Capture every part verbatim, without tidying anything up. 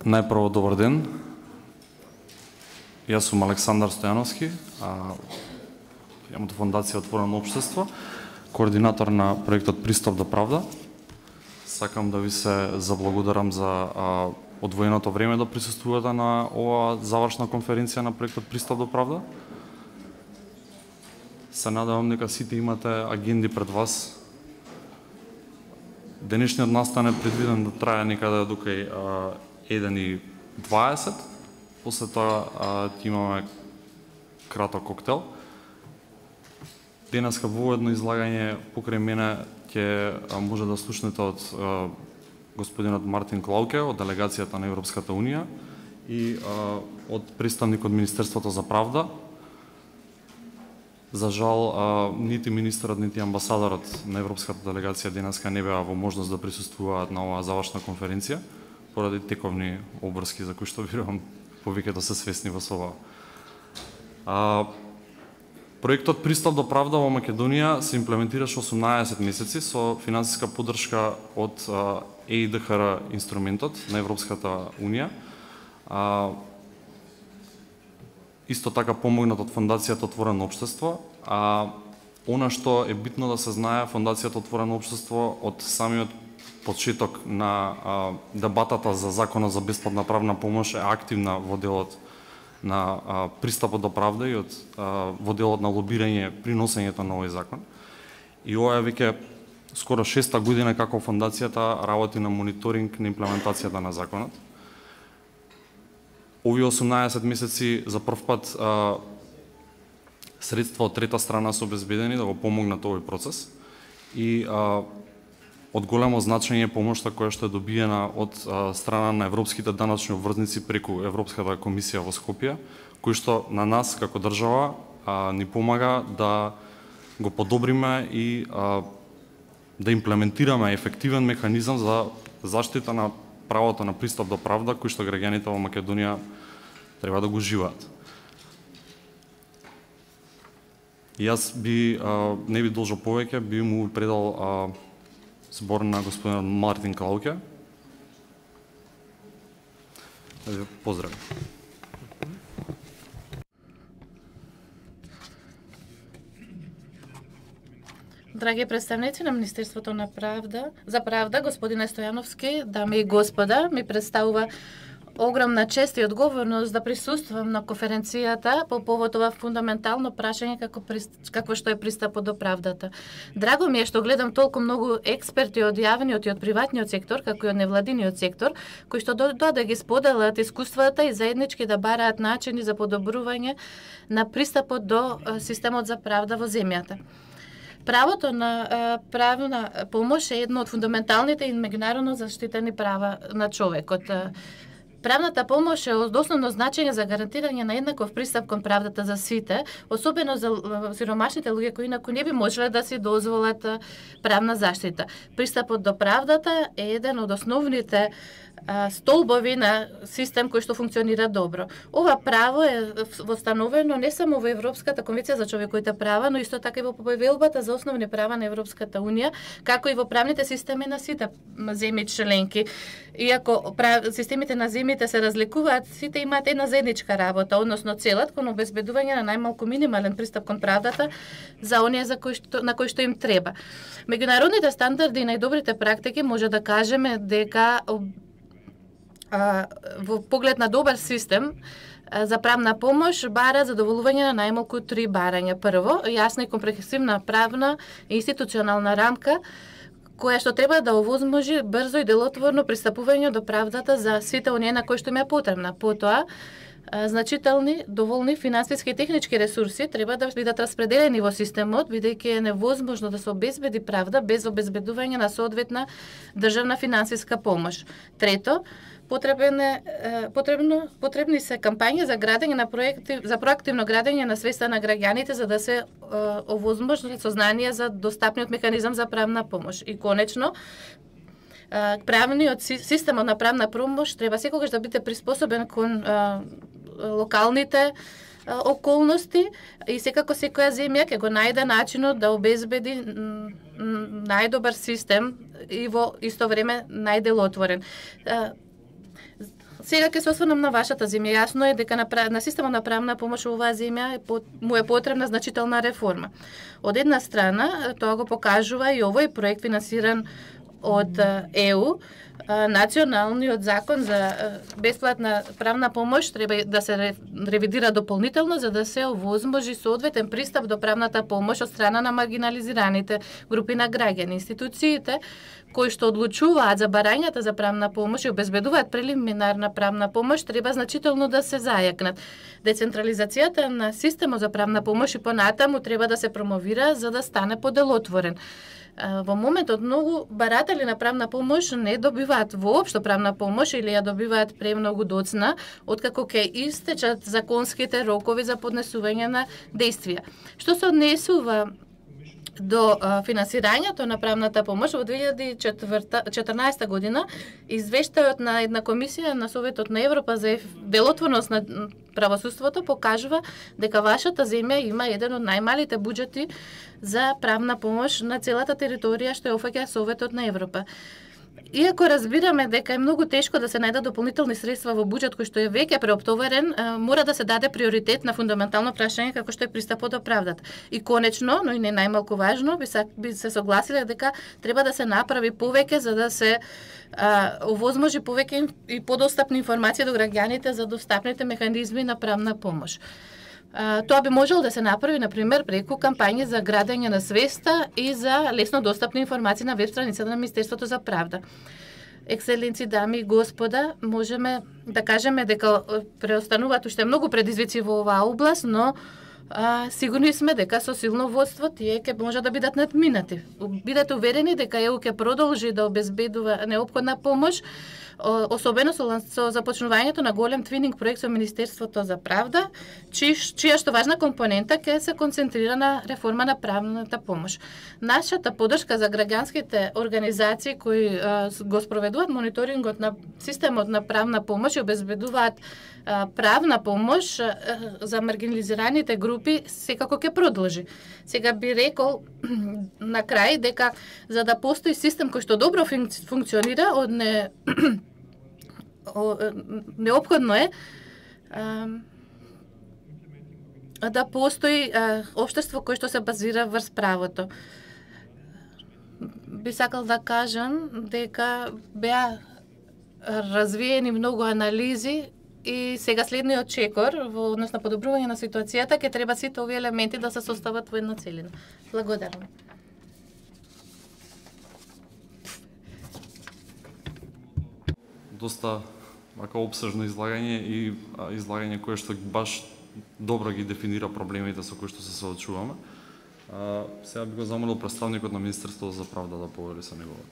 Најпрво, добар ден. Јас сум Александар Стојановски, а јам од Фондација Отворено општество, координатор на проектот Пристап до правда. Сакам да ви се заблагодарам за а, одвоеното време да присуствувате на оваа завршна конференција на проектот Пристап до правда. Се надевам дека сите имате агенди пред вас. Денешниот настан е предвиден да трае некаде до кај еден и дваесет. После тоа ќе имаме краток коктел. Денеска во едно излагање покрај мене ќе може да слушнете од а, господинот Мартин Клауке од делегацијата на Европската Унија и а, од представник од Министерството за правда. За жал, а, нити министерот, нити амбасадорот на Европската делегација денеска не беа во можност да присуствуваат на оваа завршна конференција, поради тековни обврски за кои што верувам повеќето се свесни во СОВА. А, проектот Пристап до правда во Македонија се имплементираше осумнаесет месеци со финансиска поддршка од Е И Д Х Р инструментот на Европската Унија. А, исто така помогнат од Фондацијата Отворено општество, а она што е битно да се знае, Фондацијата Отворено општество од самиот почеток на а, дебатата за Законот за бесплатна правна помош е активна во делот на а, пристапот до правда и од, а, во делот на лобирање при носењето на овој закон. И ова е веќе скоро шеста година како Фондацијата работи на мониторинг на имплементацијата на законот. Овие осумнаесет месеци за прв пат а, средства од трета страна се обезбедени да го помогнат овој процес и а, од големо значење помошта која што е добиена од а, страна на европските даначни обврзници преку Европската комисија во Скопје, кој што на нас како држава а, ни помага да го подобриме и а, да имплементираме ефективен механизам за заштита на правото на пристап до правда, кој што граѓаните во Македонија треба да го живеат. Јас би а, не би должел повеќе, би му предал а, збор на господин Мартин Клауке. Поздрав. Драги представници на Министерството на правда, за правда, господине Стојановски, дами и господа, ми представува огромна чест и одговорност да присуствувам на конференцијата по повод ова фундаментално прашање како какво што е пристапот до правдата. Драго ми е што гледам толку многу експерти од јавниот и од приватниот сектор, како и од невладиниот сектор, кои што додоа да ги споделат искуствата и заеднички да бараат начини за подобрување на пристапот до системот за правда во земјата. Правото на правна помош е едно од фундаменталните и меѓународно заштитени права на човекот. Правната помош е од основно значење за гарантирање на еднаков пристап кон правдата за сите, особено за сиромашните луѓе кои инаку не би можеле да си дозволат правна заштита. Пристапот до правдата е еден од основните столбови на систем кој што функционира добро. Ова право е востановено не само во Европската конвенција за човековите права, но исто така и во повелбата за основни права на Европската Унија, како и во правните системи на сите земји членки. Иако прав... системите на земјите се разликуваат, сите имаат една заедничка работа, односно целат кон обезбедување на најмалку минимален пристап кон правдата за оние за кои што, на кои што им треба. Меѓународните стандарди и најдобрите практики може да кажеме дека А, во поглед на добар систем а, за правна помош бара задоволување на најмалку три барања. Прво, јасна и компрехенсивна правна и институционална рамка која што треба да овозможи брзо и делотворно пристапување до правдата за сите оние на кои што им е потребна. Потоа, значителни, доволни финансиски и технички ресурси треба да бидат распределени во системот, бидејќи е невозможно да се обезбеди правда без обезбедување на соодветна државна финансиска помош. Трето, Потребен е, потребно, потребни се кампањи за градење на проекти, за проактивно градење на свеста на граѓаните за да се овозможи сознание за достапниот механизам за правна помош. И конечно, правниот системот на правна помош треба секогаш да биде приспособен кон а, локалните а, околности и секако секоја земја ќе го најде начинот да обезбеди најдобар систем и во исто време најделотворен. Сега ќе се осврнам на вашата земја. Јасно е дека на, на системот на правна помош во оваа земја е по, му е потребна значителна реформа. Од една страна, тоа го покажува и овој проект финансиран од Е У, националниот закон за бесплатна правна помош треба да се ревидира дополнително за да се овозможи соодветен пристап до правната помош од страна на маргинализираните групи на граѓани. Институциите кои што одлучуваат за барањата за правна помош и обезбедуваат прелиминарна правна помош треба значително да се зајакнат. Децентрализацијата на системот за правна помош и понатаму треба да се промовира за да стане поделотворен. Во моментот многу баратели на правна помош не добиваат воопшто правна помош или ја добиваат премногу доцна, откако ќе истечат законските рокови за поднесување на действија. Што се однесува до а, финансирањето на правната помош во две илјади и четрнаесета година, извештајот на една комисија на Советот на Европа за делотворност на правосудството покажува дека вашата земја има еден од најмалите буџети за правна помош на целата територија што ја опфаќа Советот на Европа. Иако разбираме дека е многу тешко да се најдат дополнителни средства во буџет кој што е веќе преоптоварен, мора да се даде приоритет на фундаментално прашање како што е пристапот до правдата. И конечно, но и не најмалку важно, би се, би се согласиле дека треба да се направи повеќе за да се а, овозможи повеќе и подостапни информации до граѓаните за достапните механизми на правна помош. Uh, тоа би можело да се направи, например, преку кампањи за градење на свеста и за лесно достапни информации на веб страницата на Министерството за правда. Екселенци, дами и господа, можеме да кажеме дека преостануваат уште многу предизвици во оваа област, но а, сигурни сме дека со силно водство тие ќе може да бидат надминати. Бидете уверени дека Е У ќе продолжи да обезбедува неопходна помош, особено со, со започнувањето на голем твининг проект со Министерството за правда, чи, чија што важна компонента ќе се концентрира на реформа на правната помош. Нашата поддршка за граѓанските организации кои а, го спроведуваат мониторингот на системот на правна помош и обезбедуваат а, правна помош а, за маргинализираните групи секако ќе продолжи. Сега би рекол на крај дека за да постои систем кој што добро функционира, од не неопходно е а, да постои а, општество кое што се базира врз правото. Би сакал да кажам дека беа развиени многу анализи и сега следниот чекор во однос на подобрување на ситуацијата ќе треба сите овие елементи да се состават во една целина. Благодарам. Доста вака обсежно излагање и а, излагање кое што баш добро ги дефинира проблемите со кои што се соочуваме. А, сега би го замолил представникот на Министерството за правда да повели со неговото.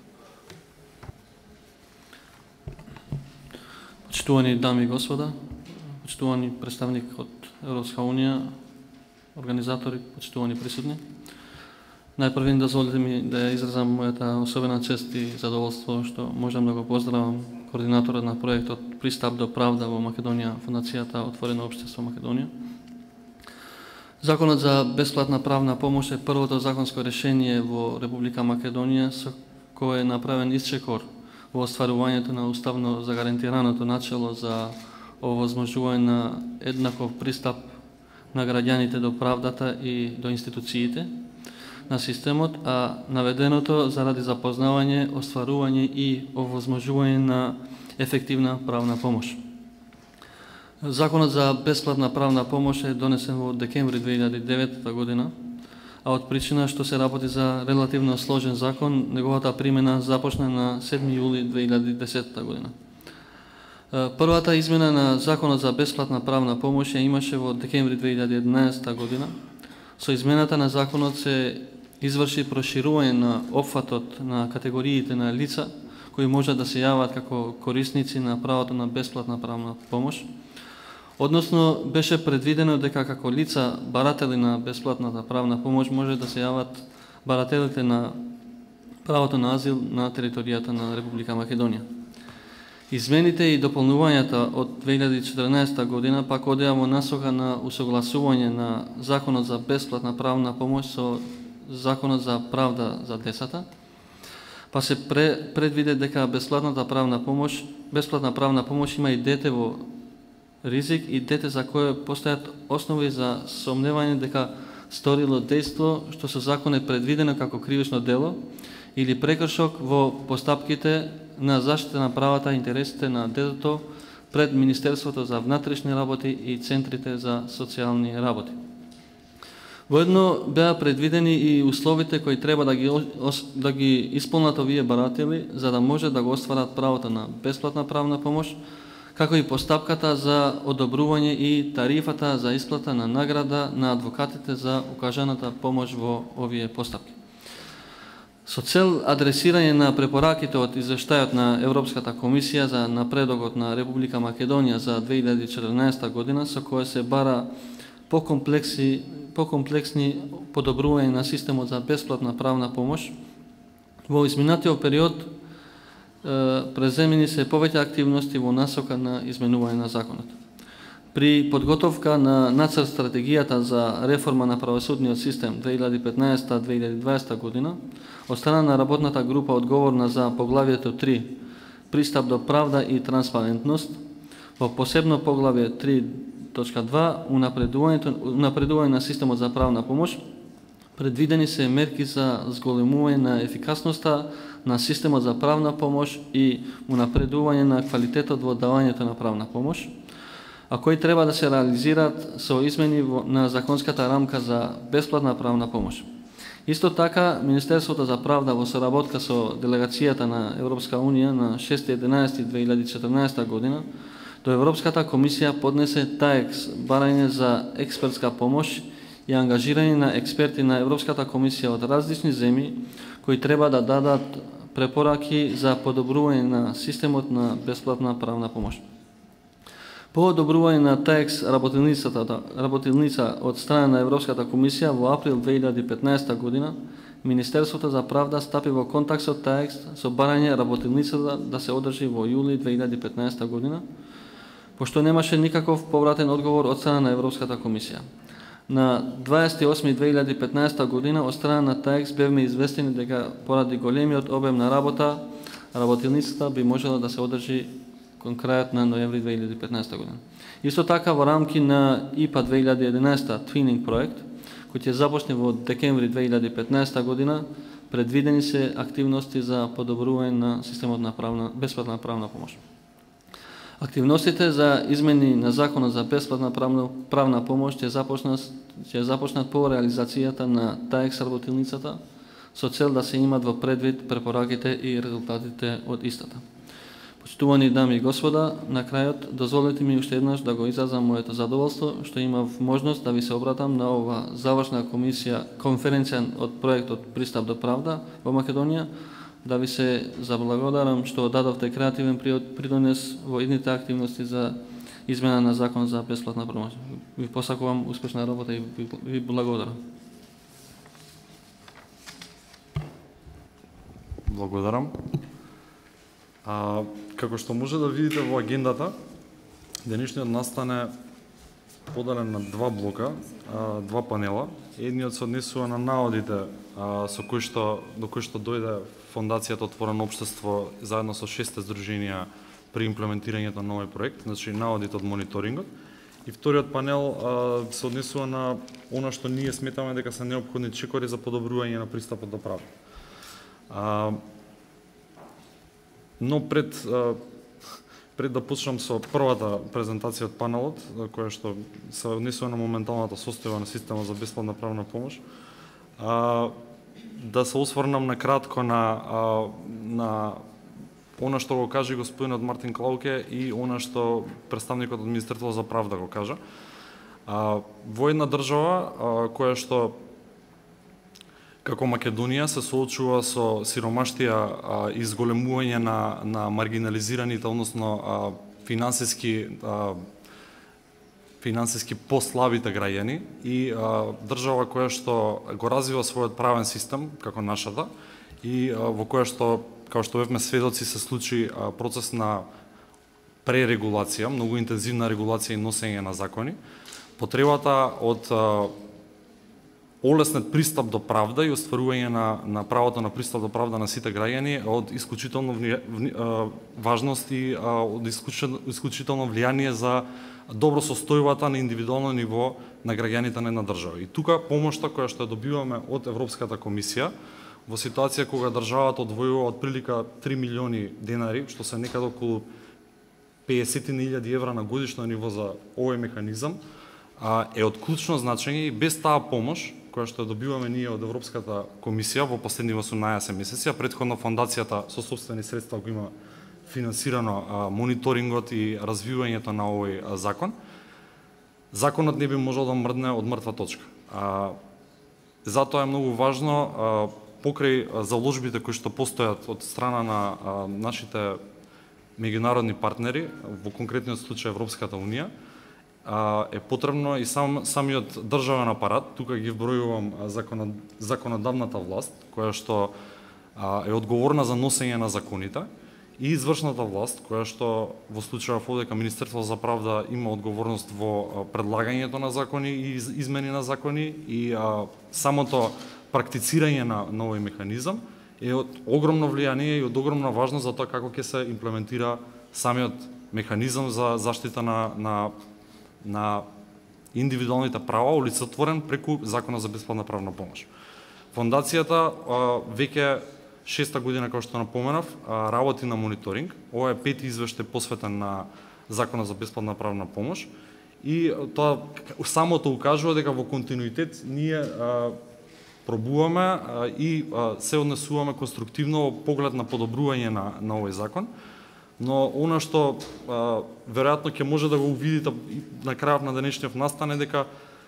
Почитувани дами и господа, почитувани представник од Европска унија, организатори, почитувани присутни. Најпрвен дозволите ми да изразам мојата особена чест и задоволство што можам да го поздравам координаторот на проектот Пристап до правда во Македонија, Фондацијата Отворено општество Македонија. Законот за бесплатна правна помош е првото законско решение во Република Македонија со кое е направен исчекор во остварувањето на уставно загарантираното начело за овозможување на еднаков пристап на граѓаните до правдата и до институциите на системот, а наведеното заради запознавање, остварување и овозможување на ефективна правна помош. Законот за бесплатна правна помош е донесен во декември две илјади и деветта година, а од причина што се работи за релативно сложен закон, неговата примена започна на седми јули две илјади и десетта година. Првата измена на Законот за бесплатна правна помош ја имаше во декември две илјади и еднаесетта година. Со измената на законот се изврши проширување на опфатот на категориите на лица кои можат да се јават како корисници на правото на бесплатна правна помош. Односно, беше предвидено дека како лица баратели на бесплатната правна помош може да се јават барателите на правото на азил на територијата на Република Македонија. Измените и дополнувањата од две илјади и четрнаесетта година пак одеа во насока на усогласување на Законот за бесплатна правна помош со Законот за правда за децата. па се предвиде дека бесплатната правна помош, бесплатна правна помош има и дете во ризик и дете за кое постојат основи за сомневање дека сторило дејство што со закон е предвидено како кривично дело или прекршок во постапките на заштита на правата и интересите на детето пред Министерството за внатрешни работи и центрите за социјални работи. Воедно беа предвидени и условите кои треба да ги, да ги исполнат овие баратели за да може да го остварат правото на бесплатна правна помош, како и постапката за одобрување и тарифата за исплата на награда на адвокатите за укажаната помош во овие постапки. Со цел адресирање на препораките од извештајот на Европската комисија за напредокот на Република Македонија за две илјади и четрнаесета година, со кое се бара покомплексни, покомплексни подобрување на системот за бесплатна правна помош, во изминатиот период преземени се повеќе активности во насока на изменување на законот. При подготовка на нацрт стратегијата за реформа на правосудниот систем две илјади и петнаесета до две илјади и дваесета година, од страна на работната група одговорна за поглавието три Пристап до правда и транспарентност, во посебно поглавие три точка два Унапредување на системот за правна помош, предвидени се мерки за зголемување на ефикасноста на системот за правна помош и унапредување на квалитетот во давањето на правна помош, а кои треба да се реализираат со измени на законската рамка за бесплатна правна помош. Исто така, Министерството за правда во соработка со делегацијата на Европска Унија на шести единаесети две илјади и четрнаесета година до Европската комисија поднесе ТАЕКС барање за експертска помош и ангажирање на експерти на Европската комисија од различни земји кои треба да дадат препораки за подобрување на системот на бесплатна правна помош. По одобрување на ТАЕКС работилницата, работилница од страна на Европската комисија во април две илјади и петнаесета година, Министерството за правда стапи во контакт со ТАЕКС со барање работилницата да се одржи во јули две илјади и петнаесета година, пошто немаше никаков повратен одговор од страна на Европската комисија. На дваесети и осми две илјади и петнаесета година од страна на ТАЕКС бевме известени дека поради големиот обем на работа, работилницата би можела да се одржи кон крајот на ноември две илјади и петнаесета година. Исто така во рамки на ИПА две илјади и единаесета Twinning проект, кој ќе започне во декември две илјади и петнаесета година, предвидени се активности за подобрување на системот на правна, бесплатна правна помош. Активностите за измени на законот за бесплатна правна, правна помош ќе започнат, ќе започнат по реализацијата на ТАЕКС работилницата со цел да се имат во предвид препораките и резултатите од истата. Почитувани дами и господа, на крајот дозволете ми уште еднаш да го изразам моето задоволство што имав можност да ви се обратам на ова завршна комисија, конференција од проектот Пристап до правда во Македонија, да ви се заблагодарам што дадовте креативен придонес во идните активности за измена на закон за бесплатна помош. Ви посакувам успешна работа и ви благодарам. Благодарам. А, како што може да видите во агендата, денешниот настане поделен на два блока, а, два панела. Едниот се однесува на наодите а, со кои што, до кои што дојде Фондацијата Отворено општество заедно со шесте здруженија при имплементирањето на овој проект, значи наодите од мониторингот. И вториот панел а, се однесува на она што ние сметаме дека се неопходни чекори за подобрување на пристапот до правда. А, но пред а, пред да почнам со првата презентација од панелот, која што се однесува на моменталната состојба на системот за бесплатна правна помош, а, да се осврнам на кратко на а, на она што го кажа господинот Мартин Клауке и она што представникот од Министерството за правда го кажа. А, во една држава а, која што како Македонија се соочува со сиромаштија и зголемување на, на маргинализираните, односно а, финансиски а, финансиски послабите граѓани и а, држава која што го развива својот правен систем, како нашата, и а, во која што, како што бевме сведоци, се случи а, процес на пререгулација, многу интензивна регулација и носење на закони. Потребата од а, олеснет пристап до правда и остварување на, на правото на пристап до правда на сите граѓани од исклучително вни, вни, а, важност и а, од исклучително, исклучително влијание за добро состојбата на индивидуално ниво на граѓаните на една држава. И тука помошта која што ја добиваме од Европската комисија во ситуација кога државата одвојува од прилика три милиони денари, што се некаде околу песет илјади евра на годишно ниво за овој механизам, а, е од клучно значење и без таа помош која што ја добиваме ние од Европската комисија во последни осумнаесет месеци, а претходно фондацијата со сопствени средства го има финансирано а, мониторингот и развивањето на овој а, закон, законот не би можел да мрдне од мртва точка. А, затоа е многу важно а, покрај заложбите кои што постојат од страна на а, нашите меѓународни партнери, во конкретниот случај Европската унија, а, е потребно и сам, самиот државен апарат, тука ги вбројувам закон, законодавната власт, која што а, е одговорна за носење на законите, и извршната власт, која што во случајов овдека Министерството за правда има одговорност во предлагањето на закони и измени на закони и а, самото практицирање на, на овој механизам е од огромно влијание и од огромна важност за тоа како ќе се имплементира самиот механизам за заштита на, на, на индивидуалните права, олицетворен преку Законот за бесплатна правна помош. Фондацијата а, веќе шеста година, како што напоменав, работи на мониторинг. Ова е пети извештај посветен на Законот за бесплатна правна помош и тоа самото укажува дека во континуитет ние а, пробуваме а, и а, се однесуваме конструктивно во поглед на подобрување на, на овој закон, но она што а, веројатно ќе може да го увидите на крајот на денешниот настан е дека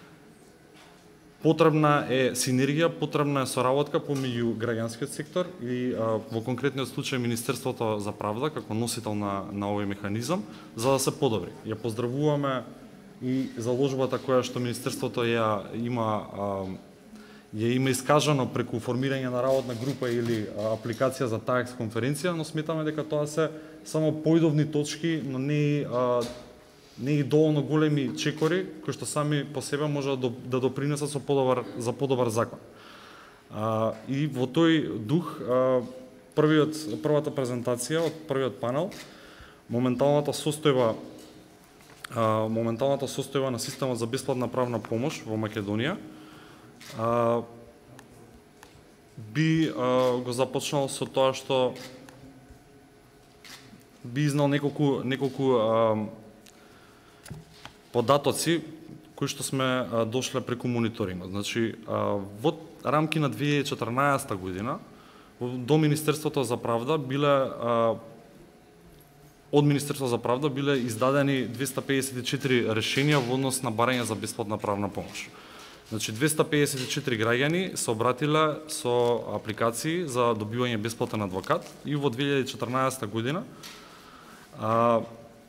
потребна е синергија, потребна е соработка помеѓу граѓанскиот сектор и а, во конкретниот случај Министерството за правда како носител на, на овој механизам, за да се подобри. Ја поздравуваме и заложбата која што Министерството ја има а, ја има искажано преку формирање на работна група или а, апликација за ТАЕКС конференција, но сметаме дека тоа се само поидовни точки, но не а, не и доволно големи чекори кои што сами по себе може да допринесат со подобар за подобар закон. А, и во тој дух а, првиот првата презентација од првиот панел, моменталната состојба а, моменталната состојба на системот за бесплатна правна помош во Македонија, а, би а, го започнал со тоа што би изнал неколку неколку а, податоци кои што сме а, дошле преку мониторингот. Значи, а, во рамки на две илјади и четрнаесета година до Министерството за правда биле а, од Министерството за правда биле издадени двеста педесет и четири решенија во однос на барање за бесплатна правна помош. Значи, двеста педесет и четири граѓани се обратиле со апликации за добивање бесплатен адвокат и во две илјади и четрнаесета година а,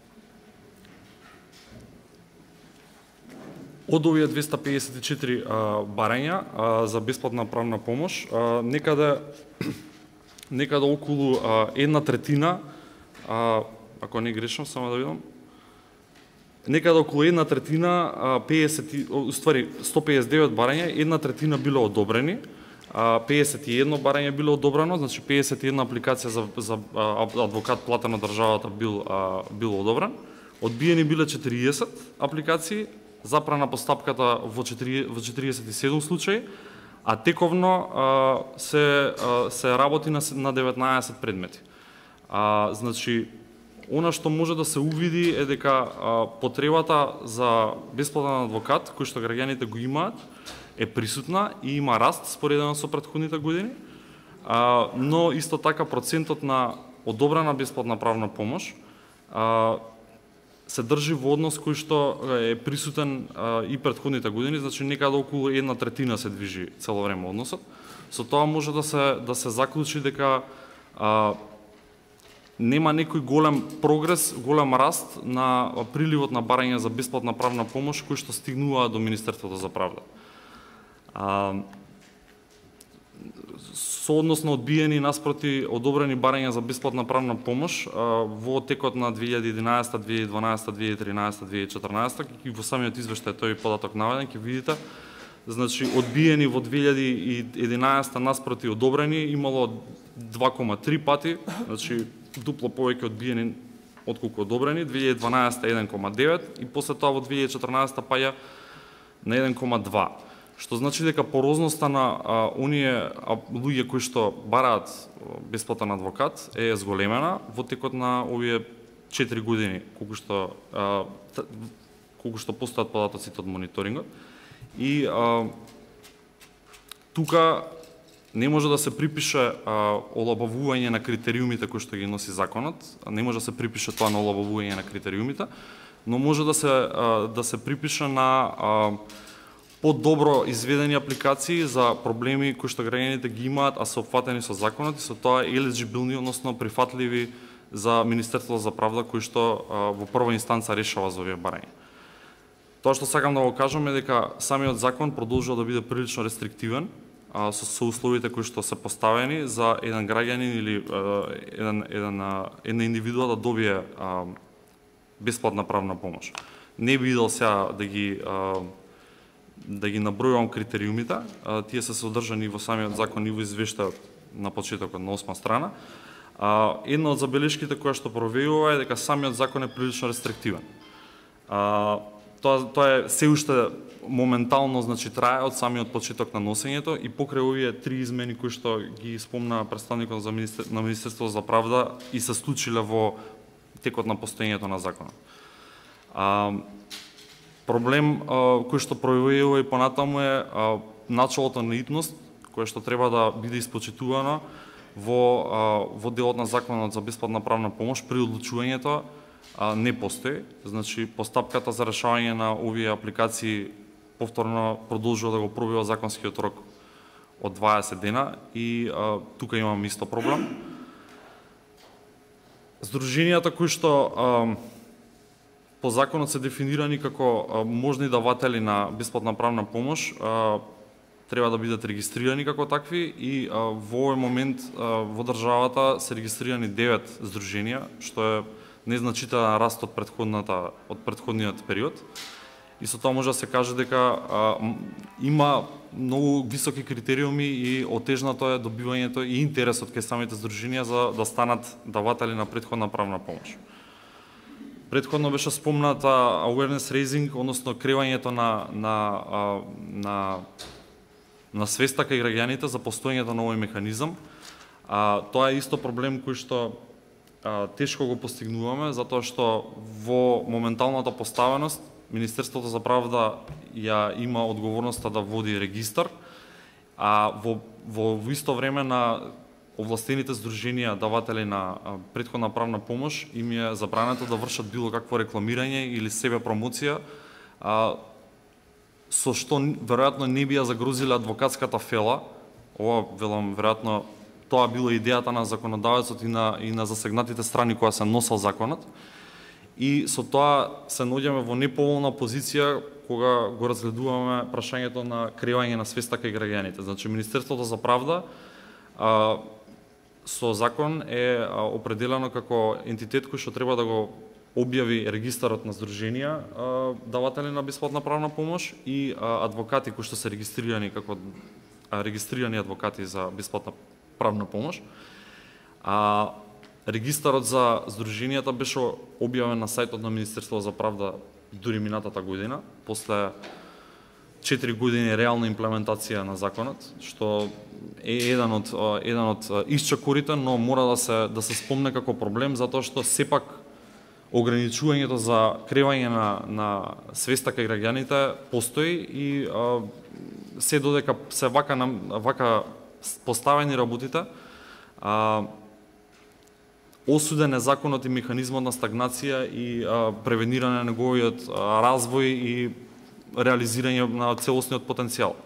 од овие двеста педесет и четири а, барања а, за бесплатна правна помош, а, некаде некаде околу а, една третина, а, ако не грешам, само да видам, некаде околу една третина, а, педесет, уствари сто педесет и девет барања, една третина било одобрени, а, педесет и едно барање било одобрено, значи педесет и една апликација за, за а, адвокат платен од државата бил, а, бил одобрен, одбиени биле четириесет апликации, запрана постапката во четириесет и седум случаи, а тековно а, се а, се работи на, на деветнаесет предмети. А, значи, она што може да се увиди е дека а, потребата за бесплатен адвокат, кој што граѓаните го имаат, е присутна и има раст споредено со претходните години, а, но исто така процентот на одобрена бесплатна правна помош а, се држи во однос кој што е присутен а, и претходните години, значи некаде околу една третина се движи цело време односот. Со тоа може да се да се заклучи дека а, нема некој голем прогрес, голем раст на приливот на барања за бесплатна правна помош кои што стигнува до Министерството за правда. А, со однос на одбиени наспроти одобрени барања за бесплатна правна помош а, во текот на две илјади и единаесета, две илјади и дванаесета, две илјади и тринаесета, две илјади и четрнаесета и во самиот извештај тој податок наведен, ќе видите Значи одбиени во две илјади и единаесетта наспроти одобрени имало два кома три пати, значи дупло повеќе одбиени отколку одобрени, две илјади и дванаесетта еден кома девет и после тоа во две илјади и четрнаесетта паѓа на еден кома два. Што значи дека порозноста на а, оние а, луѓе кои што бараат бесплатен адвокат е зголемена во текот на овие четири години, колку што а, колку што постојат податоците од мониторингот. И а, тука не може да се припише а, олабавување на критериумите кои што ги носи законот, не може да се припише тоа на олабавување на критериумите, но може да се а, да се припише на а, по-добро изведени апликации за проблеми кои што граѓаните ги имаат, а се опфатени со законот и со тоа елиджибилни, односно прифатливи за Министерството за правда, кои што а, во прва инстанца решава за овие барања. Тоа што сакам да го кажам е дека самиот закон продолжува да биде прилично рестриктивен а, со, со условите кои што се поставени за еден граѓанин или а, еден, еден, а, една индивидуа да добие а, бесплатна правна помош. Не би идел сега да ги а, да ги набројувам критериумите, а, тие се содржани во самиот закон и во извештајот на почетокот на осма страна. А, една од забелешките која што провеува е дека самиот закон е прилично рестриктивен. А, Тоа, тоа е се уште моментално, значи трае од самиот почеток на носењето и покрај овие три измени кои што ги спомна представникот за министер, на Министерството за правда и се случиле во текот на постоењето на законот. А, проблем а, кој што пројавува и понатаму е а, началото на итност, кое што треба да биде испочитувано во а, во делот на законот за бесплатна правна помош при одлучувањето. А, не постои, значи постапката за решавање на овие апликации повторно продолжува да го пробива законскиот рок од дваесет дена и а, тука имам исто проблем. Здруженијата кои што а, по законот се дефинирани како а, можни даватели на бесплатна правна помош, а, треба да бидат регистрирани како такви и а, во овој момент а, во државата се регистрирани девет здруженија, што е незначителен раст од претходната од претходниот период. И со тоа може да се каже дека а, има многу високи критериуми и отежнато е добивањето и интересот кај самите здруженија за да станат даватели на претходна правна помош. Претходно беше спомната awareness raising, односно кревањето на на а, на на свеста кај граѓаните за постоењето на овој механизам. А, тоа е исто проблем кој што тешко го постигнуваме, затоа што во моменталната поставеност Министерството за правда ја има одговорноста да води регистар, а во, во, во исто време на овластените здруженија даватели на претходна правна помош им е забрането да вршат било какво рекламирање или себе промоција, а, со што веројатно не би ја загрозиле адвокатската фела. Ова велам веројатно тоа било идејата на законодавецот и на и на засегнатите страни која се носел законот. И со тоа се наоѓаме во неповолна позиција кога го разгледуваме прашањето на кревање на свеста кај граѓаните. Значи Министерството за правда а, со закон е а, определено како ентитет кој што треба да го објави регистарот на здруженија а, даватели на бесплатна правна помош и а, адвокати кои што се регистрирани како а, регистрирани адвокати за бесплатна правна помош. А регистарот за здруженијата беше објавен на сајтот на Министерството за правда дури минатата година, после четири години реална имплементација на законот, што е еден од еден од исчекорите, но мора да се да се спомне како проблем затоа што сепак ограничувањето за кревање на на свеста кај граѓаните постои и а, се додека се вака на вака поставени работите, а, осуден е законот и механизмот на стагнација и а, превенирање на неговиот а, развој и реализирање на целосниот потенцијал.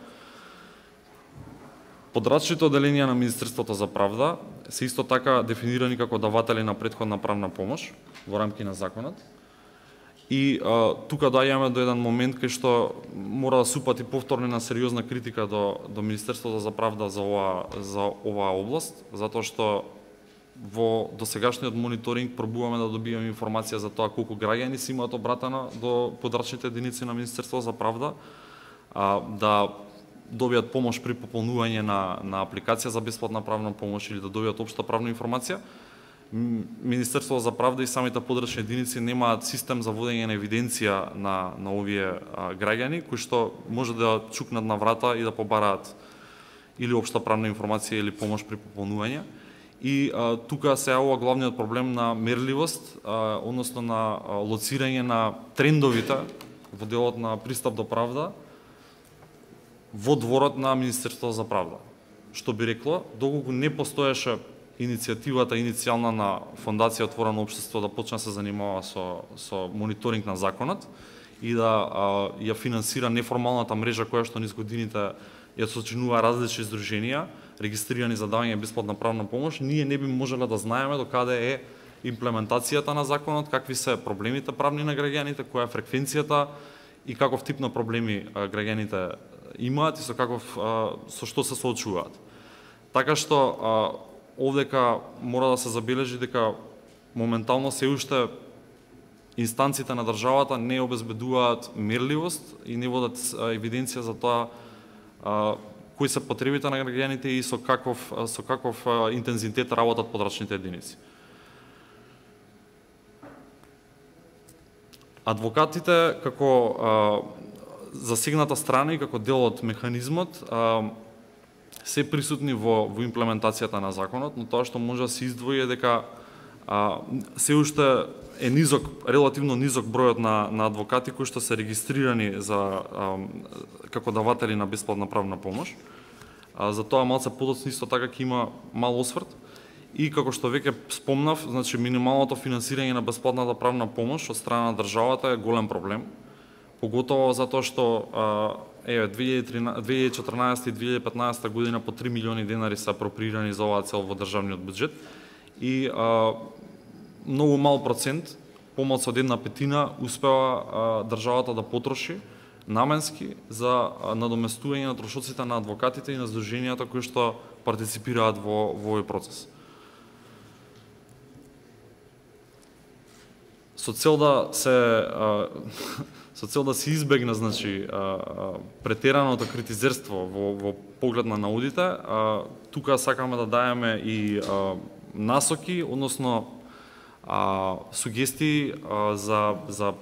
Подрачните оделенија на Министерството за правда се исто така дефинирани како даватели на претходна правна помош во рамки на законот. И а, тука доаѓаме до еден момент кај што мора да се упати повторно на сериозна критика до до Министерството за правда за ова за оваа област, затоа што во досегашниот мониторинг пробуваме да добиваме информација за тоа колку граѓани се имаат обратено до подрачните единици на Министерството за правда, а, да добијат помош при пополнување на на апликација за бесплатна правна помош или да добијат општа правна информација. Министерството за правда и самите подрачни единици немаат систем за водење на евиденција на на овие а, граѓани кои што може да чукнат на врата и да побараат или општа правна информација или помош при пополнување. И а, тука се јавува главниот проблем на мерливост, а, односно на а, лоцирање на трендовите во делот на пристап до правда во дворот на Министерството за правда. Што би рекло, доколку не постоеше иницијативата иницијална на Фондација Отворено општество да почне се занимава со со мониторинг на законот и да а, ја финансира неформалната мрежа која што низ годините ја сочинува различни здруженија регистрирани за давање бесплатна правна помош, ние не би можеле да знаеме докаде е имплементацијата на законот, какви се проблемите правни на граѓаните, која е фреквенцијата и каков тип на проблеми а, граѓаните имаат и со каков а, со што се соочуваат. Така што а, овдека мора да се забележи дека моментално се уште инстанциите на државата не обезбедуваат мерливост и не водат евиденција за тоа а, кои се потребите на граѓаните и со каков со каков а, интензитет работат подрачните единици. Адвокатите како а, засегната страна и како дел од механизмот а, се присутни во, во имплементацијата на законот, но тоа што може да се издвои е дека а, се уште е низок, релативно низок бројот на, на адвокати кои што се регистрирани за, а, како даватели на бесплатна правна помош. А, за тоа малце подоцна исто така ќе има мал осврт. И како што веќе спомнав, значи минималното финансирање на бесплатната правна помош од страна на државата е голем проблем. Поготово затоа што а, еве две илјади и четрнаесетта и две илјади и петнаесетта година по три милиони денари се апроприирани за оваа цел во државниот буџет и а, многу мал процент, помалку од една петина, успеа а, државата да потроши наменски за а, надоместување на трошоците на адвокатите и на здруженијата кои што партиципираат во, во овој процес. Со цел да се а, со цел да се избегне, значи, претераното критизерство во, во поглед на наудите, а, тука сакаме да даеме и а, насоки, односно а, сугестии а, за, за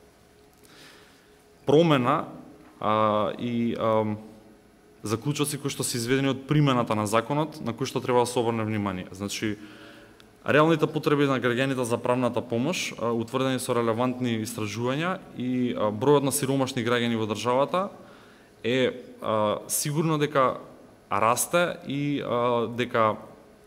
промена а, и а, заклучоци кои што се изведени од примената на законот, на кои што треба да се обрне внимание. Значи, реалните потреби на граѓаните за правната помош, утврдени со релевантни истражувања и бројот на сиромашни граѓани во државата е а, сигурно дека расте и а, дека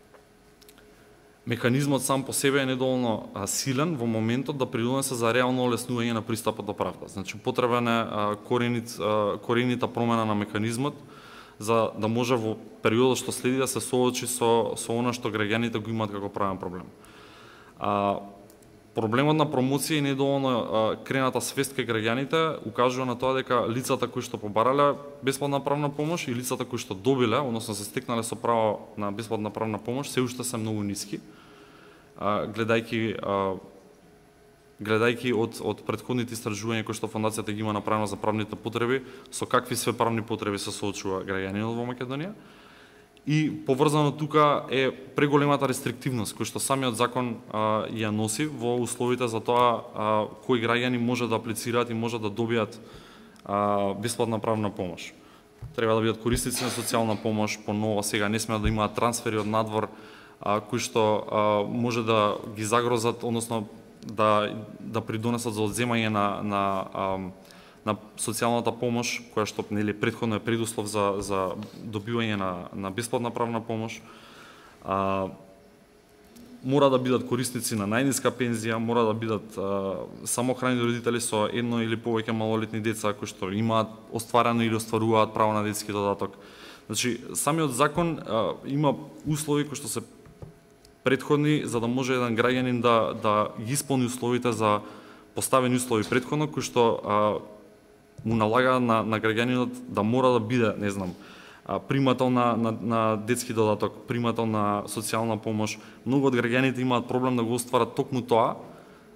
механизмот сам по себе е недоволно а, силен во моментот да придонесе за реално олеснување на пристапот до правда. Значи потребен е а, коренит, а, коренита промена на механизмот за да може во периодот што следи да се соочи со со она што граѓаните го имаат како правен проблем. А, проблемот на промоција и недоволно крената свест кај граѓаните укажува на тоа дека лицата кои што побарале бесплатна правна помош и лицата кои што добиле, односно се стекнале со право на бесплатна правна помош, се уште се многу ниски. А, гледајќи а, гледајќи од од претходните истражувања кои што фондацијата ги има направено за правните потреби, со какви све правни потреби се соочува граѓанинот во Македонија. И поврзано тука е преголемата рестриктивност која што самиот закон а, ја носи во условите за тоа а, кои граѓани може да аплицираат и може да добијат а, бесплатна правна помош. Треба да бидат корисници на социјална помош, по ново сега не смеат да имаат трансфери од надвор а, кои што а, може да ги загрозат, односно да да придонесат за одземање на на а, на социјалната помош, која што нели претходно е предуслов за за добивање на на бесплатна правна помош. А, мора да бидат корисници на најниска пензија, мора да бидат а, самохрани родители со едно или повеќе малолетни деца кои што имаат остварено или остваруваат право на детски додаток. Значи, самиот закон а, има услови кои што се претходни за да може еден граѓанин да да ги исполни условите за поставени услови претходно кои што а, му налага на на граѓанинот да мора да биде, не знам, а, примател на, на на детски додаток, примател на социјална помош. Многу од граѓаните имаат проблем да го остварат токму тоа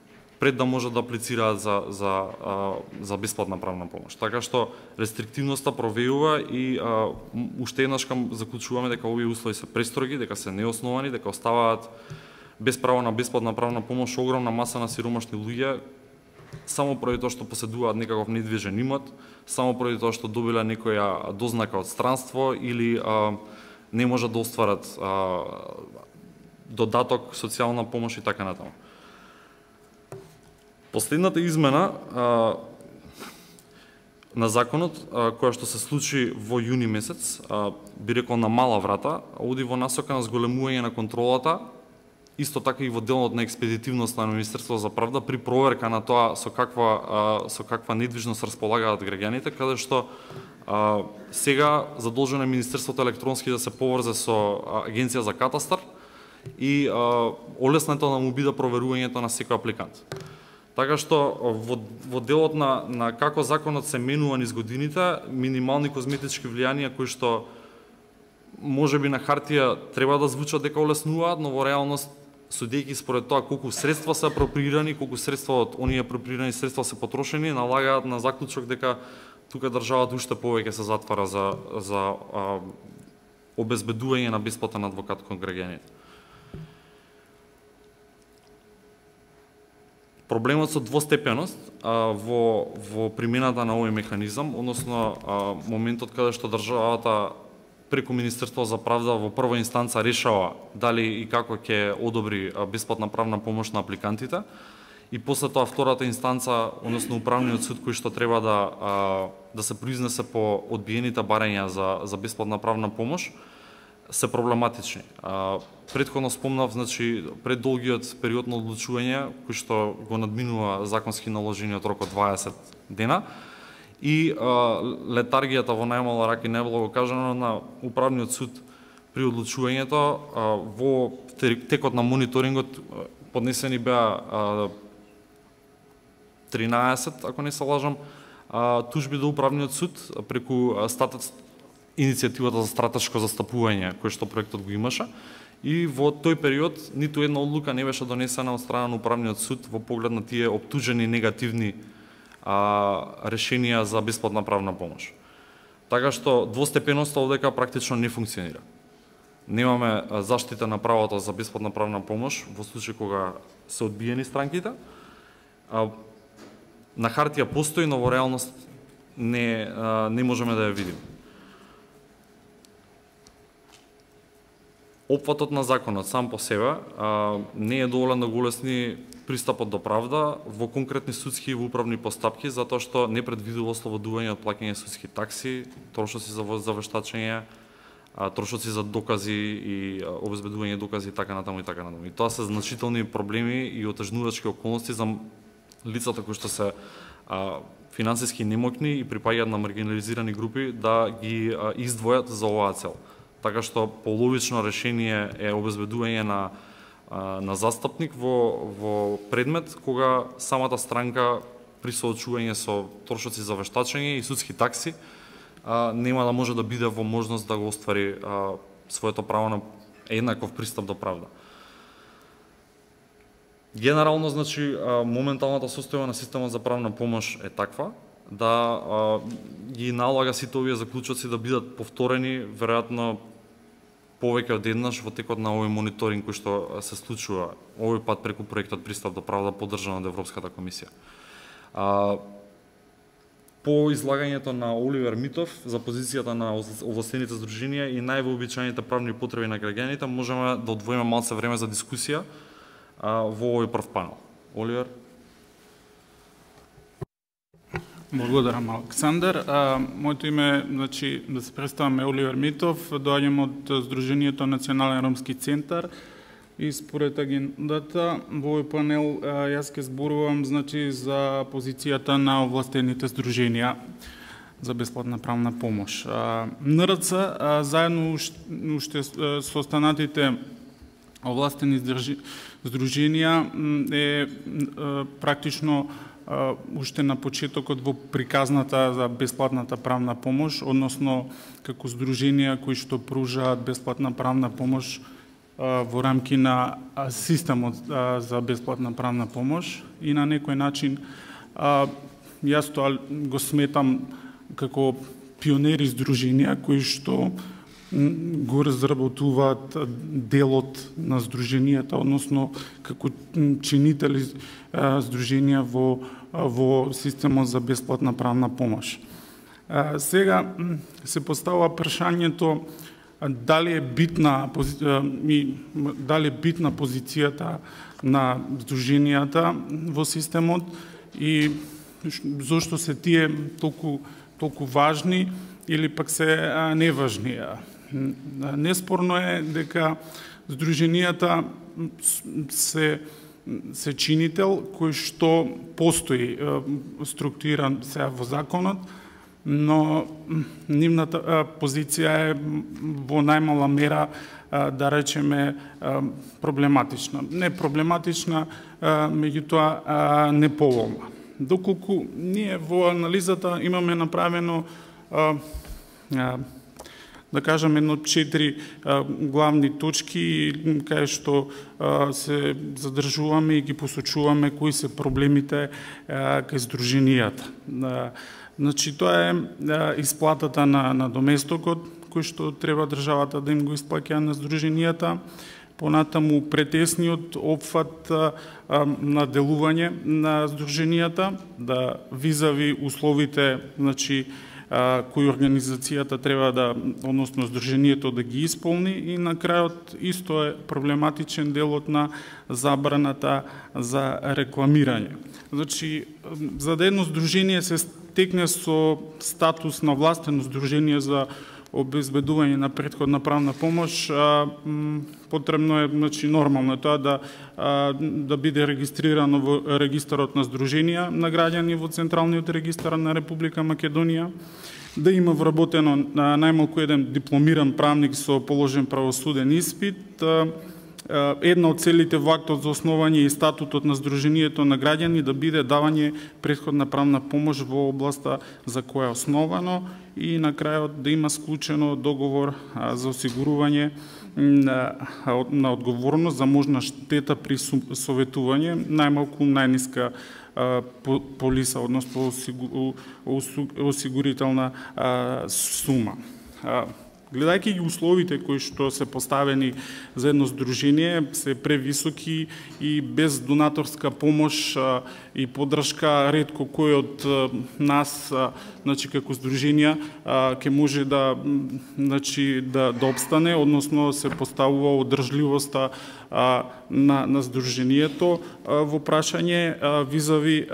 пред да може да аплицираат за за а, за бесплатна правна помош. Така што рестриктивноста провеува и а, уште еднаш кам заклучуваме дека овие услови се престроги, дека се неосновани, дека оставаат без право на бесплатна правна помош огромна маса на сиромашни луѓе само поради тоа што поседуваат некаков недвижен имот, само поради тоа што добиле некоја дознака од странство или а, не можат да остварат а, додаток, социјална помош и така натаму. Последната измена а, на законот, а, која што се случи во јуни месец, а, би рекол на мала врата, оди во насока на зголемување на контролата, исто така и во делот на експедитивност на Министерството за правда при проверка на тоа со каква а, со каква недвижност располагаат граѓаните, каде што а, сега задолжено е Министерството електронски да се поврзе со Агенција за катастар и а, олеснето да му биде проверувањето на секој апликант. Така што во, во делот на, на како законот се менува низ годините, минимални козметички влијанија кои што може би на хартија треба да звучат дека олеснуваат, но во реалност судејќи според тоа колку средства се апроприирани, колку средства од оние апроприирани средства се потрошени, налагаат на заклучок дека тука државата уште повеќе се затвара за за а, обезбедување на бесплатен адвокат кон граѓаните. Проблемот со двостепеност а, во во примената на овој механизам, односно а, моментот каде што државата преку Министерство за правда во прва инстанца решава дали и како ќе одобри бесплатна правна помош на апликантите и после тоа втората инстанца, односно управниот суд кој што треба да да се произнесе по одбиените барања за за бесплатна правна помош се проблематични. Претходно спомнав, значи пред долгиот период на одлучување кој што го надминува законски наложениот рок од дваесет дена, и а, летаргијата во најмала раки најблаго кажано на управниот суд при одлучувањето а, во текот на мониторингот поднесени беа а, тринаесет, ако не се лажам, а, тужби до управниот суд преку статут иницијативата за стратешко застапување кој што проектот го имаше и во тој период ниту една одлука не беше донесена од страна на управниот суд во поглед на тие оптужени негативни а, решенија за бесплатна правна помош. Така што двостепеноста овдека практично не функционира. Немаме заштита на правото за бесплатна правна помош во случај кога се одбиени странките. А, на хартија постои, но во реалност не, а, не можеме да ја видиме. Опфатот на законот сам по себе а, не е доволен да го улесни пристапот до правда во конкретни судски и управни постапки, затоа што не предвидува ослободување од плаќање судски такси, трошоци за завештачење, трошоци за докази и обезбедување докази и така натаму и така натаму. И тоа се значителни проблеми и отежнувачки околности за лицата кои што се а, финансиски немокни и припаѓаат на маргинализирани групи да ги а, издвојат за оваа цел. Така што половично решение е обезбедување на на застапник во во предмет кога самата странка при соочување со трошоци за вештачење и судски такси а, нема да може да биде во можност да го оствари а, своето право на еднаков пристап до правда. Генерално, значи, а, моменталната состојба на системот за правна помош е таква да а, ги налага сите овие заклучоци да бидат повторени веројатно повеќе од еднаш во текот на овој мониторинг кој што се случува овој пат преку проектот Пристап до правда поддржан од Европската комисија. А, по излагањето на Оливер Митов за позицијата на овластените здруженија и највообичаените правни потреби на граѓаните можеме да одвоиме малце време за дискусија а, во овој прв панел. Оливер. Благодарам, Александар. А, моето име, значи, да се представам, е Оливер Митов, доаѓам од Сдруженијето Национален ромски центар и според агендата во овој панел а, јас ќе зборувам, значи, за позицијата на овластените здруженија за бесплатна правна помош. А, Н Р Ц а, заедно уште со останатите овластени здруженија е а, практично Uh, уште на почетокот во приказната за бесплатната правна помош, односно како здруженија кои што пружаат бесплатна правна помош во рамки на системот за бесплатна правна помош и на некој начин јас тоа го сметам како пионери здруженија кои што го разработуваат делот на здруженијата, односно како чинители здруженија во во системот за бесплатна правна помош. Сега се поставува прашањето дали е битна дали е битна позицијата на здруженијата во системот и зошто се тие толку толку важни или пак се неважни. Неспорно е дека здруженијата се се чинител кој што постои структуриран сега во законот, но нивната позиција е во најмала мера, да речеме, проблематична. Не проблематична, меѓутоа неповолна. Доколку ние во анализата имаме направено, да кажем, едно четири главни точки, кај што се задржуваме и ги посочуваме кои се проблемите кај здруженијата. Значи, тоа е исплатата на, на доместокот, кој што треба државата да им го исплаќа на здруженијата, понатаму претесниот опфат на делување на здруженијата, да визави условите, значи, кои организацијата треба да, односно здружението да ги исполни, и на крајот исто е проблематичен делот на забраната за рекламирање. Значи, за да едно здружение се стекне со статус на властено здружение за обезбедување на претходна правна помош, потребно е, значи, нормално е тоа да да биде регистрирано во регистарот на здруженија на граѓани во Централниот регистар на Република Македонија, да има вработено најмалку еден дипломиран правник со положен правосуден испит. Една од целите во актот за основање и статутот на здружението на граѓани да биде давање претходна правна помош во областа за која е основано, и на крајот да има склучено договор за осигурување на, на одговорност за можна штета при советување, најмалку најниска полиса, односно осигурителна сума. Гледајќи ги условите кои што се поставени за едно здружение се превисоки и без донаторска помош и поддршка ретко кој од нас, значи како здруженија, ќе може да, значи, да, да обстане, односно се поставува одржливоста на, на здружението во прашање визави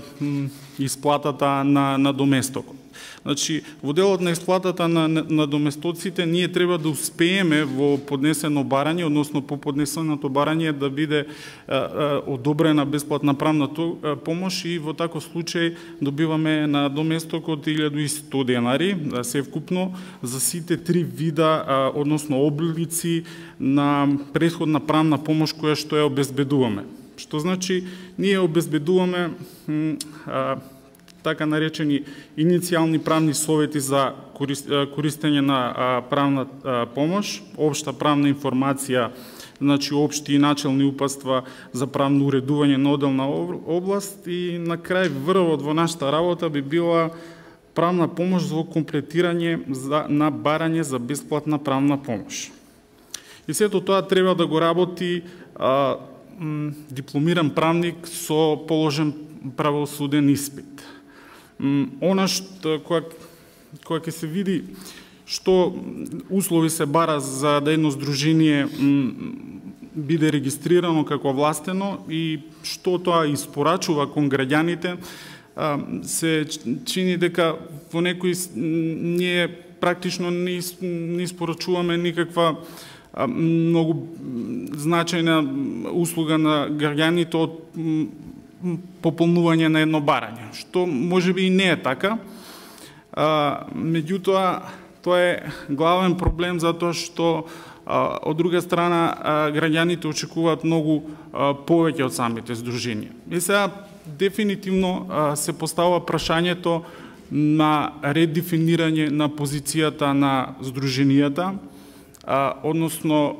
исплатата на, на доместокот. Значи, во делот на исплатата на, на доместоците ние треба да успееме во поднесено барање, односно по поднесеното барање да биде а, а, одобрена бесплатна правна помош, и во таков случај добиваме на доместокот илјаду и сто денари севкупно за сите три вида, а, односно облици на претходна правна помош која што ја обезбедуваме. Што значи ние обезбедуваме а, така наречени иницијални правни совети за користење на правна помош, општа правна информација, значи општи и начални упатства за правно уредување на одделна област, и на крај врвот во нашата работа би била правна помош во комплетирање за, на барање за бесплатна правна помош. И сето тоа треба да го работи а, м, дипломиран правник со положен правосуден испит. Она што која која ќе се види што услови се бара за да едно здружение биде регистрирано како властено и што тоа испорачува кон граѓаните, се чини дека во некои ние практично не испорачуваме никаква многу значајна услуга на граѓаните од пополнување на едно барање, што можеби и не е така. А, меѓутоа, тоа е главен проблем затоа што а, од друга страна а, граѓаните очекуваат многу а, повеќе од самите здруженија. И сега дефинитивно а, се поставува прашањето на редефинирање на позицијата на здруженијата а, односно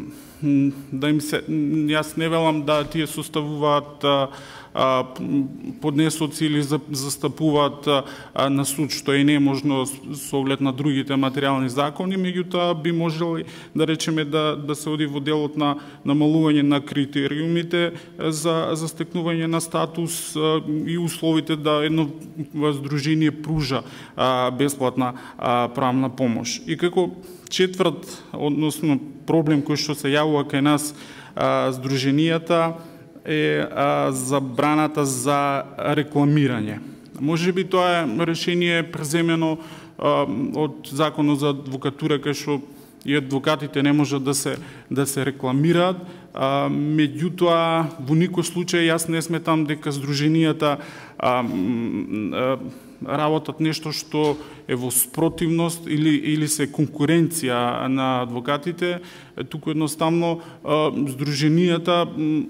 да им се, јас не велам да тие составуваат а, а, поднесоци или за, застапуваат а, на суд, што и не е можно со оглед на другите материјални закони, меѓутоа би можели да речеме да, да се оди во делот на намалување на критериумите за, за стекнување на статус а, и условите да едно здружение пружа а, бесплатна а, правна помош. И како четврт, односно проблем кој што се јавува кај нас а, здруженијата е а, забраната за рекламирање. Може би тоа е решение преземено а, од Законот за адвокатура, кај што и адвокатите не можат да се да се рекламираат, а, меѓутоа во никој случај јас не сметам дека здруженијата а, а, работат нешто што е во спротивност или или се конкуренција на адвокатите, туку едноставно здруженијата,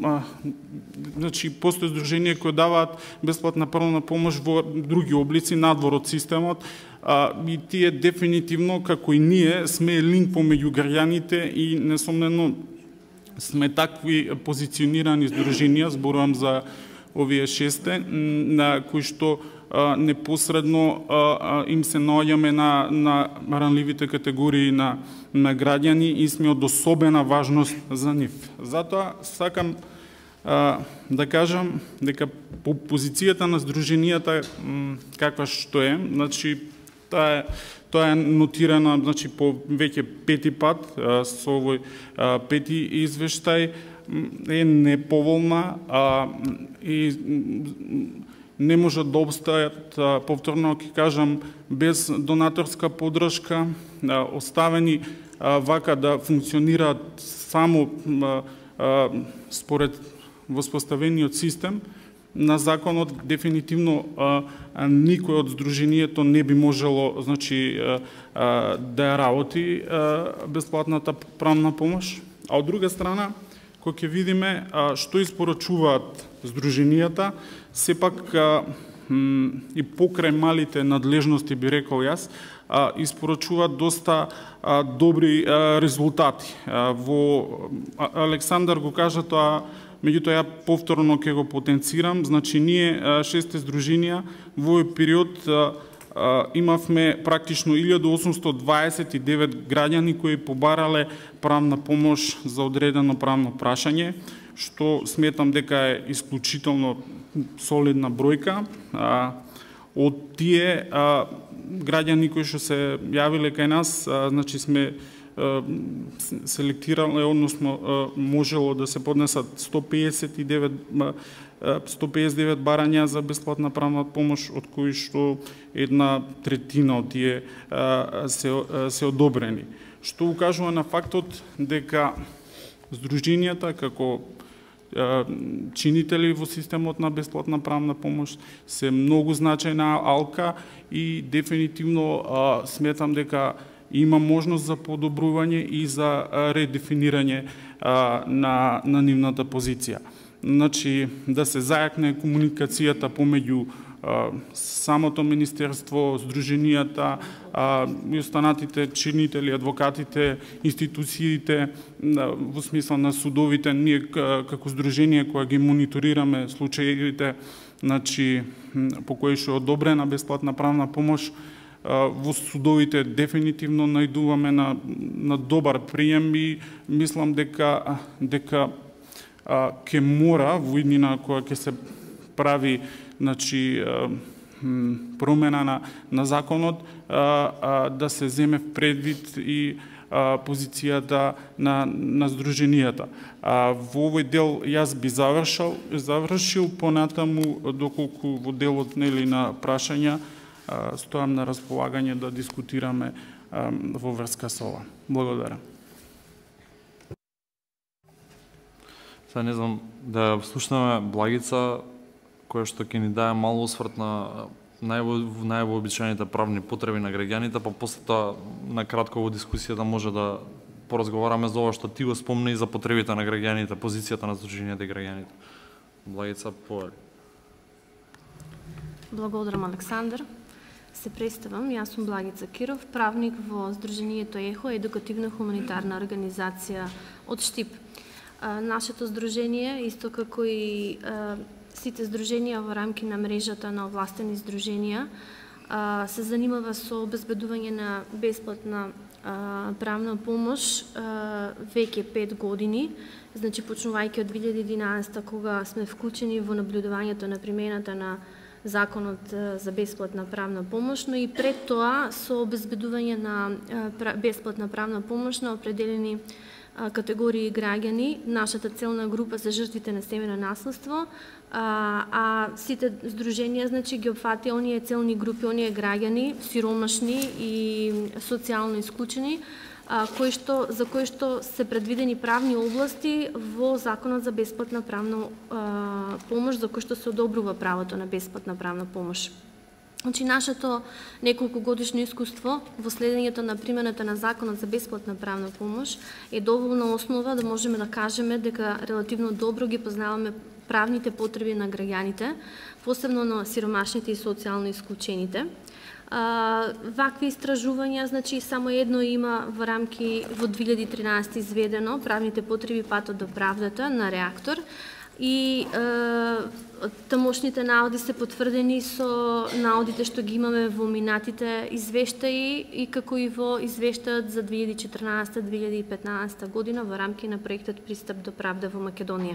значи постои здруженија кои даваат бесплатна правна помош во други облици надвор од системот, и тие дефинитивно како и ние сме линк помеѓу граѓаните и несомнено сме такви позиционирани здруженија, зборувам за овие шесте, на кои што непосредно им се наоѓаме на, на ранливите категории на, на граѓани и сме од особена важност за нив. Затоа сакам а, да кажам дека по позицијата на здруженијата каква што е, значи тоа е Тоа е нотирана, значи, по веќе пети пат а, со овој а, пети извештај е неповолна а, и не може да обстајат, повторно ќе кажам, без донаторска поддршка, а, оставени а, вака да функционираат само а, а, според воспоставениот систем на законот, дефинитивно а, а, никој од здруженијето не би можело, значи, а, а, да ја работи а, бесплатната правна помош. А од друга страна, кога ќе видиме а, што испорачуваат здруженијата, сепак а, м, и покрај малите надлежности, би рекол јас, а, испорачуваат доста а, добри а, резултати. А, во а, Александар го кажа тоа, меѓутоа ја повторно ќе го потенцирам, значи ние шесте здруженија во овој период а, а, имавме практично илјада осумсто дваесет и девет граѓани кои побарале правна помош за одредено правно прашање, што сметам дека е исклучително солидна бројка. А, од тие а, граѓани кои што се јавиле кај нас, а, значи сме селектирале, односно можело да се поднесат сто пеесет и девет барања за бесплатна правна помош, од кои што една третина од тие се, се одобрени. Што укажува на фактот дека здруженијата како чинители во системот на бесплатна правна помош се многу значајна алка и дефинитивно сметам дека има можност за подобрување и за редефинирање а, на, на нивната позиција. Значи, да се зајакне комуникацијата помеѓу а, самото министерство, здруженијата а, и останатите чинители, адвокатите, институциите, во смисла на судовите, ние како здружение која ги мониторираме случаите, значи, по кои што е одобрена бесплатна правна помош, во судовите дефинитивно најдуваме на, на добар прием и мислам дека дека а, ке мора во иднина која ќе се прави, значи, а, промена на, на законот, а, а, да се земе в предвид и а, позицијата на, на здруженијата. А, во овој дел јас би завршил, завршил понатаму, доколку во делот, нели, на прашања стојам на располагање да дискутираме во врска со ова. Благодарам. Сега не знам, да слушнаме Благица, која што ќе ни даде мало осврт на највообичаените правни потреби на граѓаните, па после тоа на кратко во дискусијата може да поразговараме за ова што ти го спомна и за потребите на граѓаните, позицијата на здруженијата и граѓаните. Благица, повели. Благодарам, Александар. Се представам, јас сум Благица Киров, правник во Сдруженијето ЕХО, едукативна хуманитарна организација од Штип. Нашето здружение, исто како и сите здруженија во рамки на мрежата на овластени здруженија, се занимава со обезбедување на бесплатна правна помош веќе пет години, значи почнувајќи од две илјади и единаесета кога сме вклучени во наблюдувањето на примената на Законот за бесплатна правна помош, но и пред тоа со обезбедување на бесплатна правна помош на определени категории граѓани. Нашата целна група се жртвите на семејно наследство, а, а сите здруженија значи ги опфатија оние целни групи, оние граѓани сиромашни и социјално исклучени, а, кои што, за кои што се предвидени правни области во Законот за бесплатна правна а, помош, за кои што се одобрува правото на бесплатна правна помош. Значи, нашето неколку годишно искуство во следењето на примената на Законот за бесплатна правна помош е доволна основа да можеме да кажеме дека релативно добро ги познаваме правните потреби на граѓаните, посебно на сиромашните и социјално исклучените. А, вакви истражувања, значи само едно има во рамки во две илјади и тринаесета изведено, правните потреби патот до правдата на Реактор, и е, тамошните наоди се потврдени со наодите што ги имаме во минатите извештаи и како и во извештајот за две илјади и четрнаесета - две илјади и петнаесета година во рамки на проектот Пристап до правда во Македонија.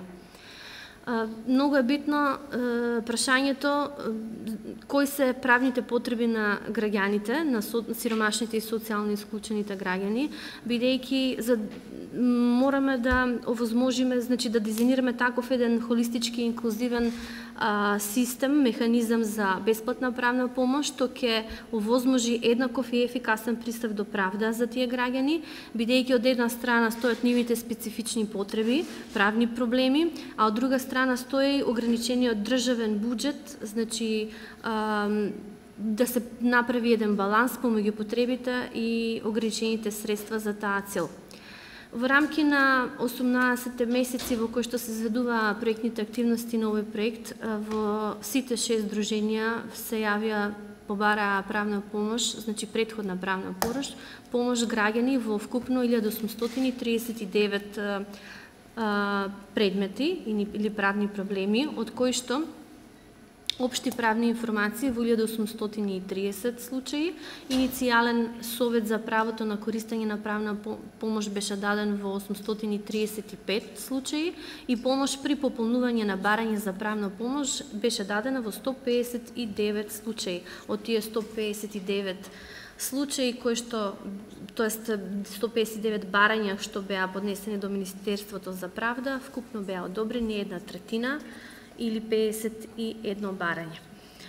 Многу е битно прашањето кои се правните потреби на граѓаните, на сиромашните и социјално исклучените граѓани, бидејќи за мораме да овозможиме, значи да дизајнираме таков еден холистички инклузивен а, систем, механизам за бесплатна правна помош, што ќе овозможи еднаков и ефикасен пристап до правда за тие граѓани, бидејќи од една страна стојат нивните специфични потреби, правни проблеми, а од друга страна стои ограничениот државен буџет, значи а, да се направи еден баланс помеѓу потребите и ограничените средства за таа цел. Во рамки на осумнаесетте месеци во кои што се изведуваа проектните активности на овој проект, во сите шест здруженија се јавија, побараа правна помош, значи претходна правна помош, помош граѓани во вкупно илјада осумстотини триесет и девет предмети или правни проблеми, од кои што општи правни информации во илјада осумстотини и триесет случаи, иницијален совет за правото на користење на правна помош беше даден во осумстотини и триесет и пет случаи и помош при пополнување на барање за правна помош беше дадена во сто пеесет и девет случаи. Од тие сто пеесет и девет случаи кои што, тоест сто пеесет и девет барања што беа поднесени до Министерството за правда, вкупно беа одобрени една третина или пеесет и едно барање.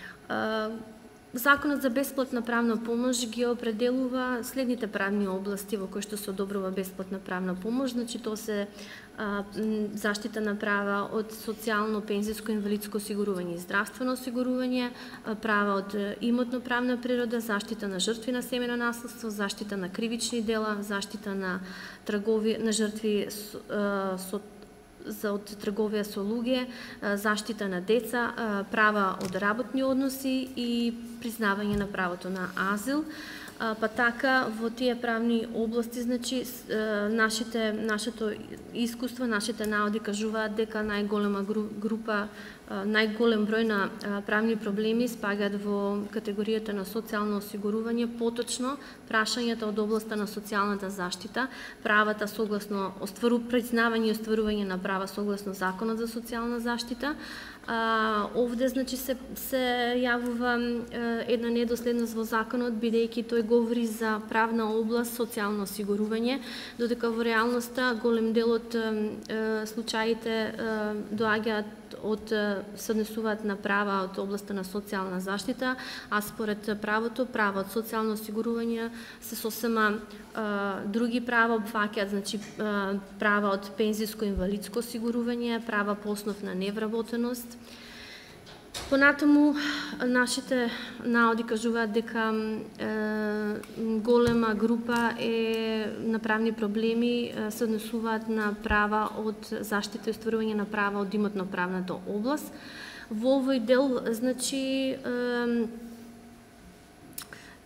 Законот за бесплатна правна помош ги определува следните правни области во кои што се одобрува бесплатна правна помош, значи тоа се а, заштита на права од социјално, пензиско, инвалидско осигурување и здравствено осигурување, права од имотно правна природа, заштита на жртви на семејно наследство, заштита на кривични дела, заштита на тргови на жртви со, со за од трговија со луѓе, заштита на деца, права од работни односи и признавање на правото на азил. Па така во тие правни области, значи нашите нашето искуство, нашите наоди кажуваат дека најголема група, најголем број на правни проблеми спаѓаат во категоријата на социјално осигурување, поточно прашањата од областа на социјалната заштита, правата согласно оствару признавање и остварување на права согласно Законот за социјална заштита. А, овде значи се се јавува е, една недоследност во законот, бидејќи тој говори за правна област социјално осигурување, додека во реалноста голем дел од е, случаите е, доаѓаат од се однесуваат на права од областа на социјална заштита, а според правото, права од социјално осигурување се сосема е, други права опфаќаат, значи е, права од пензиско инвалидско осигурување, права по основ на невработеност. Понатаму, нашите наоди кажуваат дека е, голема група е на правни проблеми е, се однесуваат на права од заштита и остварување на права од имотно-правната област. Во овој дел, значи, е,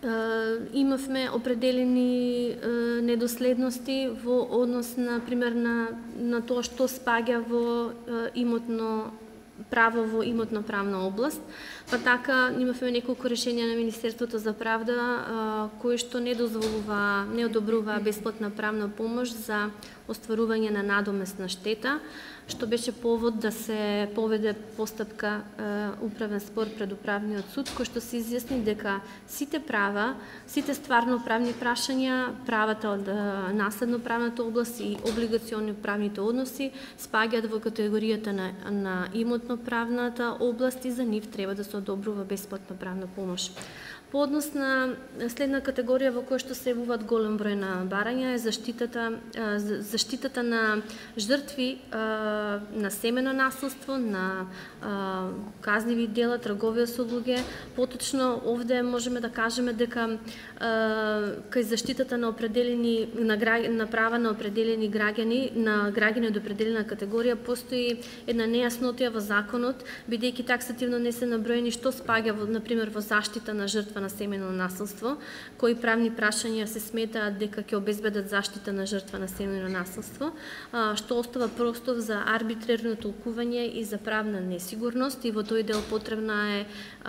имавме определени недоследности во однос, например, на, на тоа што спаѓа во имотно право во имотно-правна област. Па така, имавме неколку решенија на Министерството за правда кои што не дозволува, не одобрува бесплатна правна помош за остварување на надомесна штета, што беше повод да се поведе постапка управен спор пред управниот суд, кој што се изјасни дека сите права, сите стварно правни прашања, правата од наследно правната област и облигационни правните односи спаѓаат во категоријата на, на имотно правната област и за нив треба да се одобрува бесплатна правна помош. По однос на следна категорија во која што се јавуваат голем број на барања е заштитата, заштитата на жртви на семено насилство, на казниви дела, трговија со луѓе. Поточно овде можеме да кажеме дека кај заштитата на определени на, на права на определени граѓани, на граѓани од определена категорија постои една нејаснотија во законот, бидејќи таксативно не се наброени што спаѓа во, например, во заштита на жртва на семено насилство, кои правни прашања се сметаат дека ќе обезбедат заштита на жртва на семено насилство, што остава простор за арбитрерно толкување и за правна несигурност, и во тој дел потребна е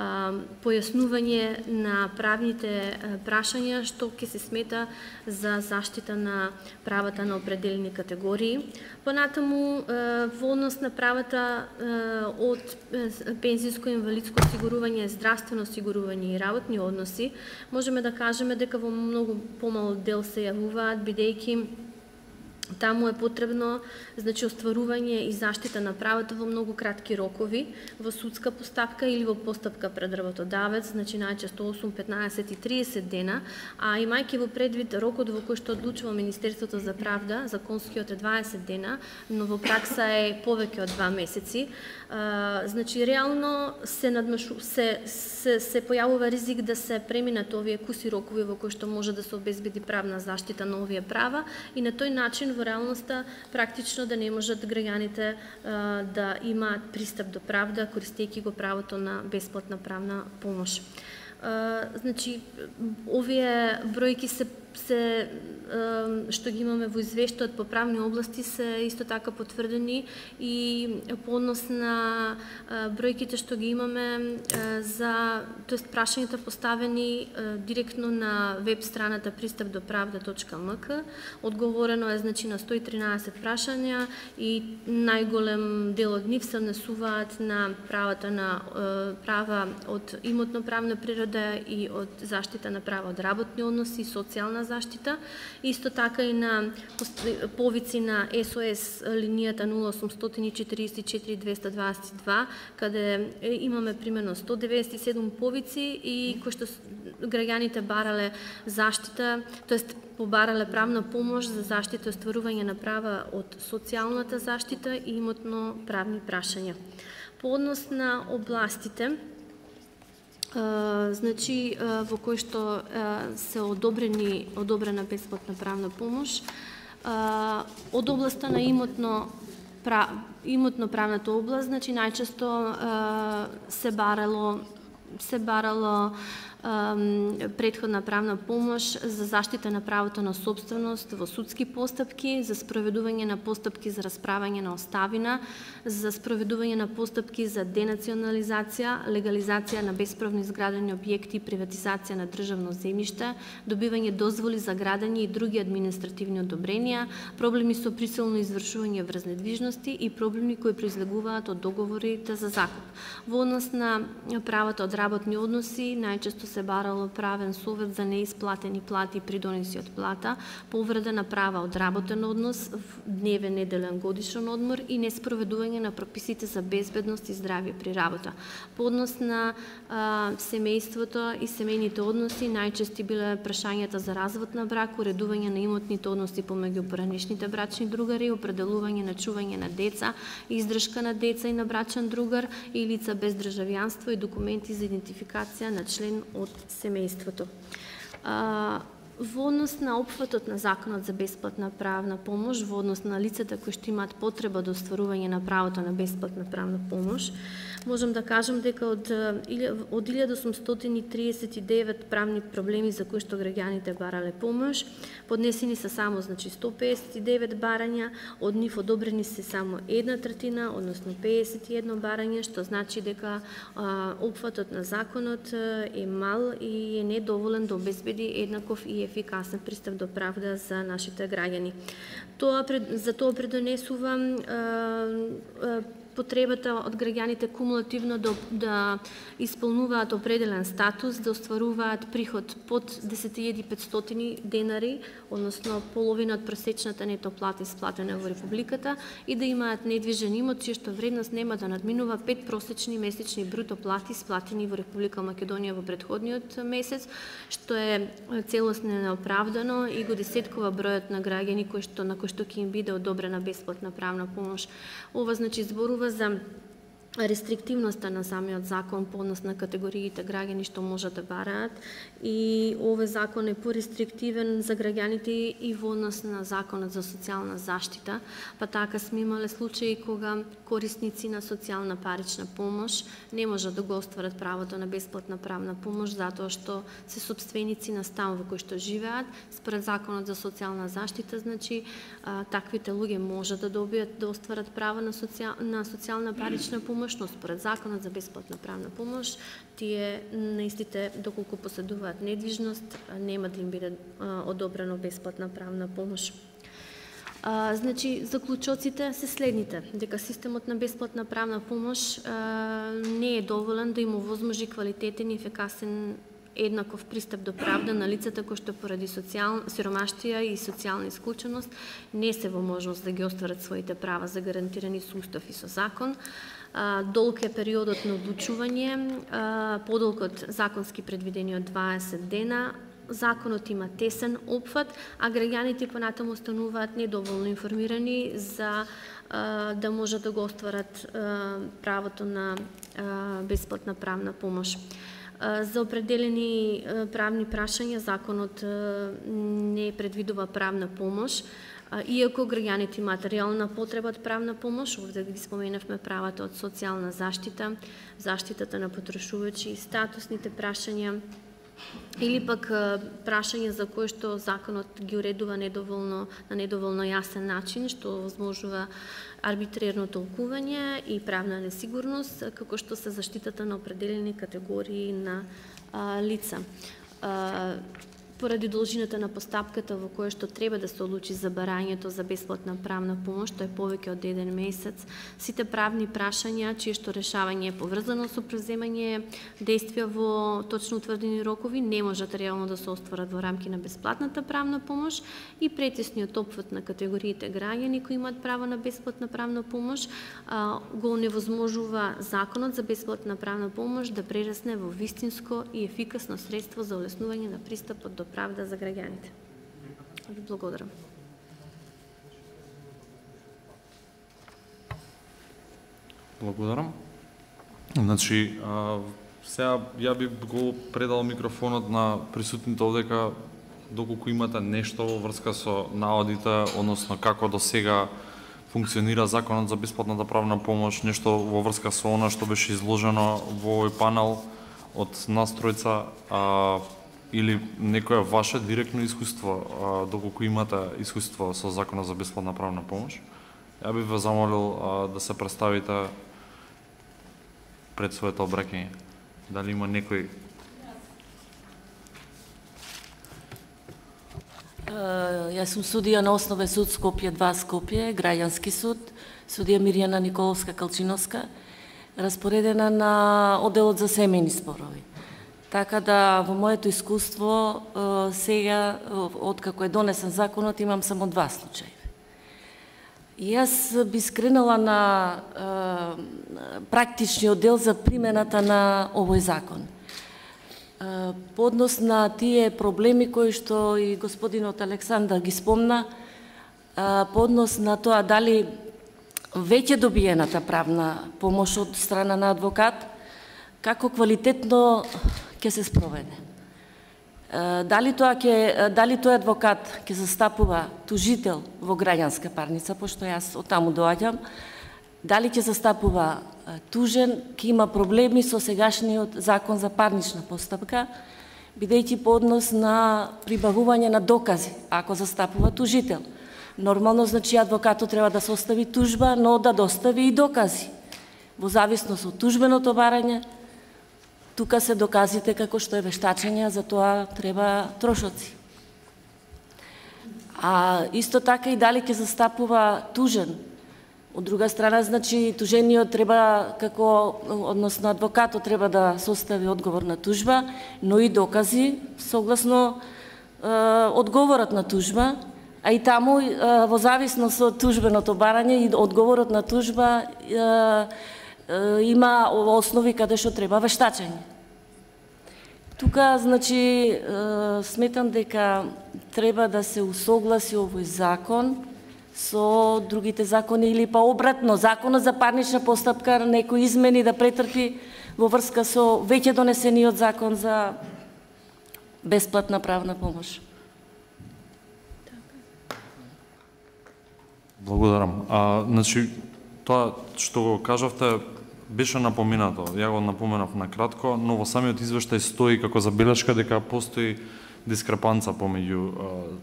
појаснување на правните прашања што ќе се смета за заштита на правата на определени категории. Понатаму, во однос на правата од пензijsko инвалидско осигурување, здравствено осигурување и работни односи, можеме да кажеме дека во многу помал дел се јавуваат, бидејќи таму е потребно, значи, остварување и заштита на правата во многу кратки рокови, во судска постапка или во постапка пред работодавец, значи најчесто осум, петнаесет и триесет дена, а имајќи во предвид рокот во кој што одлучува Министерството за правда, законскиот е дваесет дена, но во пракса е повеќе од два месеци. А, значи, реално се, надмашу, се, се, се појавува ризик да се преминат овие куси рокови во кои што може да се обезбеди правна заштита на овие права и на тој начин во реалноста практично да не можат граѓаните да имаат пристап до правда користејќи го правото на бесплатна правна помош. Значи, овие бројки се се што ги имаме во извештајот по правни области се исто така потврдени и по однос на бројките што ги имаме за, тоест прашањата поставени директно на веб страната пристап до правда точка ем ка, одговорено е, значи, на сто и тринаесет прашања и најголем дел од нив се однесуваат на правата на права од имотно правна природа и од заштита на права од работни односи и социјална заштита, исто така и на повици на ес о ес линијата нула осумстотини четириесет и четири двеста дваесет и два, каде имаме примерно сто деветдесет и седум повици и кои што граѓаните барале заштита, тоест побарале правна помош за заштита и остварување на права од социјалната заштита и имотно правни прашања. По однос на областите, Uh, значи, uh, во кој што uh, се одобрени, одобрена бесплатна правна помош, uh, од областа на имотно, пра, имотно правната област, значи најчесто uh, се барало, се барало предходна правна помош за заштита на правото на собственост во судски постапки, за спроведување на постапки за расправање на оставина, за спроведување на постапки за денационализација, легализација на бесправно изградени објекти и приватизација на државно земјиште, добивање дозволи за градење и други административни одобренија, проблеми со присилно извршување врз недвижности и проблеми кои произлегуваат од договорите за закуп. Во однос на правата од работни односи, најчесто се барало правен совет за неисплатени плати и придонеси од плата, повреда на права од работен однос, дневен, неделен, годишен одмор и неспроведување на прописите за безбедност и здравје при работа. По однос на а, семејството и семејните односи, најчести биле прашањата за развод на брак, уредување на имотните односи помеѓу поранешните брачни другари, определување на чување на деца, издршка на деца и на брачен другар и лица без државјанство и документи за идентификација на член од семејството. А, во однос на опфатот на Законот за бесплатна правна помош, во однос на лицата кои што имаат потреба до остварување на правото на бесплатна правна помош, Можам да кажам дека од од илјада осумстотини триесет и девет правни проблеми за кои што граѓаните барале помош, поднесени се само значи сто песет и девет барања, од нив одобрени се само една третина, односно песет и едно барање, што значи дека а, опфатот на законот е мал и е недоволен да обезбеди еднаков и ефикасен пристап до правда за нашите граѓани. Тоа за тоа предонесува а, а, потребата од граѓаните кумулативно да, да исполнуваат определен статус, да остваруваат приход под десет илјади и петстотини денари, односно половина од просечната нето плата исплатена во Републиката, и да имаат недвижен имот, чија што вредност нема да надминува пет просечни месечни бруто плати исплатени во Република Македонија во претходниот месец, што е целосно неоправдано и го десеткува бројот на граѓани кои што на кои што ќе им биде одобрена бесплатна правна помош. Ова значи зборува за рестриктивноста на самиот закон по однос на категориите граѓани што можат да бараат, и овој закон е порестриктивен за граѓаните и во однос на законот за социјална заштита, па така сме имале случаи кога корисници на социјална парична помош не можат да го остварат правото на бесплатна правна помош затоа што се сопственици на стан во кој што живеат. Според законот за социјална заштита, значи таквите луѓе можат да добијат да остварат право на социјал, на социјална парична помош, но според законот за бесплатна правна помош, тие наистите, доколку поседуваат недвижност, нема да им биде одобрено бесплатна правна помош. А, значи, заклучоците се следните, дека системот на бесплатна правна помош а, не е доволен да им овозможи квалитетен и ефикасен еднаков пристап до правда на лицата кои што поради социјална сиромаштија и социјална исклученост не се во можност да ги остварат своите права за гарантирани со устав и со закон. Долг е периодот на одлучување, подолг од законски предвидениот дваесет дена. Законот има тесен опфат, а граѓаните понатаму остануваат недоволно информирани за да можат да го остварат правото на бесплатна правна помош. За определени правни прашања законот не предвидува правна помош, иако граѓаните имаат реална потреба од правна помош. Овде ги споменавме правата од социјална заштита, заштитата на потрошувачи, статусните прашања, или пак прашања за кои што законот ги уредува недоволно, на недоволно јасен начин, што возможува арбитрерно толкување и правна несигурност, како што се заштитата на определени категории на а, лица. А, Поради должината на постапката во која што треба да се одлучи за барањето за бесплатна правна помош, тоа е повеќе од еден месец, сите правни прашања чие што решавање е поврзано со преземање действија во точно утврдени рокови не можат реално да се остварат во рамки на бесплатната правна помош, и претесниот опфат на категориите граѓани кои имаат право на бесплатна правна помош а, го невозможува законот за бесплатна правна помош да прерасне во вистинско и ефикасно средство за олеснување на пристапот до правда за граѓаните. Ви благодарам. Благодарам. Значи, а, сега ја би го предал микрофонот на присутните овдека, доколку имате нешто во врска со наводите, односно како до сега функционира законот за бесплатната правна помош, нешто во врска со она што беше изложено во овој панел од нас тројца, а, или некое ваше директно искуство, а, доколку имате искуство со законот за бесплатна правна помош. Ја би ве замолил а, да се представите пред своето обраќање. Дали има некој? Јас сум судија на Основен суд Скопје два Скопје, граѓански суд, судија Мирјана Николовска-Калчиновска, распоредена на одделот за семејни спорови. Така да во моето искуство сега, откако е донесен законот, имам само два случаи. И јас би скренала на е, практичниот дел за примената на овој закон. Е, по однос на тие проблеми кои што и господинот Александар ги спомна, е, по однос на тоа дали веќе добиената правна помош од страна на адвокат, како квалитетно ќе се спроведе. Дали тоа ќе дали тој адвокат ќе застапува тужител во граѓанска парница, пошто јас од таму доаѓам, дали ќе застапува тужен, ќе има проблеми со сегашниот закон за парнична постапка, бидејќи по однос на прибавување на докази, ако застапува тужител. Нормално, значи, адвокатот треба да состави тужба, но да достави и докази. Во зависност од тужбеното барање, тука се доказите како што е вештачење, за тоа треба трошоци. А исто така и дали ќе застапува тужен. Од друга страна, значи, тужениот треба, како, односно адвокатот треба да состави одговор на тужба, но и докази согласно е, одговорот на тужба, а и таму е, во зависност од тужбеното барање и одговорот на тужба е, е, има основи каде што треба вештачење. Тука, значи, е, сметам дека треба да се усогласи овој закон со другите закони или па обратно, законот за парнична постапка некои измени да претрпи во врска со веќе донесениот закон за бесплатна правна помош. Благодарам. А, значи, тоа што го кажавте беше напоминато. Ја го напоменав на кратко, но во самиот извештај стои како забелешка дека постои дискрепанца помеѓу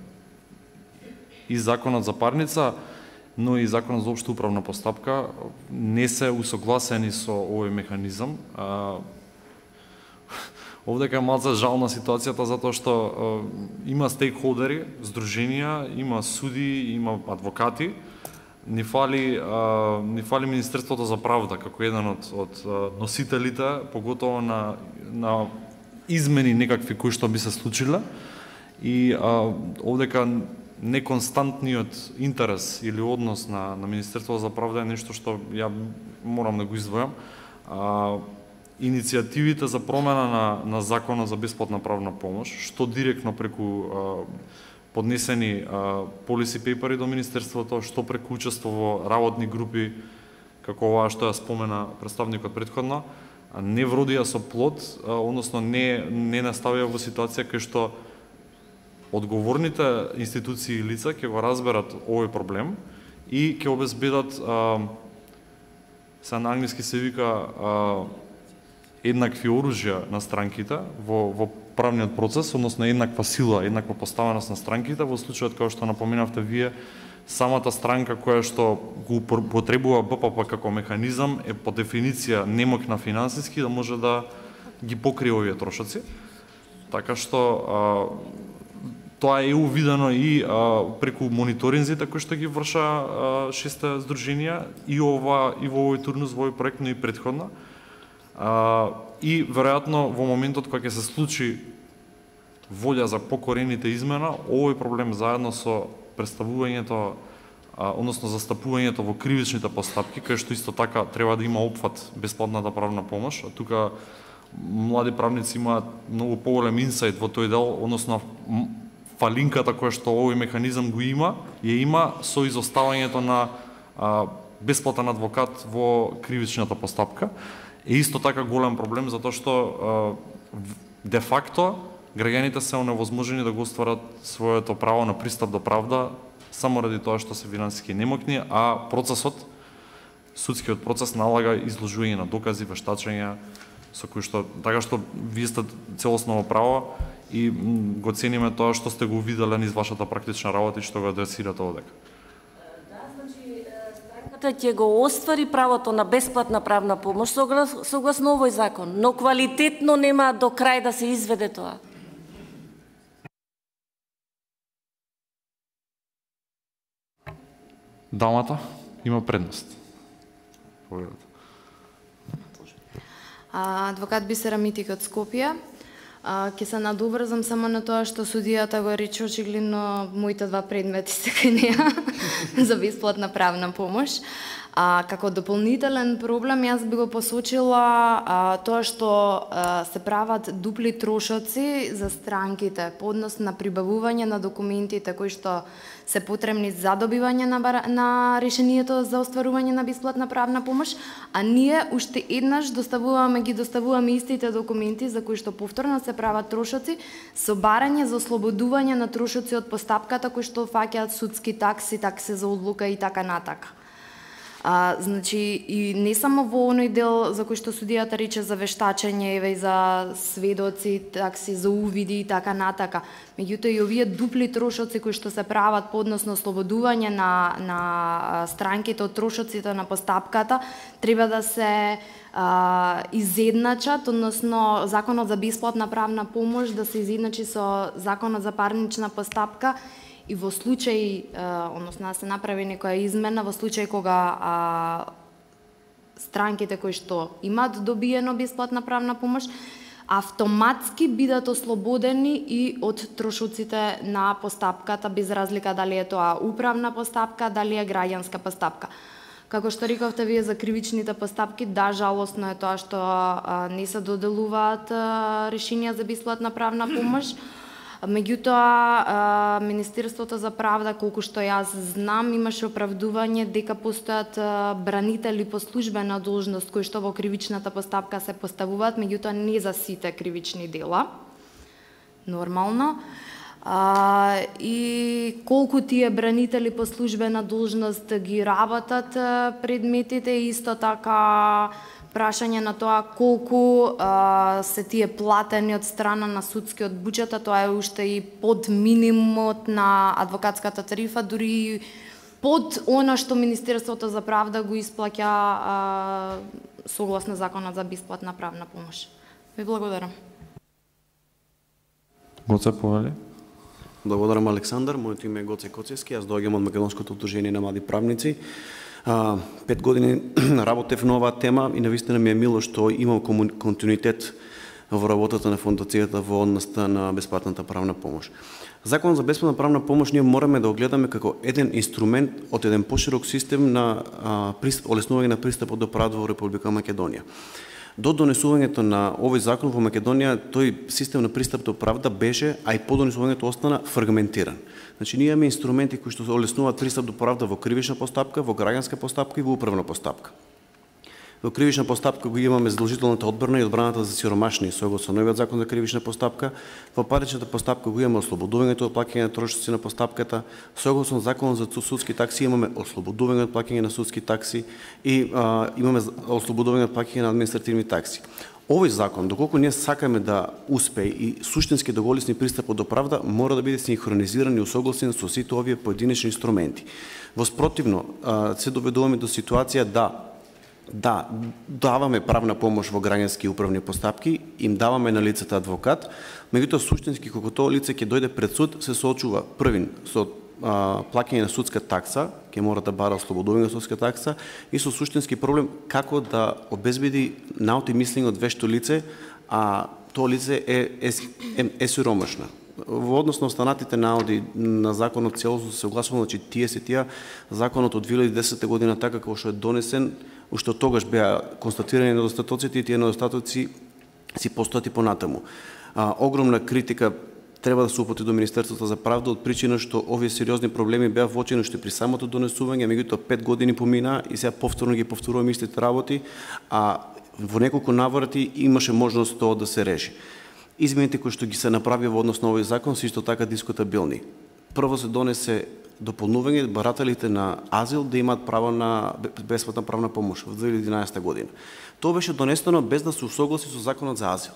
и законот за парница, но и законот за општа управна постапка не се усогласени со овој механизам. Овдека е малце жална ситуацијата затоа што има стейкхолдери, здруженија, има суди, има адвокати. Ни фали ни фали Министерството за правда како еден од од носителите, поготово на на измени некакви кои што би се случиле. И овдека неконстантниот интерес или однос на, на Министерството за правда е нешто што ја морам да го издвојам. А, иницијативите за промена на, на законот за бесплатна правна помош, што директно преку а, поднесени а, policy пейпери до Министерството, што преку учество во работни групи, како оваа што ја спомена представникот предходно, не вродија со плод, а, односно не, не наставија во ситуација кај што одговорните институции и лица ќе го разберат овој проблем и ќе обезбедат, се на англиски се вика, а, еднакви оружја на странките во, во правниот процес, односно еднаква сила, еднаква поставеност на странките. Во случајот, како што напоминавте вие, самата странка која што го потребува Б П П како механизам е по дефиниција немокна финансиски да може да ги покрие овие трошоци. Така што а, тоа е увидено и а, преку мониторинзите кои што ги врша а, шесте здруженија и ова и во овој турнус во овој проект, но и претходно. А, и веројатно во моментот кога ќе се случи волја за покорените измена, овој проблем заедно со представувањето, а, односно застапувањето во кривичните постапки, кај што исто така треба да има опфат бесплатната правна помош, а тука млади правници имаат многу поголем инсайт во тој дел, односно фалинката која што овој механизам го има, ја има со изоставањето на а, бесплатен адвокат во кривичната постапка. Е исто така голем проблем затоа што а, де факто граѓаните се оневозможени да го остварат своето право на пристап до правда само ради тоа што се финансиски немокни, а процесот, судскиот процес налага изложување на докази, вештачења, со кои што, така што вие сте целосно во право и го цениме тоа што сте го виделе низ вашата практична работа и што го адресирате овдека. Да, значи, странката ќе го оствари правото на бесплатна правна помош соглас, согласно овој закон, но квалитетно нема до крај да се изведе тоа. Дамата има предност. Поведете. Адвокат Бисера Митик од Скопје. Ќе се надобрзам само на тоа што судијата го рече, очигледно моите два предмети се кај неа за бесплатна правна помош. А, како дополнителен проблем јас би го посочила а, тоа што а, се прават дупли трошоци за странките по однос на прибавување на документите кои што се потребни за добивање на, на решението за остварување на бесплатна правна помош, а ние уште еднаш доставуваме ги доставуваме истите документи за кои што повторно се прават трошоци со барање за ослободување на трошоци од постапката кои што фаќаат судски такси, такси за одлука и така натака. А, значи, и не само во оној дел за кој што судијата рече за вештачење, еве и за сведоци, такси, за увиди и така натака. Меѓутоа и овие дупли трошоци кои што се прават по односно ослободување на, на странките од трошоците на постапката, треба да се а, изедначат, односно законот за бесплатна правна помош да се изедначи со законот за парнична постапка, и во случај, односно да се направи некоја измена, во случај кога а, странките кои што имаат добиено бесплатна правна помош, автоматски бидат ослободени и од трошоците на постапката, без разлика дали е тоа управна постапка, дали е граѓанска постапка. Како што рековте вие за кривичните постапки, да, жалосно е тоа што а, не се доделуваат а, решенија за бесплатна правна помош. Меѓутоа, Министерството за правда, колку што јас знам, имаше оправдување дека постојат бранители по службена должност кои што во кривичната постапка се поставуваат, меѓутоа не за сите кривични дела. Нормално. А, и колку тие бранители по службена должност ги работат предметите, исто така прашање на тоа колку а, се тие платени од страна на судскиот буџет, тоа е уште и под минимумот на адвокатската тарифа, дури под она што Министерството за правда го исплаќа а, согласно законот за бесплатна правна помош. Ви благодарам. Гоце Повели. Благодарам, Александар. Моето име е Гоце Коцевски, јас доаѓам од Македонското удружение на млади правници. А, пет години работев на оваа тема и навистина ми е мило што имам континуитет во работата на фондацијата во односта на бесплатната правна помош. Законот за бесплатна правна помош ние мораме да го гледаме како еден инструмент од еден поширок систем на а, олеснување на пристапот до правда во Република Македонија. До донесувањето на овој закон во Македонија, тој систем на пристап до правда беше, а и по донесувањето остана фрагментиран. Значи, ние имаме инструменти кои што се олеснуваат пристап до правда во кривична постапка, во граѓанска постапка и во управна постапка. Во кривична постапка го имаме задолжителната одбрана и одбраната за сиромашни, согласно со новиот закон за кривична постапка. Во паричната постапка го имаме ослободувањето од плаќање на трошоци на постапката. Согласно законот за судски такси имаме ослободување од плаќање на судски такси и а, имаме ослободување од плаќање на административни такси. Овој закон, доколку ние сакаме да успее и суштински да го олесни пристапот до правда, мора да биде синхронизиран и усогласен со сите овие поединечни инструменти. Во спротивно, се доведуваме до ситуација да да даваме правна помош во граѓански и управни постапки, им даваме на лицата адвокат, меѓутоа суштински кога тоа лице ќе дојде пред суд, се соочува првин со а, плаќање на судска такса, ќе мора да бара ослободување на судска такса и со суштински проблем како да обезбеди наути мислење од вешто лице, а тоа лице е е, е, е сиромашна. Во однос на останатите наоди на законот целосно се согласувам, значи тие се тие законот од две илјади и десета година така како што е донесен, уште тогаш беа констатирани недостатоците и тие недостатоци си постојат и понатаму. А, огромна критика треба да се упати до Министерството за правда од причина што овие сериозни проблеми беа воочени уште при самото донесување, меѓутоа пет години помина и сега повторно ги повторуваме истите работи, а во неколку наврати имаше можност тоа да се реши. Измените кои што ги се направи во однос на овој закон се исто така дискутабилни. Прво се донесе дополнување барателите на азил да имаат право на бесплатна правна помош во две илјади и единаесета година. Тоа беше донесено без да се усогласи со законот за азил.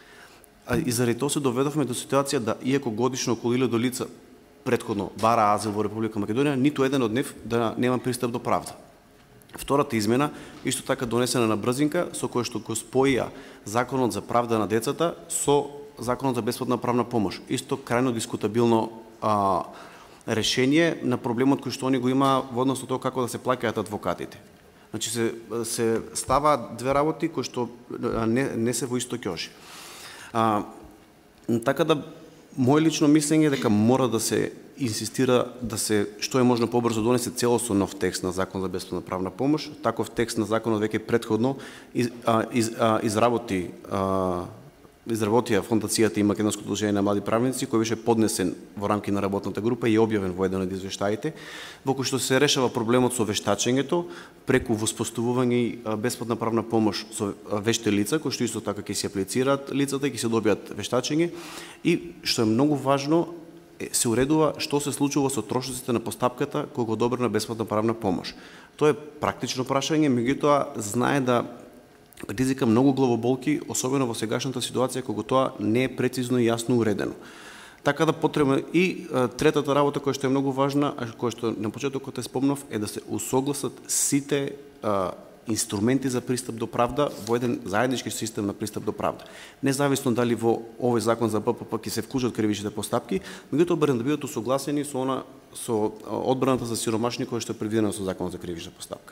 И заради тоа се доведовме до ситуација да, иако годишно околу илјада лица претходно бара азил во Република Македонија, ниту еден од нив да нема пристап до правда. Втората измена, исто така донесена на брзинка, со која што го споија законот за правда на децата со законот за бесплатна правна помош. Исто крајно дискутабилно а, решение на проблемот кој што они го има во однос на тоа како да се плаќаат адвокатите. Значи се се ставаат две работи кои што не не се во исто ќош. А, така да мој лично мислење е дека мора да се инсистира да се што е можно побрзо донесе целосно нов текст на закон за бесплатна правна помош. Таков текст на законот веќе претходно из, а, из, а, изработи а, изработија фондацијата и Македонското удружение на млади правници, кој беше поднесен во рамки на работната група и објавен во еден од извештаите, во кој што се решава проблемот со вештачењето преку воспоставување и бесплатна правна помош со вешти лица, кои што исто така ќе се аплицираат лицата и ќе се добијат вештачење, и што е многу важно, се уредува што се случува со трошоците на постапката кога одобрена бесплатна правна помош. Тоа е практично прашање, меѓутоа знае да предизвика многу главоболки, особено во сегашната ситуација кога тоа не е прецизно и јасно уредено. Така да потребно и третата работа која што е многу важна, а која што на почетокот е спомнав, е да се усогласат сите а, инструменти за пристап до правда во еден заеднички систем на пристап до правда. Независно дали во овој закон за Б П П ќе се вклучат кривичните постапки, меѓутоа барем да бидат усогласени со она со одбраната за сиромашни која што е предвидена со закон за кривична постапка.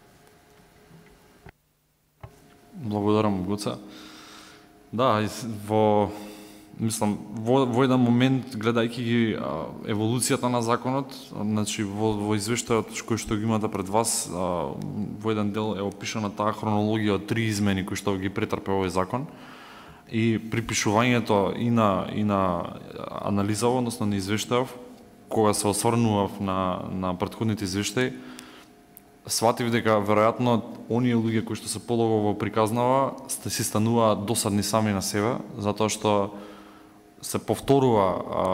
Благодарам, Гоца. Да, во мислам во, во еден момент гледајќи ги а, еволуцијата на законот, значи во, во извештајот кој што ги имате пред вас, а, во еден дел е опишана таа хронологија од три измени кои што ги претрпе овој закон и припишувањето и на и на анализа, односно на извештајов, кога се осврнував на на претходните извештаи, сватив дека веројатно оние луѓе кои што се подолго во приказнава сте си стануваат досадни сами на себе, затоа што се повторува а,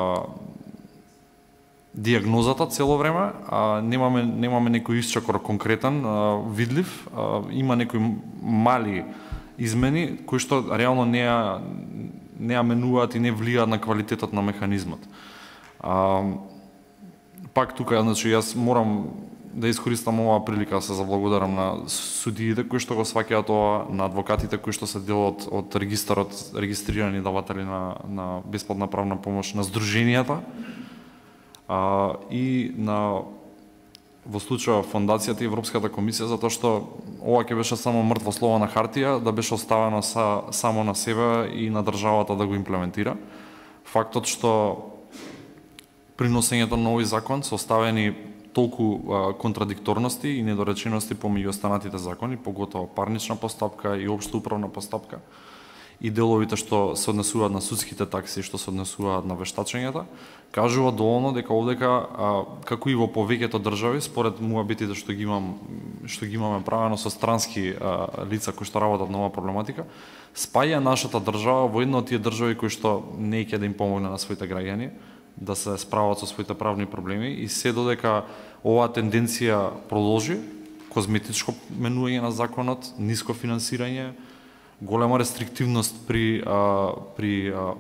диагнозата цело време, а немаме немаме некој исчекор конкретен, а, видлив, а, има некои мали измени кои што реално не ја не ја менуваат и не влијаат на квалитетот на механизмот. А, пак тука, значи јас морам да искористам оваа прилика да се заблагодарам на судиите кои што го сваќаат ова, на адвокатите кои што се дел од, од регистарот, регистрирани даватели на, на бесплатна правна помош, на здруженијата а, и на во случајот Фондацијата и Европската комисија, затоа што ова ќе беше само мртво слово на хартија, да беше оставено са, само на себе и на државата да го имплементира. Фактот што приносењето на овој закон се оставени толку а, контрадикторности и недоречености помеѓу останатите закони, поготово парнична постапка и општа управна постапка, и деловите што се однесуваат на судските такси, што се однесуваат на вештачењата, кажува доволно дека овдека, а, како и во повеќето држави, според муабитите што ги имам, што ги имаме правено со странски а, лица кои што работат на оваа проблематика, спаја нашата држава во една од тие држави кои што не ќе да им помогне на своите граѓани да се справат со своите правни проблеми, и се додека оваа тенденција продолжи, козметичко менување на законот, ниско финансирање, голема рестриктивност при а, при а,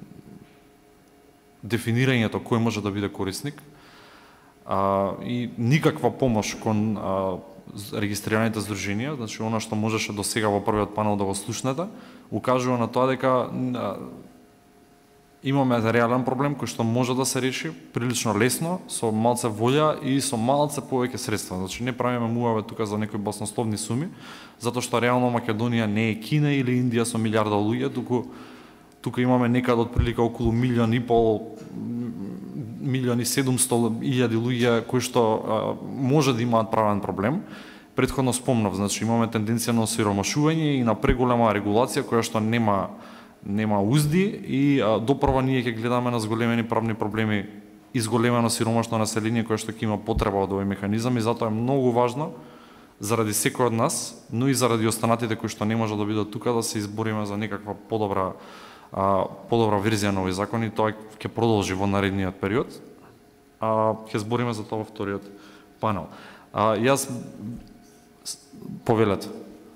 дефинирањето кој може да биде корисник, а, и никаква помош кон а, регистрираните здруженија, значи она што можеше до сега во првиот панел да го слушнете, укажува на тоа дека а, имаме реален проблем кој што може да се реши прилично лесно, со малце волја и со малце повеќе средства. Значи не правиме муаве тука за некои баснословни суми, затоа што реално Македонија не е Кина или Индија со милиарда луѓе, туку тука имаме некаде отприлика околу милион и пол, милион и седумсто илјади луѓе кои што а, може да имаат правен проблем. Претходно спомнав, значи имаме тенденција на осиромашување и на преголема регулација која што нема нема узди, и а, допрва ние ќе гледаме на зголемени правни проблеми и зголемено сиромашно население кое што ќе има потреба од овој механизам, и затоа е многу важно заради секој од нас, но и заради останатите кои што не може да бидат тука, да се избориме за некаква подобра а, подобра верзија на овој закон, и тоа ќе продолжи во наредниот период. А ќе збориме за тоа во вториот панел. А, јас повелете.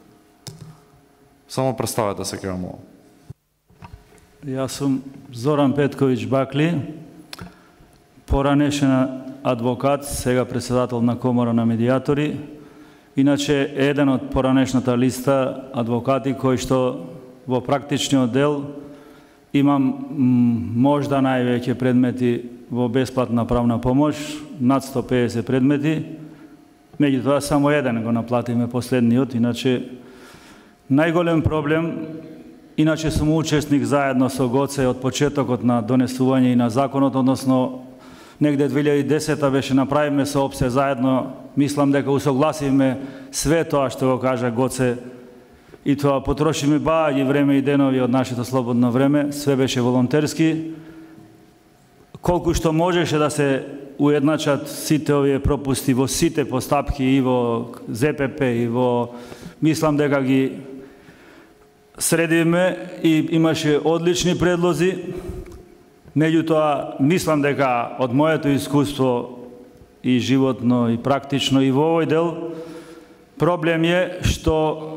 Само представете се ќе вам. Јас сум Зоран Петковиќ Бакли, поранешен адвокат, сега председател на Комора на медијатори. Иначе еден од поранешната листа адвокати кои што во практичниот дел имам можда највеќе предмети во бесплатна правна помош, над сто педесет предмети. Меѓутоа само еден го наплатиме последниот, иначе најголем проблем. Иначе сум учесник заедно со Гоце од почетокот на донесување и на законот, односно негде две илјади и десета беше направиме со опсе заедно, мислам дека усогласивме све тоа што го кажа Гоце, и тоа потрошиме бајаги време и денови од нашето слободно време, све беше волонтерски. Колку што можеше да се уедначат сите овие пропусти во сите постапки, и во З П П, и во, мислам дека ги средиме, и имаше одлични предлози. Меѓутоа, мислам дека од моето искуство и животно, и практично, и во овој дел, проблем е што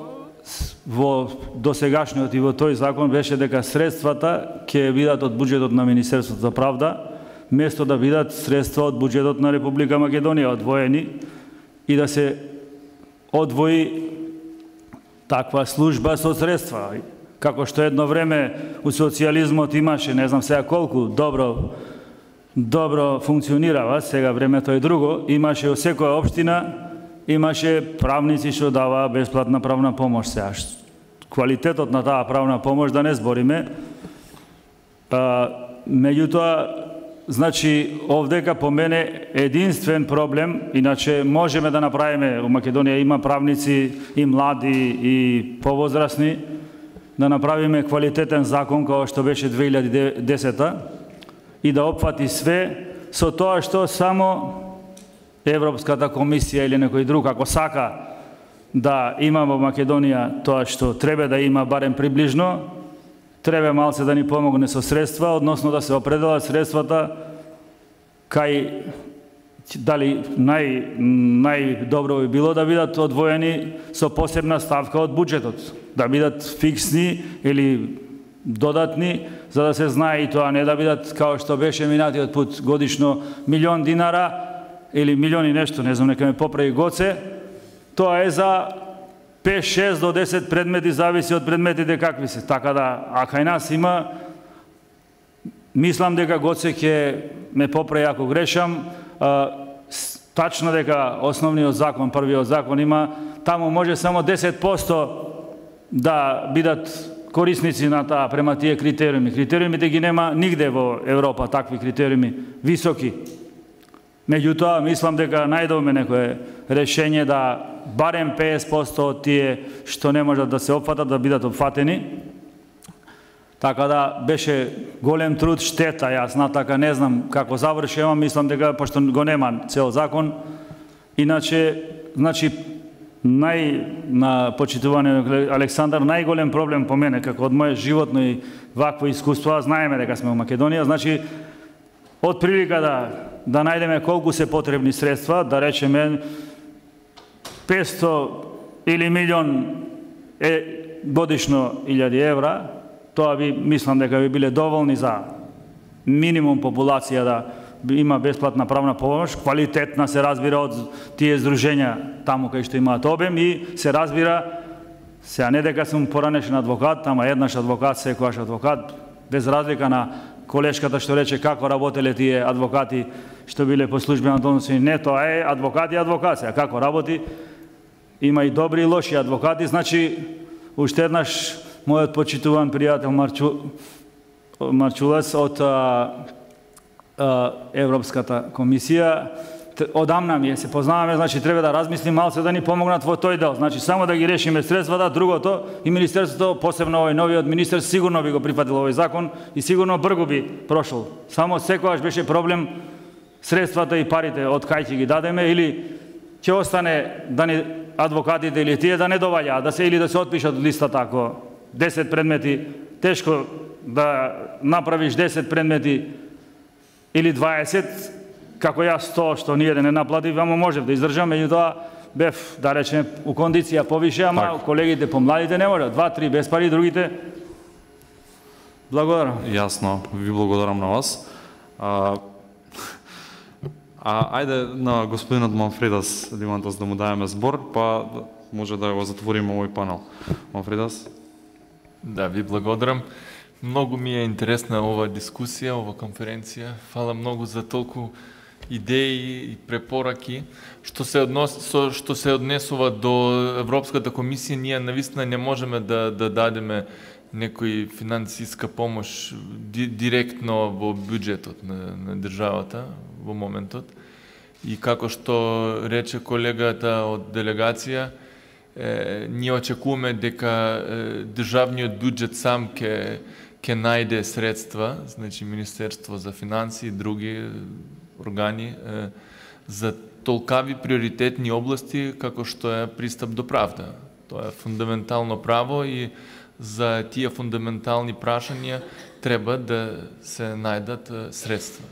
во досегашниот и во тој закон беше дека средствата ќе бидат од буџетот на Министерството за правда, место да бидат средства од буџетот на Република Македонија одвоени и да се одвои таква служба со средства. Како што едно време у социјализмот имаше, не знам сега колку, добро добро функционирава, сега времето е друго, имаше во секоја општина, имаше правници што даваа бесплатна правна помош. Сега, квалитетот на таа правна помош да не збориме. А, меѓутоа, значи, овдека по мене единствен проблем, иначе можеме да направиме, у Македонија има правници и млади и повозрасни, да направиме квалитетен закон како што беше две илјади и десета и да опфати све со тоа што само Европската комисија или некој друг, ако сака да има во Македонија тоа што треба да има барем приближно, треба малце да ни помогне со средства, односно да се определат средствата кај дали нај најдобро би било да бидат одвоени со посебна ставка од буџетот, да бидат фиксни или додатни, за да се знае и тоа, не да бидат као што беше минатиот пут годишно милион динара или милиони нешто, не знам, нека ме поправи Гоце. Тоа е за пет, шест до десет предмети, зависи од предметите какви се. Така да, а кај нас има, мислам дека Гоце ќе ме поправи ако грешам, а, тачно дека основниот закон, првиот закон има, таму може само десет проценти да бидат корисници на таа према тие критериуми. Критериумите ги нема нигде во Европа, такви критериуми, високи. Меѓутоа, мислам дека најдовме некое решение да барем петдесет проценти од тие што не можат да се опфатат, да бидат опфатени. Така да беше голем труд, штета, јас на така не знам како заврши, ама мислам дека пошто го нема цел закон. Иначе, значи, нај на почитуване Александар, најголем проблем по мене, како од моје животно и вакво искуство, знаеме дека сме во Македонија, значи, од прилика да, да најдеме колку се потребни средства, да речеме петсто или милион е годишно илјади евра, тоа би, мислам дека би биле доволни за минимум популација да има бесплатна правна помош, квалитетна се разбира од тие здружења таму кај што имаат обем и се разбира, сега не дека сум поранешен адвокат, ама еднаш адвокат, секојаш адвокат, без разлика на колешката што рече како работеле тие адвокати што биле по службена должност, не, тоа е адвокат и адвокат, сега како работи, има и добри и лоши адвокати, значи, уште еднаш мојот почитуван пријател Марчу, Марчулес од а, а, Европската комисија, одамна ми е, се познаваме, значи треба да размислим малце да ни помогнат во тој дел. Значи само да ги решиме средствата, другото и министерството, посебно овој новиот министер, сигурно би го прифатил овој закон и сигурно брзо би прошол. Само секогаш беше проблем средствата и парите од кај ќе ги дадеме или ќе остане да ни адвокатите или тие да не доваѓаат, да се или да се отпишат од листата ако десет предмети, тешко да направиш десет предмети или дваесет, како јас тоа што ние не наплатив, ама можев да издржам, меѓутоа бев, да речеме, у кондиција повише, ама так. Колегите помладите не можат, два, три без пари, другите. Благодарам. Јасно, ви благодарам на вас. А, а ајде на господинот Манфредас Димантос да му даеме збор, па може да го затвориме овој панел. Манфредас? Да, ви благодарам. Многу ми е интересна ова дискусија, ова конференција. Фала многу за толку идеи и препораки. Што се однос, што се однесува до Европската комисија, ние навистина не можеме да, да дадеме некој финансиска помош ди, директно во бюджетот на, на државата во моментот. И како што рече колегата од делегација, е, ние очекуваме дека е, државниот бюджет сам ке ќе најде средства, значи Министерство за финансии и други органи, е, за толкави приоритетни области како што е пристап до правда. Тоа е фундаментално право и за тие фундаментални прашања треба да се најдат средства.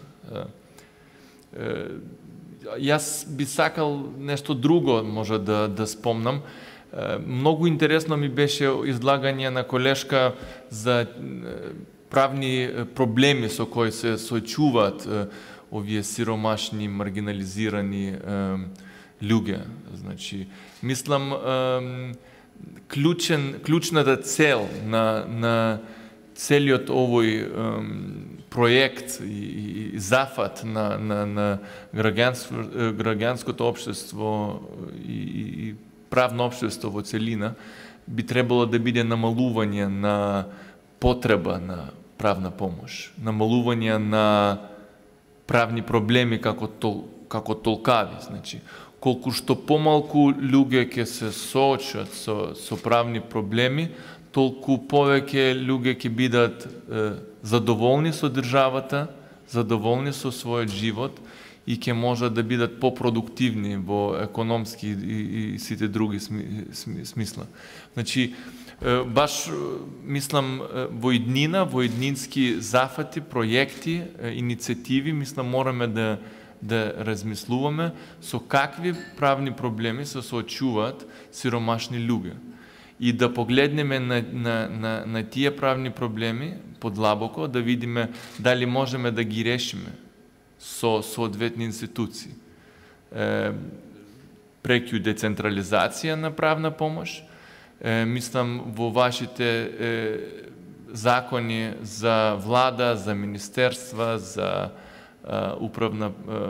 Јас би сакал нешто друго може да, да спомнам. Многу интересно ми беше излагање на колешка за правни проблеми со кои се соочуваат овие сиромашни, маргинализирани луѓе. Значи, мислам, клучен, клучната цел на, на целиот овој проект и, и зафат на, на, на граѓанско, граѓанското општество и, и правно општество во целина би требало да биде намалување на потреба на правна помош, намалување на правни проблеми како тол, како толкави. Значи, колку што помалку луѓе ќе се соочат со, со правни проблеми, толку повеќе луѓе ќе бидат е, задоволни со државата, задоволни со својот живот и ќе можат да бидат попродуктивни во економски и, и сите други сми, сми, смисла. Значи, е, баш мислам во иднина, во иднински зафати, проекти, е, инициативи, мислам мораме да да размислуваме со какви правни проблеми се соочуваат сиромашни луѓе. И да погледнеме на, на, на, на тие правни проблеми подлабоко, да видиме дали можеме да ги решиме со соодветни институции. Е, преку децентрализација на правна помош, е, мислам во вашите е, закони за влада, за министерства, за управна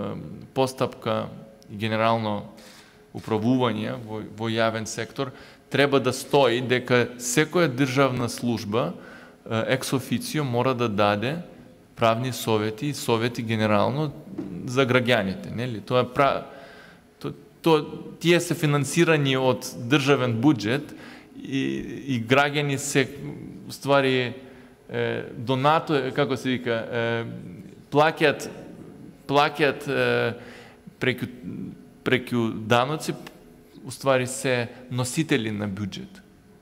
постапка и генерално управување во, во јавен сектор, треба да стои дека секоја државна служба екс официо мора да даде правни совети и совети генерално за граѓаните, нели? Тоа е пра... то, то тие се финансирани од државен буџет и, и граѓани се ствари е, донато, како се вика, е, плаќаат плаќаат преку, преку даноци, уствари се носители на бюджет.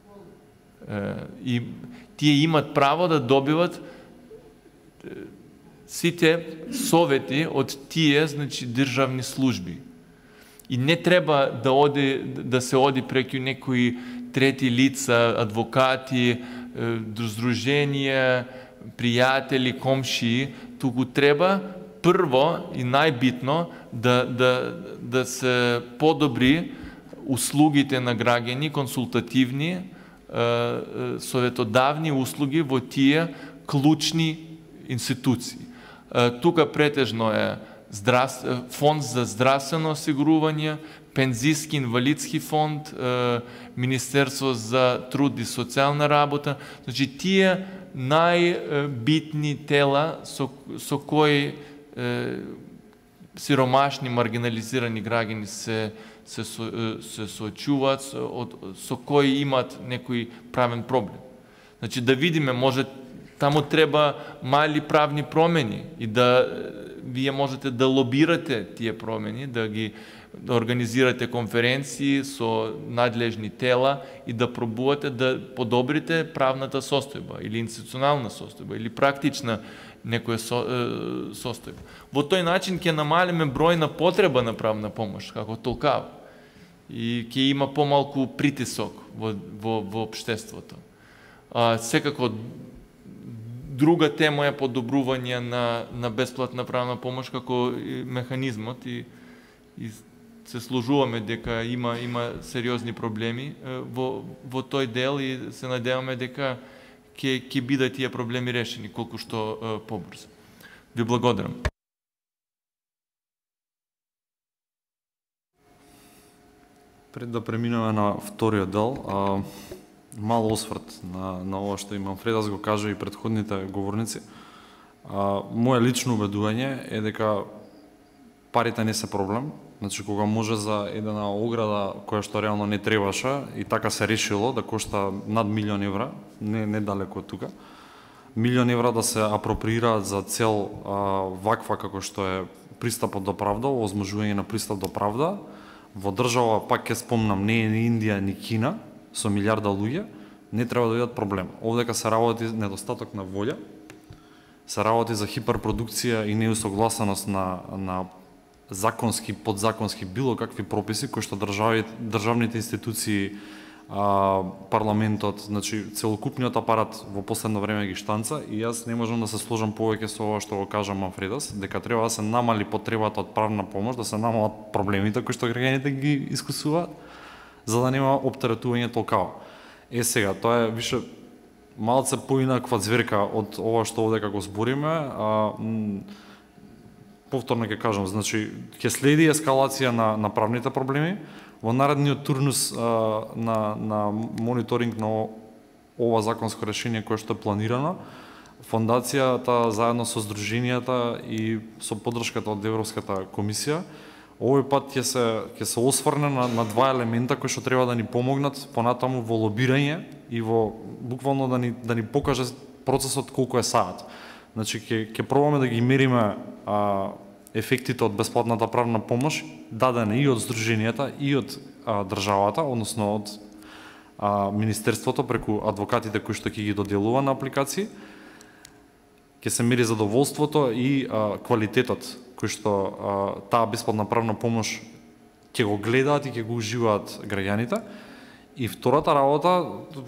И тие имат право да добиват сите совети од тие, значи, државни служби. И не треба да оди да се оди преку некои трети лица, адвокати, здруженија, пријатели, комшии, туку треба прво и најбитно да, да, да се подобри услугите на граѓани, консултативни, советодавни услуги во тие клучни институции. Тука претежно е фонд за здравствено осигурување, пензиски инвалидски фонд, Министерство за труд и социјална работа. Значи, тие најбитни тела со, со кои е, сиромашни, маргинализирани граѓани се, се, се соочуваат, со, со кои имат некој правен проблем. Значи, да видиме, може таму треба мали правни промени и да вие можете да лобирате тие промени, да ги да организирате конференции со надлежни тела и да пробувате да подобрите правната состојба или институционална состојба или практична некоја со, е, состојба. Во тој начин ќе намалиме број на потреба на правна помош, како толкава. И ќе има помалку притисок во, во, во општеството. А, секако, друга тема е подобрување на, на бесплатна правна помош како механизмот и, и се служуваме дека има има сериозни проблеми во во тој дел и се надеваме дека ќе ќе бидат тие проблеми решени колку што побрзо. Ви благодарам. Пред да преминеме на вториот дел, а, мал осврт на на ова што имам Фредас го кажа и претходните говорници. А, моje лично убедување е дека парите не се проблем. Значи, кога може за една ограда која што реално не требаше и така се решило да кошта над милион евра, не, не далеко од тука, милион евра да се апроприираат за цел а, ваква како што е пристапот до правда, овозможување на пристап до правда, во држава, пак ќе спомнам, не е ни Индија, ни Кина, со милиарда луѓе, не треба да бидат проблем. Овдека се работи недостаток на волја, се работи за хиперпродукција и неусогласеност на, на законски, подзаконски, било какви прописи кои што држави, државните институции, а, парламентот, значи целокупниот апарат во последно време ги штанца, и јас не можам да се сложам повеќе со ова што го кажа Манфредас, дека треба да се намали потребата од правна помош, да се намалат проблемите кои што граѓаните ги искусуваат, за да нема оптеретување толкава. Е сега, тоа е више малце поинаква зверка од ова што овдека го збориме, а, повторно ќе кажам, значи ќе следи ескалација на, на правните проблеми. Во наредниот турнус а, на, на мониторинг на ова законско решение кое што е планирано, фондацијата заедно со здруженијата и со поддршката од Европската комисија, овој пат ќе се ќе се осврне на, на два елемента кои што треба да ни помогнат понатаму во лобирање и во буквално да ни да ни покаже процесот колку е саат. Значи ќе ќе пробаме да ги мериме а, ефектите од бесплатната правна помош дадени и од здруженијата и од а, државата, односно од а, министерството преку адвокатите кои што ќе ги доделува на апликации. Ќе се мери задоволството и а, квалитетот кои што а, таа бесплатна правна помош ќе го гледаат и ќе го уживаат граѓаните. И втората работа,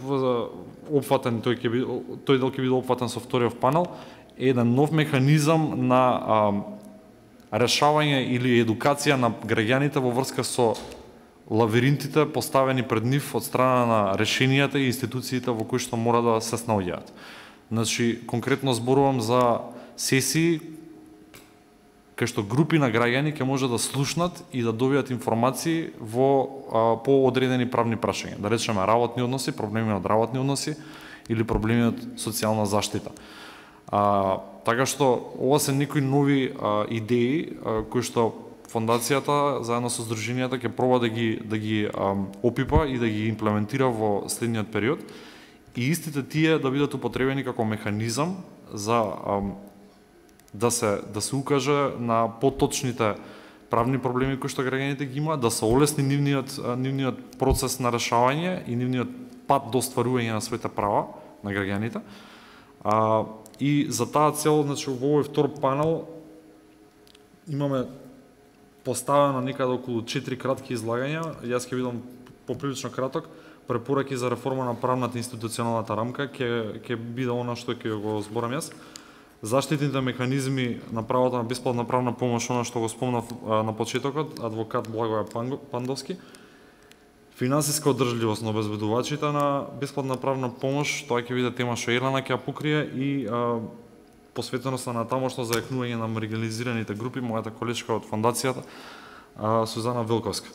опфатен тој ќе биде тој дел ќе биде опфатен со вториот панел, е еден нов механизам на а, решавање или едукација на граѓаните во врска со лавиринтите поставени пред нив од страна на решенијата и институциите во кои што мора да се снаоѓаат. Значи, конкретно зборувам за сесии кај што групи на граѓани ќе може да слушнат и да добијат информации во а, по одредени правни прашања. Да речеме работни односи, проблеми од работни односи или проблеми од социјална заштита. А, така што ова се некои нови а, идеи а, кои што фондацијата заедно со здруженијата ќе проба да ги да ги а, опипа и да ги имплементира во следниот период, и истите тие да бидат употребени како механизам за а, да се да се укаже на поточните правни проблеми кои што граѓаните ги имаат, да се олесни нивниот нивниот процес на решавање и нивниот пат до остварување на своите права на граѓаните. А, И за таа цел, значи, во овој втор панел имаме поставено некаде околу четири кратки излагања. Јас ќе бидам поприлично краток. Препораки за реформа на правната институционалната рамка ќе ќе биде она што ќе го зборам јас. Заштитните механизми на правото на бесплатна правна помош, она што го спомнав на почетокот, адвокат Благоје Пандовски. Финансиска одржливост на обезбедувачите на бесплатна правна помош, тоа ќе биде тема што Елена ќе ја покрие, и а, посветеноста на тамошно зајакнување на маргинализираните групи, мојата колешка од фондацијата, а, Сузана Велковска.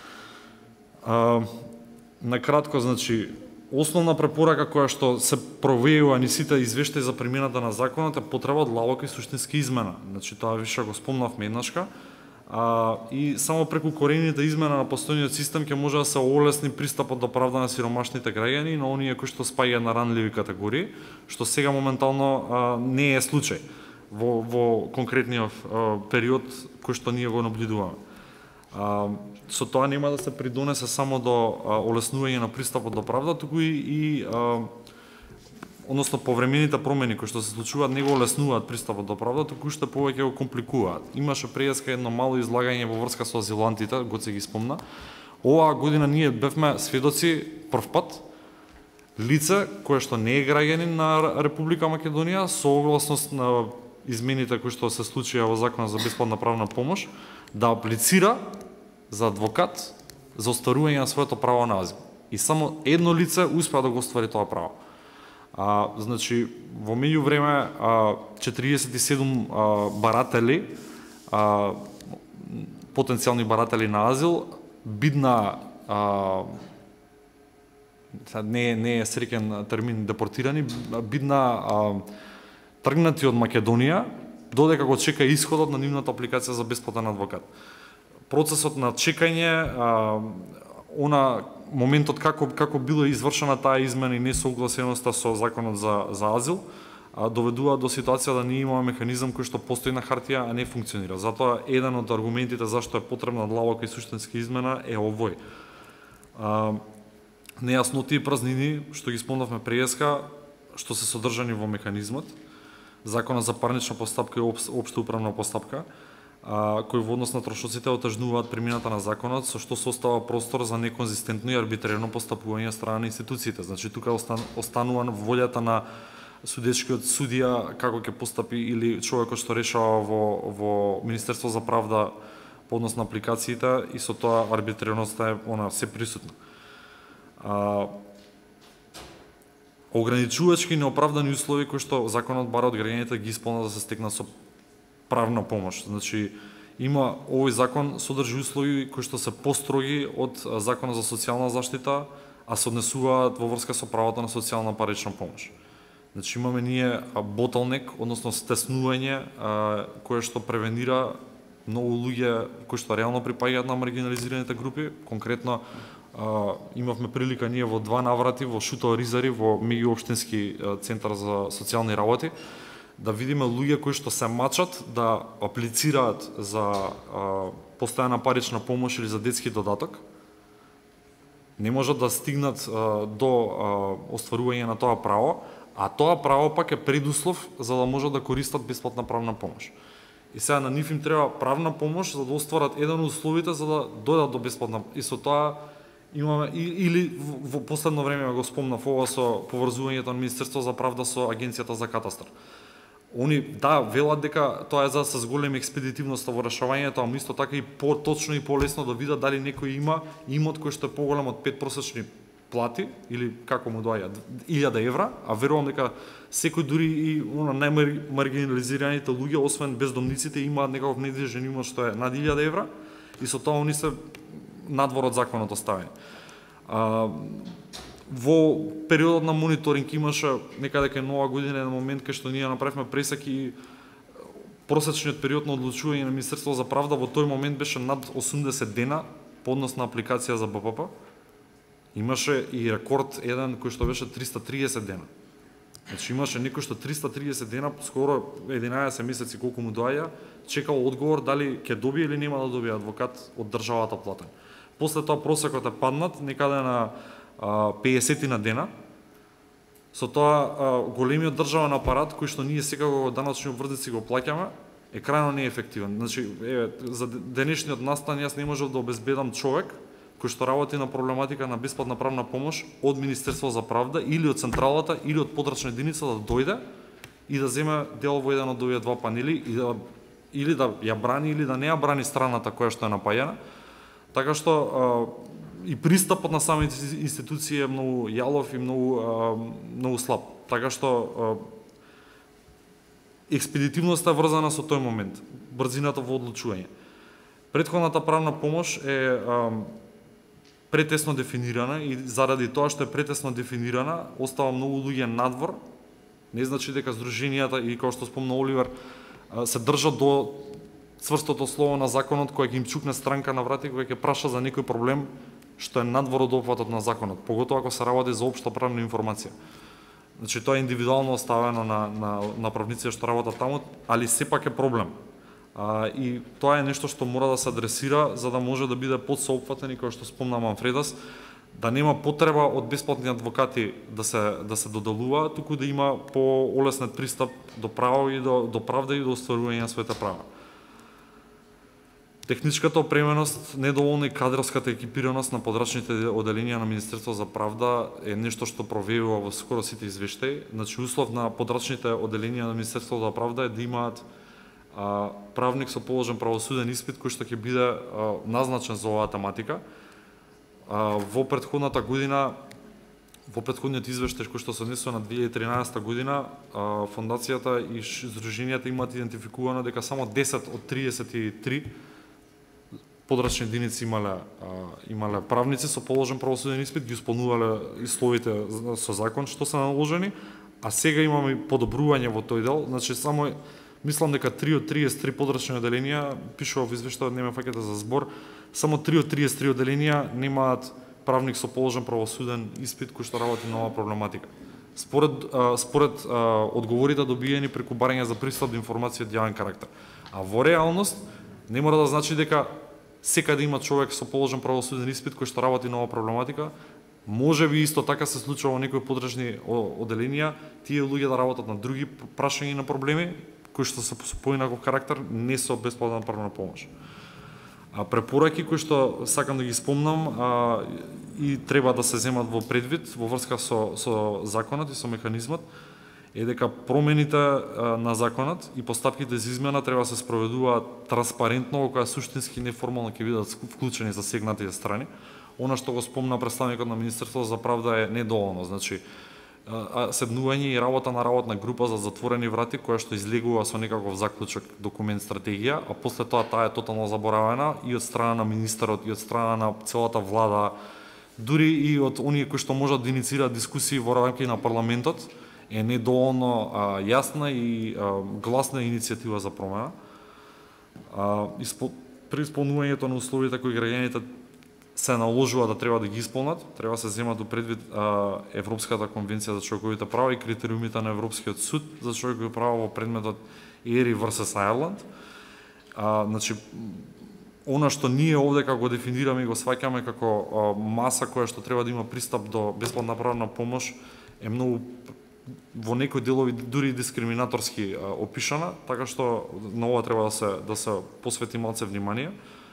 А, накратко, значи, основна препорака која што се провеува ни сите извештаи за примената на законот е потреба од длабока и суштинска измена. Значи, тоа више го спомнавме еднашка. А, и само преку корените измена на постојниот систем ќе може да се олесни пристапот до правда на сиромашните граѓани, но оние кои што спаѓаат на ранливи категории, што сега моментално а, не е случај во, во конкретниот а, период кој што ние го наблюдуваме. А, со тоа нема да се придонесе само до а, олеснување на пристапот до правда, туку и, и а, односно повремените промени кои што се случуваат не го олеснуваат пристапот до правда, туку што повеќе го компликуваат. Имаше преска едно мало излагање во врска со азилантите, Гоце ги спомна. Оваа година ние бевме сведоци прв пат лице кое што не е граѓанин на Република Македонија, со огласност на измените кои што се случија во Законот за бесплатна правна помош, да аплицира за адвокат за остварување на своето право на азил. И само едно лице успеа да го оствари тоа право. А, значи, во меѓувреме а, четириесет и седум а, баратели, а, потенцијални баратели на азил, бидна, а, не, не е среќен термин депортирани, бидна а, тргнати од Македонија, додека го чека исходот на нивната апликација за бесплатен адвокат. Процесот на чекање, а, она моментот како како била извршена таа измена и несогласеноста со законот за за азил, а, доведува до ситуација да ние имаме механизам кој што постои на хартија, а не функционира. Затоа еден од аргументите зашто е потребна длабока и суштинска измена е овој. А, нејасноти и празнини што ги спомнавме преска, што се содржани во механизмот, Законот за парнична постапка и општа управна постапка, а, кои во однос на трошоците отежнуваат примината на законот, со што се остава простор за неконзистентно и арбитрерно постапување од страна на институциите. Значи тука останува волјата на судечкиот судија како ќе постапи или човекот што решава во во Министерство за правда по однос на апликациите и со тоа арбитрерноста е она се присутна. А, ограничувачки неоправдани услови кои што законот бара од граѓаните ги исполнат да се стекнат со правна помош. Значи има овој закон содржи услови кои што се построги од Законот за социјална заштита, а се однесуваат во врска со правото на социјална парична помош. Значи имаме ние ботълнек, односно стеснување кое што превенира многу луѓе кои што реално припаѓаат на маргинализираните групи. Конкретно а, имавме прилика ние во два наврати во Шутоа Ризари, во меѓуопштински центар за социјални работи, да видиме луѓе кои што се мачат да аплицираат за а, постојана парична помош или за детски додаток. Не можат да стигнат а, до а, остварување на тоа право, а тоа право пак е предуслов за да можат да користат бесплатна правна помош. И сега на нив им треба правна помош за да остварат еден од условите за да дојдат до бесплатна. И со тоа имаме или во последно време го спомнав ова со поврзувањето на Министерство за правда со Агенцијата за катастар. Они да велат дека тоа е за со голема експедитивност во решавањето, ама исто така и поточно и полесно да видат дали некој има имот кој што е поголем од пет просечни плати или како му доаѓа илјада евра, а верувам дека секој дури и она најмаргинализираните луѓе, освен бездомниците, имаат некаков недвижен имот што е над илјада евра и со тоа они се надвор од законот оставени. А, во периодот на мониторинг имаше некаде кај нова година еден момент кај што ние направивме пресек и просечниот период на одлучување на Министерство за правда во тој момент беше над осумдесет дена по однос на апликација за Б П П. Имаше и рекорд еден кој што беше триста триесет дена. Значи имаше некој што триста триесет дена, скоро единаесет месеци колку му доаѓа, чекал одговор дали ќе добие или нема да добие адвокат од државата платен. После тоа просекот е паднат некаде на пеесет на дена. Со тоа големиот државен апарат кој што ние секако во даночни обврзници го плаќаме е крајно неефективен. Значи еве за денешниот настан јас не можев да обезбедам човек кој што работи на проблематика на бесплатна правна помош од Министерство за правда или од централата или од подрачна единица да дојде и да земе дел во еден од овие два панели и да или да ја брани или да не ја брани страната која што е напајана. Така што а, и пристапот на самите институции е многу јалов и многу а, многу слаб. Така што а, експедитивноста е врзана со тој момент, брзината во одлучување. Претходната правна помош е а, претесно дефинирана и заради тоа што е претесно дефинирана, остава многу луѓе надвор. Не значи дека здруженијата и како што спомна Оливер се држат до цврстото слово на законот кој ќе им чукне странка на врати, кој ќе праша за некој проблем што е надвор од опфатот на законот, поготоа ако се работи за општа правна информација. Значи тоа е индивидуално оставено на на на правниците што работат таму, али сепак е проблем. А, и тоа е нешто што мора да се адресира за да може да биде подсеопфатен и како што спомна Манфредас, да нема потреба од бесплатни адвокати да се да се доделува, туку да има поолеснет пристап до право и до до правда и до остварување на своите права. Техничката опременост, недоволна и кадрската екипираност на подрачните оделенија на Министерство за правда е нешто што провеува во скоро сите извештаи. Значи услов на подрачните оделенија на Министерство за правда е да имаат а, правник со положен правосуден испит кој што ќе биде а, назначен за оваа тематика. А, во претходната година, во претходниот извештај кој што се однесува на две илјади и тринаесетта година, а, фондацијата и здруженијата имаат идентификувано дека само десет од триесет и три подрачни единици имале а, имале правници со положен правосуден испит, ги исполнувале условите со закон што се наложени, а сега имаме подобрување во тој дел. Значи само мислам дека три од триесет и три подрачни оделенија, пишува во извештајот, не ме фаќате за збор, само три од триесет и три оделенија немаат правник со положен правосуден испит кој што работи на оваа проблематика. Според а, според а, одговорите добиени преку барање за пристап до информација од јавен карактер. А во реалност не мора да значи дека секаде има човек со положен правосуден испит кој што работи на оваа проблематика. Може би исто така се случува во некои подрачни оделенија, тие луѓе да работат на други прашања и на проблеми, кои што се со поинаков карактер, не со бесплатна правна помош. А препораки кои што сакам да ги спомнам а, и треба да се земат во предвид во врска со, со законот и со механизмот, е дека промените а, на законот и постапките за измена треба да се спроведуваат транспарентно, во која суштински неформално ќе бидат вклучени засегнатите страни. Она што го спомна представникот на Министерството за правда е недоволно, значи седнување и работа на работна група за затворени врати која што излегува со некаков заклучок, документ, стратегија, а после тоа таа е тотално заборавена и од страна на министерот и од страна на целата влада, дури и од оние кои што можат да инициираат дискусии во рамки на парламентот, е недоволно а, јасна и а, гласна иницијатива за промена. А, испол... При исполнувањето на условите кои граѓаните се наложува да треба да ги исполнат, треба се земат до предвид а, Европската конвенција за човековите права и критериумите на Европскиот суд за човекови права во предметот Ери versus Ireland. А, значи, она што ние овде како дефинираме и го сваќаме како а, маса која што треба да има пристап до бесплатна правна помош е многу во некои делови дури дискриминаторски а, опишана, така што на ова треба да се да се посвети малце внимание.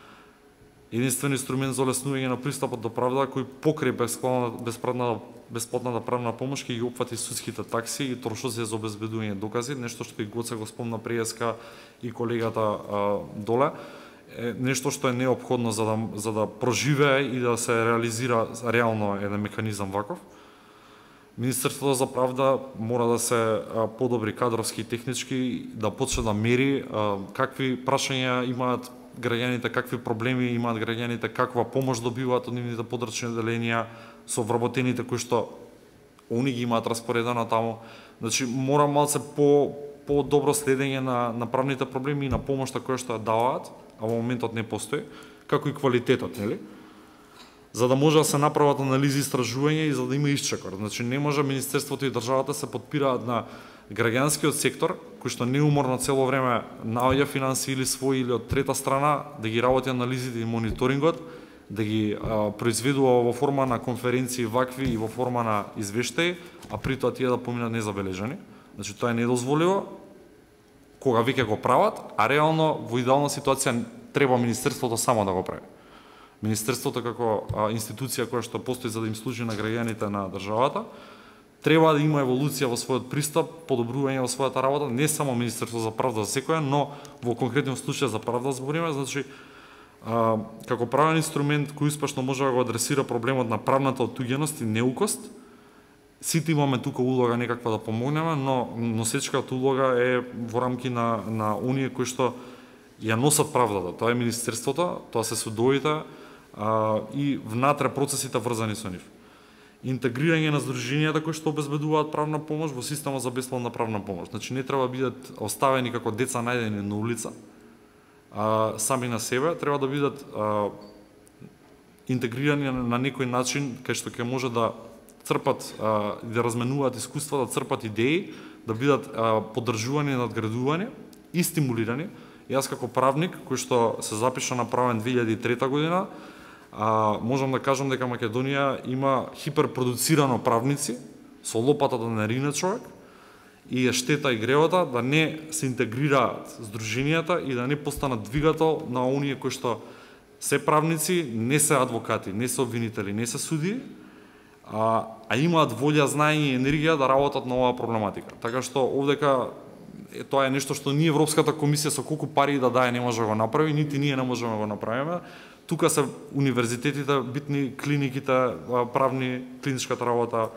Единствен инструмент за олеснување на пристапот до правда кој покрај бесплатна бесплатната правна помош ќе ги опфати судските такси и трошоци за обезбедување докази, нешто што и Гоце го спомна преска и колегата а, доле, е нешто што е неопходно за да за да проживее и да се реализира реално еден механизам ваков. Министерството за правда мора да се а, подобри кадровски и технички, да почне да мери а, какви прашања имаат граѓаните, какви проблеми имаат граѓаните, каква помош добиваат од нивните подрачни оделенија со вработените кои што они ги имаат распоредено таму. Значи мора малце по по добро следење на на правните проблеми и на помошта која што ја даваат, а во моментот не постои, како и квалитетот, нели? За да може да се направат анализи, истражувања и за да има исчекор. Значи не може Министерството и државата се подпираат на граѓанскиот сектор, кој што неуморно цело време наоѓа финансии или своји или од трета страна, да ги работи анализите и мониторингот, да ги а, произведува во форма на конференции вакви и во форма на извештаи, а при тоа тие да поминат незабележани. Значи тоа е недозволиво кога веќе го прават, а реално во идеална ситуација треба Министерството само да го прави. Министерството како а, институција која што постои за да им служи на граѓаните на државата, треба да има еволуција во својот пристап, подобрување во својата работа, не само Министерство за правда за секоја, но во конкретниот случај за правда збориме, значи а, како правен инструмент кој успешно може да го адресира проблемот на правната оттуѓеност и неукост. Сите имаме тука улога некаква да помогнеме, но носечката улога е во рамки на на оние кои што ја носат правдата. Тоа е Министерството, тоа се судовите а, и внатре процесите врзани со нив. Интегрирање на здруженијата кои што обезбедуваат правна помош во системот за бесплатна правна помош. Значи не треба да бидат оставени како деца најдени на улица, а, сами на себе, треба да бидат а, интегрирани на, на некој начин кај што ќе може да црпат а, да разменуваат искуства, да црпат идеи, да бидат а, поддржувани и надградувани и стимулирани. Јас како правник кој што се запиша на правен две илјади и трета година, а, можам да кажам дека Македонија има хиперпродуцирано правници со лопата да не рине човек и е штета и гревата да не се интегрираат здруженијата и да не постанат двигател на оние кои што се правници, не се адвокати, не се обвинители, не се суди, а, а имаат волја, знаење и енергија да работат на оваа проблематика. Така што овдека е, тоа е нешто што ни Европската комисија со колку пари да дае не може да го направи, нити ние не можеме да го направиме. Тука се универзитетите, битни клиниките, правни, клиничката работа,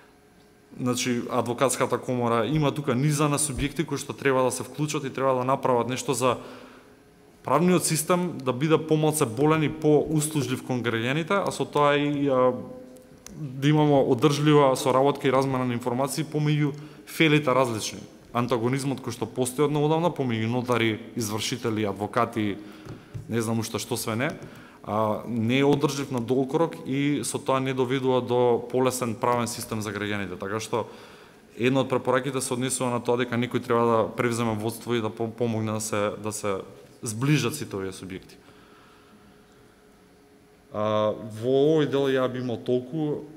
значи адвокатската комора, има тука низа на субјекти кои што треба да се вклучат и треба да направат нешто за правниот систем да биде помалце болен и поуслужлив кон граѓаните, а со тоа и а, да имамо одржлива соработка и размена на информации помеѓу фелите различни. Антагонизмот кој што постои од неодамна помеѓу нотари, извршители, адвокати, не знам уште што све не, а, не е одржлив на долгорок и со тоа не доведува до полесен правен систем за граѓаните. Така што една од препораките се однесува на тоа дека некој треба да превземе водство и да помогне да се да се зближат сите овие субјекти. А, во овој дел ја би имал толку,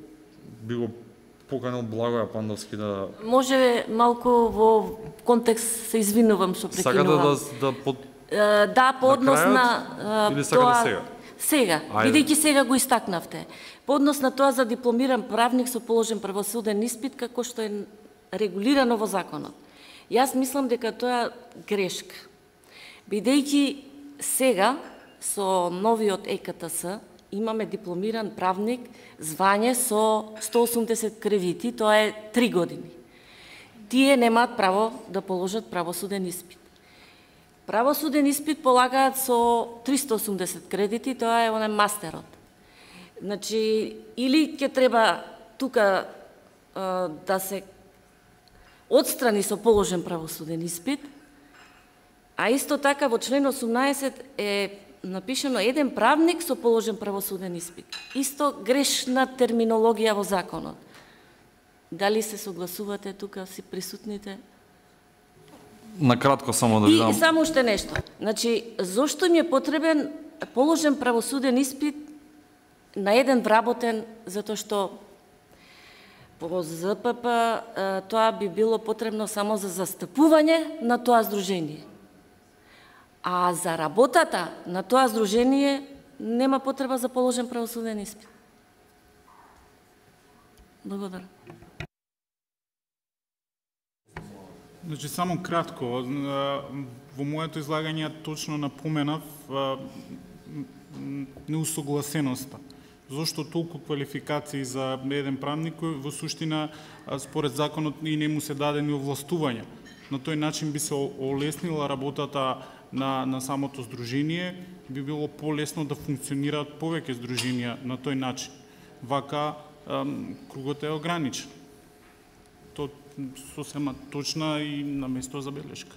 би го поканил Благоја Пандовски да... Може малку во контекст се извинувам што прекинувам. Сакате да, да под... Да, по однос на, на или сакате тоа... сега? Сега, бидејќи сега го истакнавте. По однос на тоа за дипломиран правник со положен правосуден испит, како што е регулирано во законот. Јас мислам дека тоа грешка. Бидејќи сега со новиот Е Ка Те С имаме дипломиран правник, звање со сто осумдесет кредити, тоа е три години. Тие немаат право да положат правосуден испит. Правосуден испит полагаат со триста осумдесет кредити, тоа е оне мастерот. Значи, или ќе треба тука а, да се отстрани со положен правосуден испит, а исто така во член осумнаесет е напишано еден правник со положен правосуден испит. Исто грешна терминологија во законот. Дали се согласувате тука си присутните? На кратко само да ви дам. И само уште нешто. Значи, зошто ми е потребен положен правосуден испит на еден вработен, затоа што по З П П тоа би било потребно само за застапување на тоа здружение. А за работата на тоа здружение нема потреба за положен правосуден испит. Благодарам. Значи, само кратко, во моето излагање точно напоменав неусогласеноста. Зошто толку квалификации за еден правник кој во суштина според законот и не му се даде ни овластување. На тој начин би се олеснила работата на, на самото здружение, би било полесно да функционираат повеќе здруженија на тој начин. Вака кругот е ограничен. То сосема точна и на место забелешка.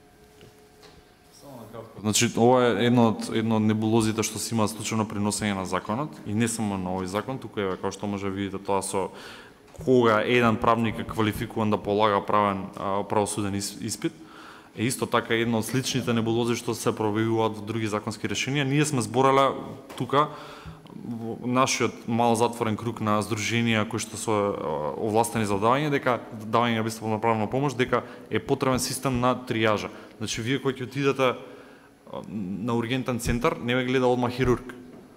Значи, ова е едно од, едно од небулозите што се има случајно при носење на законот и не само на овој закон, туку е, како што може видите, тоа со кога еден правник е квалификуван да полага правен а, правосуден испит, е исто така едно од сличните небулози што се проявуваат во други законски решенија. Ние сме зборале тука во нашиот мал затворен круг на здруженија кои што се овластени за давање, дека давање на бесплатна правна помош, дека е потребен систем на тријажа. Значи, вие кои ќе отидете на ургентен центар, не ве гледа одма хирург.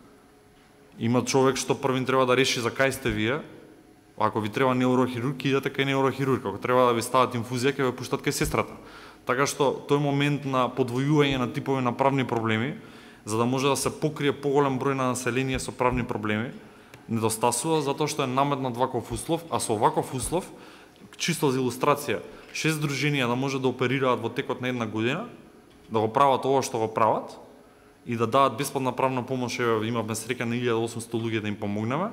Има човек што првин треба да реши за кај сте вие. Ако ви треба неурохирург, идете кај неурохирург. Ако треба да ви стават инфузија, ќе ве пуштат кај сестрата. Така што тој момент на подвојување на типови на правни проблеми, за да може да се покрие поголем број на население со правни проблеми, недостасува затоа што е наметнат ваков услов, а со ваков услов, чисто за илустрација, шест здруженија да може да оперираат во текот на една година, да го прават ова што го прават и да дадат бесплатна правна помош, имавме среќа на илјада и осумсто луѓе да им помогнеме,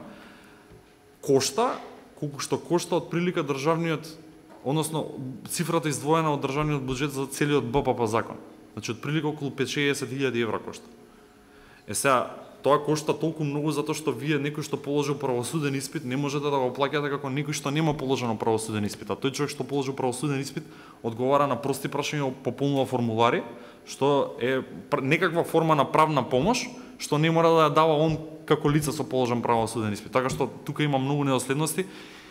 кошта, колку што кошта од прилика државниот, односно цифрата издвоена од државниот буџет за целиот Б П П закон. Значи, од прилика околу пет-шеесет илјади евра кошта. Е сега, тоа кошта толку многу затоа што вие некој што положил правосуден испит не можете да го плаќате како некој што нема положено правосуден испит. А тој човек што положил правосуден испит одговара на прости прашања, пополнува формулари, што е некаква форма на правна помош, што не мора да ја дава он како лице со положен правосуден испит. Така што тука има многу недоследности.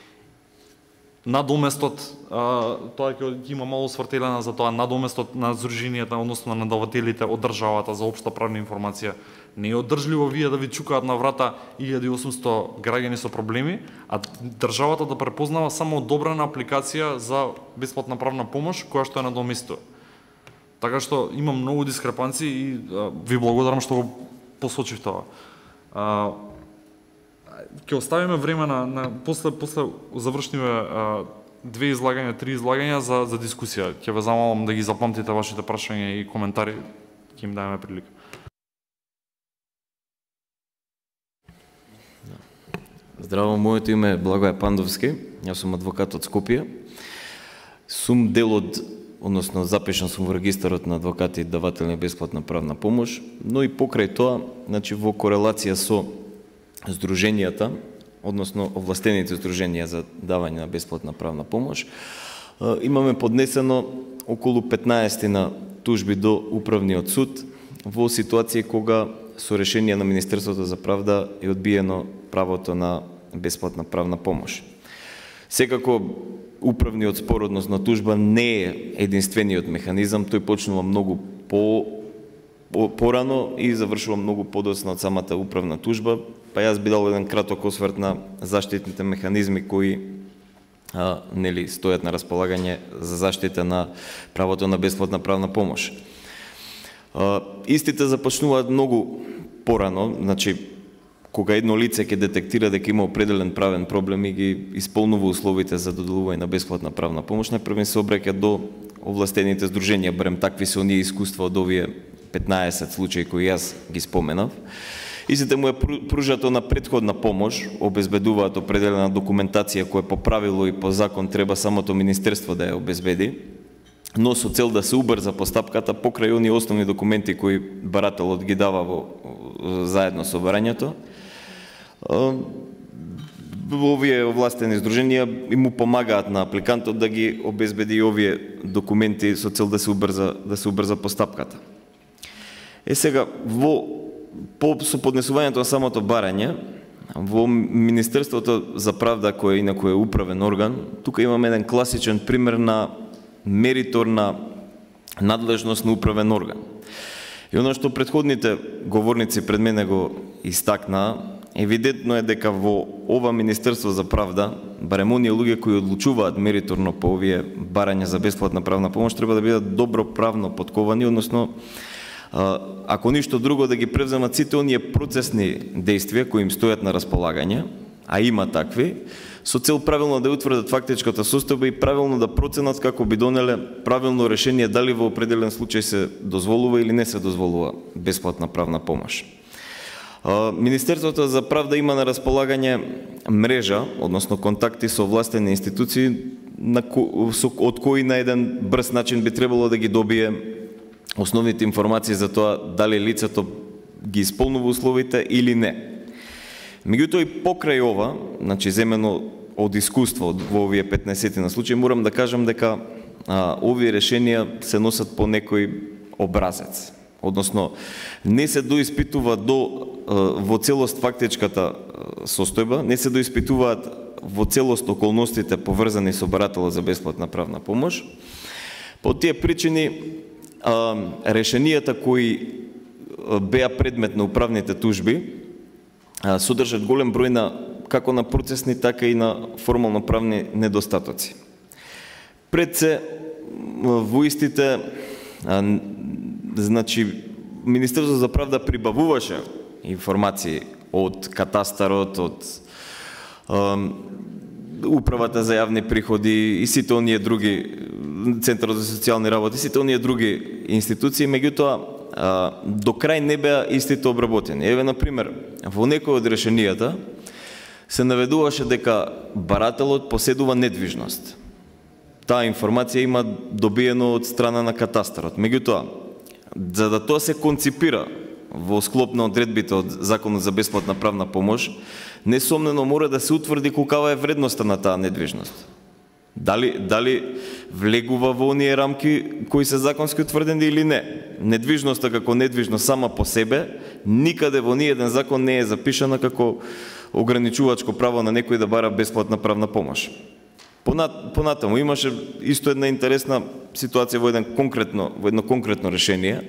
Надоместот, тоа ќе има мало свртелена за тоа, надоместот на здруженијата, односно на надавателите од државата за општа правна информација, не е одржливо вие да ви чукаат на врата илјада и осумсто граѓани со проблеми, а државата да препознава само одобрена апликација за бесплатна правна помош која што е надоместува. Така што има многу дискрепанции и ви благодарам што го посочив тоа. Ќе оставиме време на, на после после завршниме две излагања, три излагања за за дискусија. Ќе ве замолам да ги запамтите вашите прашања и коментари, ќе им даваме прилика. Здраво, моето име е Благоја Пандовски, јас сум адвокат од Скопје. Сум дел од, односно запишан сум во регистарот на адвокати и даватели на бесплатна правна помош, но и покрај тоа, значи во корелација со здруженијата, односно овластените здруженија за давање на бесплатна правна помош, имаме поднесено околу петнаесет на тужби до Управниот суд во ситуација кога со решение на Министерството за правда е одбиено правото на бесплатна правна помош. Секако, управниот спор, односно тужба, не е единствениот механизам, тој почнува многу по порано и завршува многу подоцна од самата управна тужба, па јас би дал еден краток осврт на заштитните механизми кои а, нели стојат на располагање за заштита на правото на бесплатна правна помош. А, истите започнуваат многу порано, значи кога едно лице ќе детектира дека има определен правен проблем и ги исполнува условите за доделување на бесплатна правна помош, најпрво се обраќа до овластените здруженија, барем такви се оние искуства од овие петнаесет случаи кои јас ги споменав. Истите му е пружато на претходна помош, обезбедуваат определена документација која по правило и по закон треба самото министерство да ја обезбеди, но со цел да се убрза постапката покрај оние основни документи кои барателот ги дава во, заедно со барањето. Овие овластени здруженија и му помагаат на апликантот да ги обезбеди и овие документи со цел да се убрза да се убрза постапката. Е сега во по со поднесувањето на самото барање во Министерството за правда, кој инаку е управен орган, тука имаме еден класичен пример на мериторна надлежност на управен орган. И оно што претходните говорници пред мене го истакнаа, евидентно е дека во ова Министерство за правда, барем оние луѓе кои одлучуваат мериторно по овие барања за бесплатна правна помош, треба да бидат добро правно подковани, односно ако ништо друго да ги превземат сите оние процесни действија кои им стојат на располагање, а има такви, со цел правилно да утврдат фактичката состојба и правилно да проценат како би донеле правилно решение дали во определен случај се дозволува или не се дозволува бесплатна правна помош. Министерството за правда има на располагање мрежа, односно контакти со властени институции, од кои на еден брз начин би требало да ги добие основните информации за тоа дали лицето ги исполнува условите или не. Меѓутоа и покрај ова, значи земено од искуство во овие петнаесет на случаи, морам да кажам дека а, овие решенија се носат по некој образец. Односно, не се доиспитува до а, во целост фактичката состојба, не се доиспитуваат во целост околностите поврзани со барателот за бесплатна правна помош. По тие причини а, решенијата кои беа предмет на управните тужби содржат голем број на како на процесни, така и на формално правни недостатоци. Пред се во истите, а, значи Министерството за правда прибавуваше информации од катастарот, од а, управата за јавни приходи и сите оние други, Центарот за социјални работи, сите оние други институции, меѓутоа до крај не беа истите обработени. Еве, например, во некој од решенијата се наведуваше дека барателот поседува недвижност. Таа информација има добиено од страна на катастарот. Меѓутоа, за да тоа се конципира во склоп на одредбите од Законот за бесплатна правна помош, несомнено мора да се утврди колкава е вредноста на таа недвижност. Дали, дали влегува во оние рамки кои се законски утврдени или не. Недвижноста како недвижност сама по себе, никаде во ниеден закон не е запишана како ограничувачко право на некој да бара бесплатна правна помош. Понатаму имаше исто една интересна ситуација во еден конкретно, во едно конкретно решение.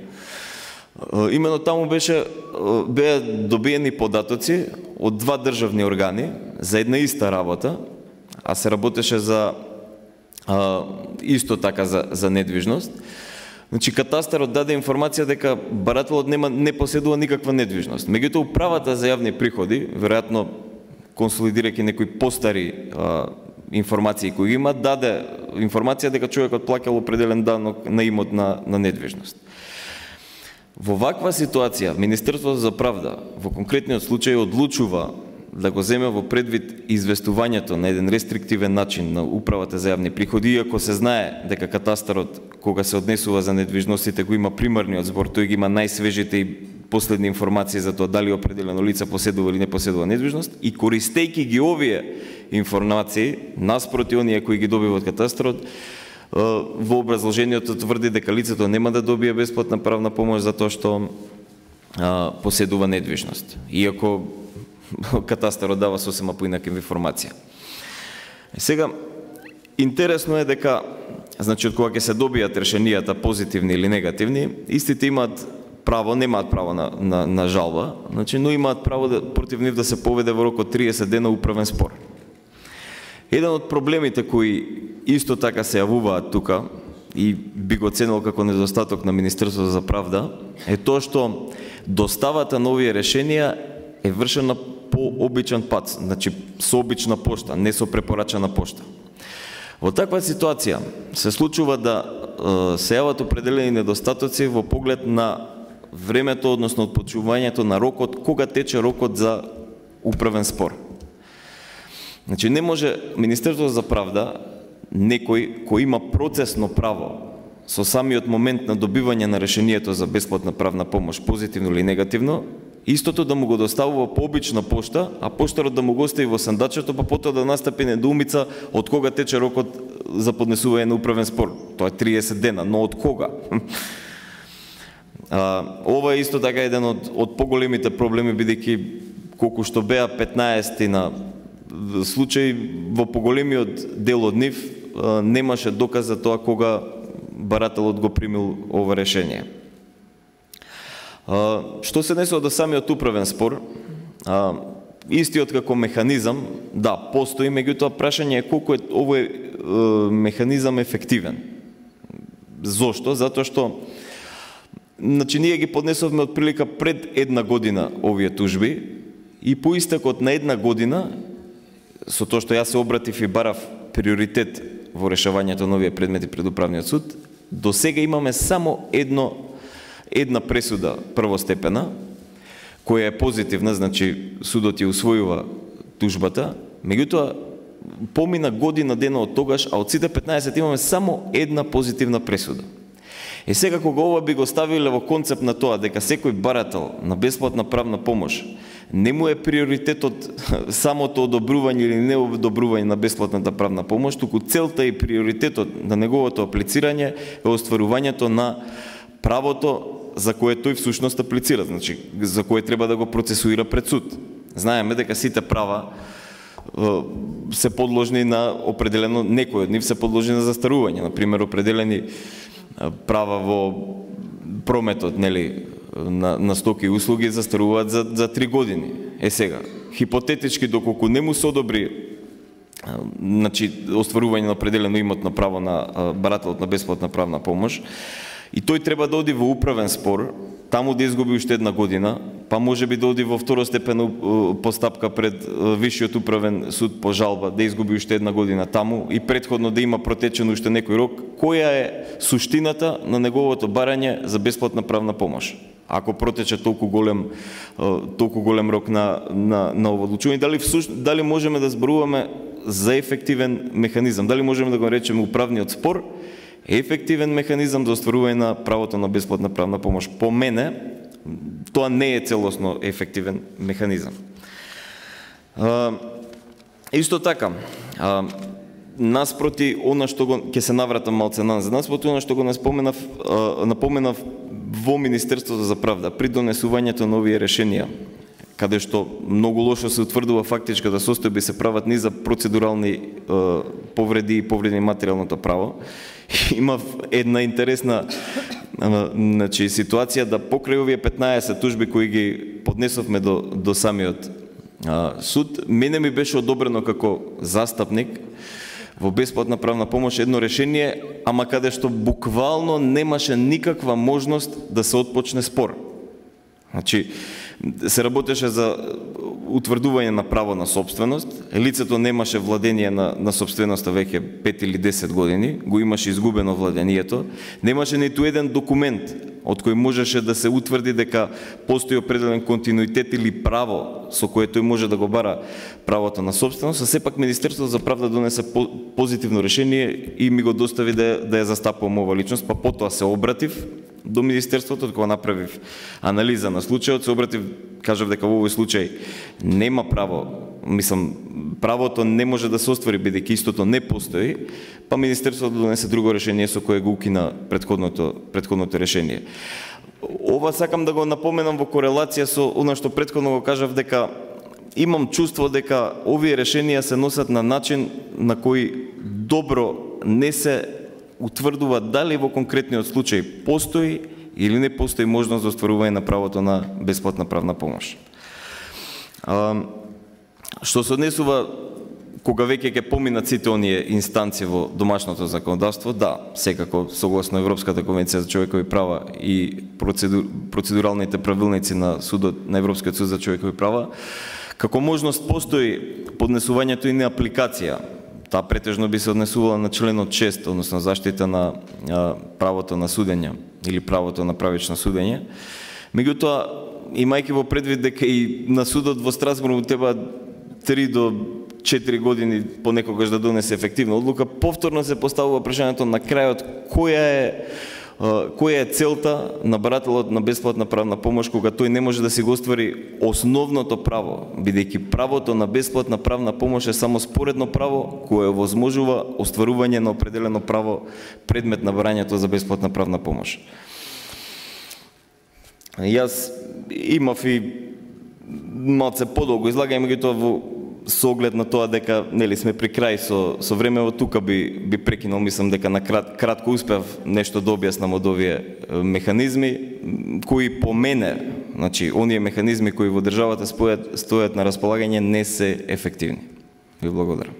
Имено таму беше беа добиени податоци од два државни органи за една иста работа, а се работеше за а, исто така за, за недвижност. Значи, катастарот даде информација дека барателот нема, не поседува никаква недвижност. Меѓутоа, управата за јавни приходи, веројатно консолидирајќи некои постари а, информации кои има, даде информација дека човекот плаќал определен данок на имот на, на недвижност. Во ваква ситуација, Министерството за правда во конкретниот случај одлучува да го земе во предвид известувањето на еден рестриктивен начин на управата за јавни приходи, иако се знае дека катастарот, кога се однесува за недвижностите, го има примарниот збор, тој ги има најсвежите и последни информации за тоа дали определено лице поседува или не поседува недвижност, и користејќи ги овие информации, наспроти оние кои ги добива од катастарот, во образложението тврди дека лицето нема да добие бесплатна правна помош затоа што поседува недвижност. Иако катастарот дава сосема поинаква информација. Сега, интересно е дека, значи, од кога ќе се добијат решенијата позитивни или негативни, истите имаат право, немаат право на, на, на жалба, значи, но имаат право да, против нив да се поведе во рок од триесет дена управен спор. Еден од проблемите кои исто така се јавуваат тука, и би го ценил како недостаток на Министерството за правда, е тоа што доставата на овие решенија е вршена по обичен пат, значи со обична пошта, не со препорачана пошта. Во таква ситуација се случува да е, се јават определени недостатоци во поглед на времето, односно отпочнувањето на рокот, кога тече рокот за управен спор. Значи не може Министерството за правда, некој кој има процесно право со самиот момент на добивање на решението за бесплатна правна помош, позитивно или негативно, истото да му го доставува по обична пошта, а поштарот да му го остави во сандачето, па потоа да настапи недоумица од кога тече рокот за поднесување на управен спор. Тоа е триесет дена, но од кога? А, ова е исто така еден од, од поголемите проблеми, бидејќи колку што беа петнаесет на случаи, во поголемиот дел од нив а, немаше доказ за тоа кога барателот го примил ова решение. А, што се несува до самиот управен спор, а, истиот како механизам, да, постои, меѓутоа прашање е колку е овој е, механизам ефективен. Зошто? Затоа што значи ние ги поднесовме од прилика пред една година овие тужби и по истекот на една година, со тоа што јас се обратив и барав приоритет во решавањето на овие предмети пред управниот суд, до сега имаме само едно една пресуда првостепена, која е позитивна, значи судот ја усвојува тужбата, меѓутоа помина година дена од тогаш, а од сите петнаесет имаме само една позитивна пресуда. Е сега кога ова би го ставиле во концепт на тоа дека секој барател на бесплатна правна помош не му е приоритетот самото одобрување или неодобрување на бесплатната правна помош, туку целта и приоритетот на неговото аплицирање е остварувањето на правото за кое тој всушност аплицира, значи за кое треба да го процесуира пред суд. Знаеме дека сите права се подложни на определено, некои од нив се подложни на застарување, например определени права во прометот, нели, на, на стоки и услуги застаруваат за, за три години. Е сега, хипотетички, доколку не му се одобри значи, остварување на определено имотно право на барателот на бесплатна правна помош, и тој треба да оди во управен спор, таму да изгуби уште една година, па може би да оди во второстепена постапка пред Висшиот управен суд по жалба, да изгуби уште една година таму и претходно да има протечен уште некој рок. Која е суштината на неговото барање за бесплатна правна помош? Ако протече толку голем толку голем рок на на на ово одлучување, дали дали можеме да зборуваме за ефективен механизам? Дали можеме да го речеме управниот спор е ефективен механизам за остварување на правото на бесплатна правна помош? По мене, тоа не е целосно ефективен механизам. А, исто така, а, наспроти она што го ќе се навратам малце назад, наспроти она што го наспоменав, а, напоменав во Министерството за правда при донесувањето на овие решенија, каде што многу лошо се утврдува фактичката состојба и се прават низа процедурални е, повреди и повреди на материјалното право. Има една интересна значи, ситуација да покрај овие петнаесет тужби кои ги поднесовме до, до самиот а, суд, мене ми беше одобрено како застапник во бесплатна правна помош едно решение, ама каде што буквално немаше никаква можност да се отпочне спор. Значи, се работеше за утврдување на право на собственост, лицето немаше владение на, на собственоста веќе пет или десет години, го имаше изгубено владението, немаше ниту еден документ од кој можеше да се утврди дека постои определен континуитет или право со кое тој може да го бара правото на собственост, а сепак Министерството за правда донесе позитивно решение и ми го достави да, да ја застапувам ова личност, па потоа се обратив до Министерството, кога направив анализа на случајот, се обратив, кажав дека во овој случај нема право, мислам, правото не може да се оствари, бидејќи истото не постои, па Министерството донесе друго решение со кое го укина претходното, претходното решение. Ова сакам да го напоменам во корелација со она што претходно го кажав, дека имам чувство дека овие решенија се носат на начин на кој добро не се утврдува дали во конкретниот случај постои или не постои можност за остварување на правото на бесплатна правна помош. А, што се однесува кога веќе ќе поминат сите оние инстанции во домашното законодавство, да, секако согласно Европската конвенција за човекови права и процедур, процедуралните правилници на судот на Европскиот суд за човекови права, како можност постои поднесувањето и на апликација. Таа претежно би се однесувала на членот шест, односно заштита на а, правото на судење или правото на правично судење. Меѓутоа, имајќи во предвид дека и на судот во Страсбург треба три до четири години понекогаш да донесе ефективна одлука, повторно се поставува прашањето на крајот која е која е целта на барателот на бесплатна правна помош кога тој не може да си го оствари основното право, бидејќи правото на бесплатна правна помош е само споредно право кое возможува остварување на определено право предмет на барањето за бесплатна правна помош. Јас имав и малце подолго излагање, меѓутоа во со оглед на тоа дека нели сме при крај со со времево, тука би би прекинал, мислам дека на крат, кратко успев нешто да објаснам од овие механизми кои по мене, значи оние механизми кои во државата стојат стојат на располагање не се ефективни. Ви благодарам.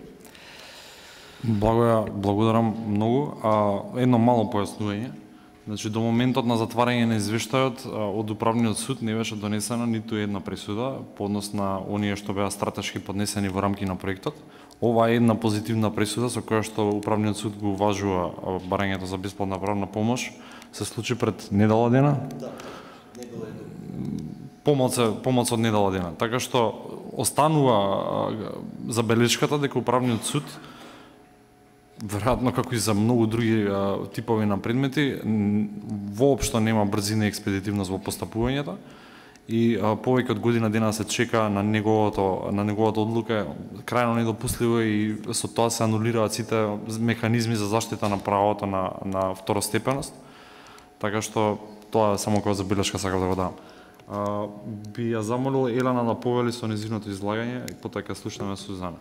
Благоја, благодарам многу. А, едно мало појаснување. Значи, до моментот на затварање на извештајот од Управниот суд не беше донесена ниту една пресуда по однос на оние што беа стратешки поднесени во рамки на проектот. Ова е една позитивна пресуда со која што Управниот суд го уважува барањето за бесплатна правна помош. Се случи пред недела дена? Да, недела дена. Помалце, помалце од недела дена. Така што останува забелешката дека Управниот суд, веројатно како и за многу други а, типови на предмети, воопшто нема брзина и експедитивност во постапувањето и а, повеќе од година дена се чека на неговото на неговата одлука, крајно недопустливо и со тоа се анулираат сите механизми за заштита на правото на на второстепеност. Така што тоа само како забелешка сакав да го дам. А, би ја замолил Елена да повели со нејзиното излагање и потоа ќе слушнеме Сузана.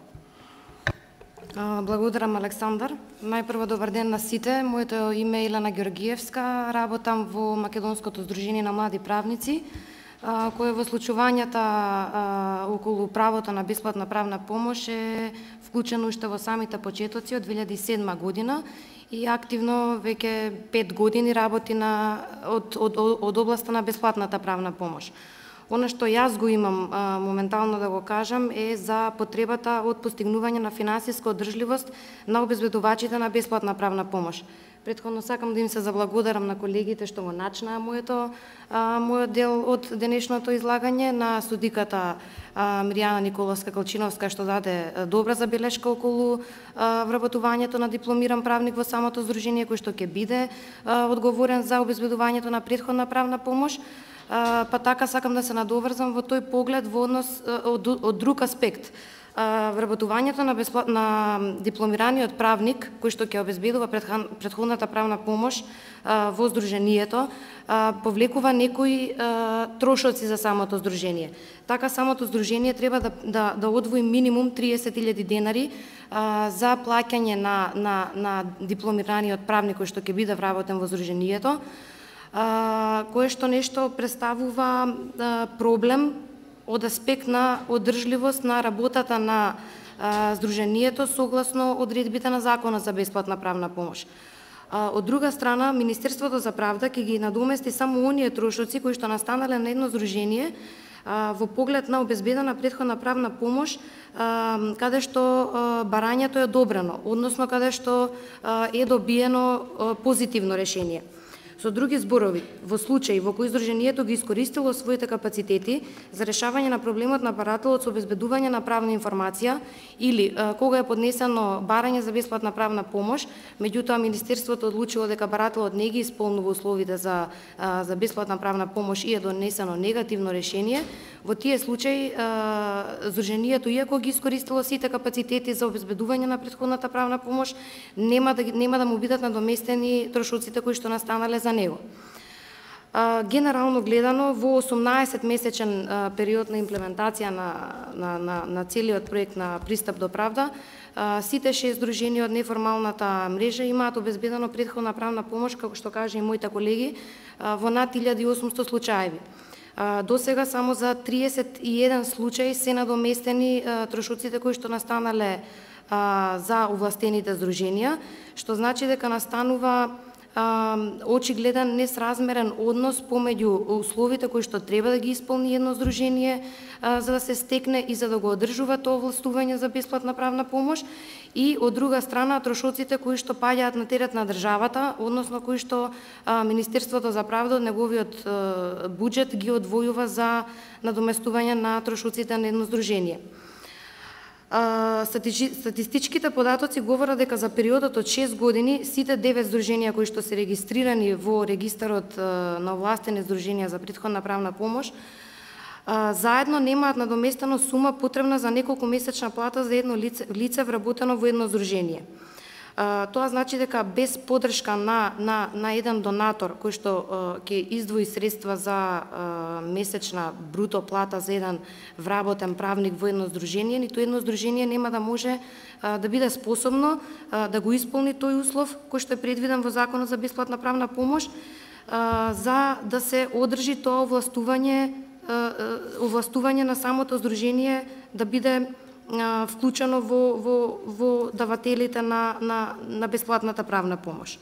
Благодарам, Александар. Најпрво добар ден на сите. Моето име е Елена Георгиевска. Работам во Македонското здружение на млади правници, кое во случувањата околу правото на бесплатна правна помош е вклучено уште во самите почетоци од две илјади и седма година и активно веќе пет години работи на од од од областа на бесплатната правна помош. Оно што јас го имам а, моментално да го кажам е за потребата од постигнување на финансиска одржливост на обезбедувачите на бесплатна правна помош. Претходно сакам да им се заблагодарам на колегите што го начнаа моето а, мојот дел од денешното излагање, на судиката а, Миријана Николовска-Калчиновска што даде добра забелешка околу а, вработувањето на дипломиран правник во самото здружение кој што ќе биде а, одговорен за обезбедувањето на претходна правна помош. Па така сакам да се надоврзам во тој поглед во однос од, од друг аспект. Вработувањето на, бесплат, на дипломираниот правник, кој што ќе обезбедува претходната правна помош во здруженијето, повлекува некои трошоци за самото здружение. Така самото здружение треба да, да, да одвои минимум триесет илјади денари за плаќање на, на, на дипломираниот правник кој што ќе биде вработен во здруженијето, кое што нешто представува проблем од аспект на одржливост на работата на здруженијето согласно одредбите на Законот за бесплатна правна помош. Од друга страна, Министерството за правда ќе ги надомести само оние трошоци кои што настанале на едно здружение во поглед на обезбедена претходна правна помош каде што барањето е одобрено, односно каде што е добиено позитивно решение. Со други зборови, во случај во кој здруженијето ги искористило своите капацитети за решавање на проблемот на барателот со обезбедување на правна информација или а, кога е поднесено барање за бесплатна правна помош, меѓутоа Министерството одлучило дека барателот не ги исполнува условите за, а, за бесплатна правна помош и е донесено негативно решение, во тие случаи здруженијето, иако ги искористило сите капацитети за обезбедување на претходната правна помош, нема да, нема да му бидат надоместени трошоците кои што настанале за него. Генерално гледано, во осумнаесет месечен период на имплементација на, на, на, на целиот проект на Пристап до правда, сите шест здруженија од неформалната мрежа имаат обезбедено претходна правна помош, како што кажа и моите колеги, во над илјада и осумсто случаеви. До сега само за триесет и еден случаи се надоместени трошоците кои што настанале за овластените здруженија, што значи дека настанува очигледен несразмерен однос помеѓу условите кои што треба да ги исполни едно здружение за да се стекне и за да го одржува тоа овластување за бесплатна правна помош, и од друга страна трошоците кои што паѓаат на терет на државата, односно кои што Министерството за правда од неговиот буџет ги одвојува за надоместување на трошоците на едно здружение. Статистичките податоци говорат дека за периодот од шест години сите девет здруженија кои што се регистрирани во регистарот на овластени здруженија за претходна правна помош заедно немаат надоместено сума потребна за неколку месечна плата за едно лице, лице вработено во едно здружение. Тоа значи дека без поддршка на, на, на еден донатор кој што ќе издвои средства за месечна бруто плата за еден вработен правник во едно здружение, ниту едно здружение нема да може да биде способно да го исполни тој услов кој што е предвиден во Законот за бесплатна правна помош за да се одржи тоа овластување, овластување на самото здружение да биде вклучено во, во, во давателите на, на, на бесплатната правна помош.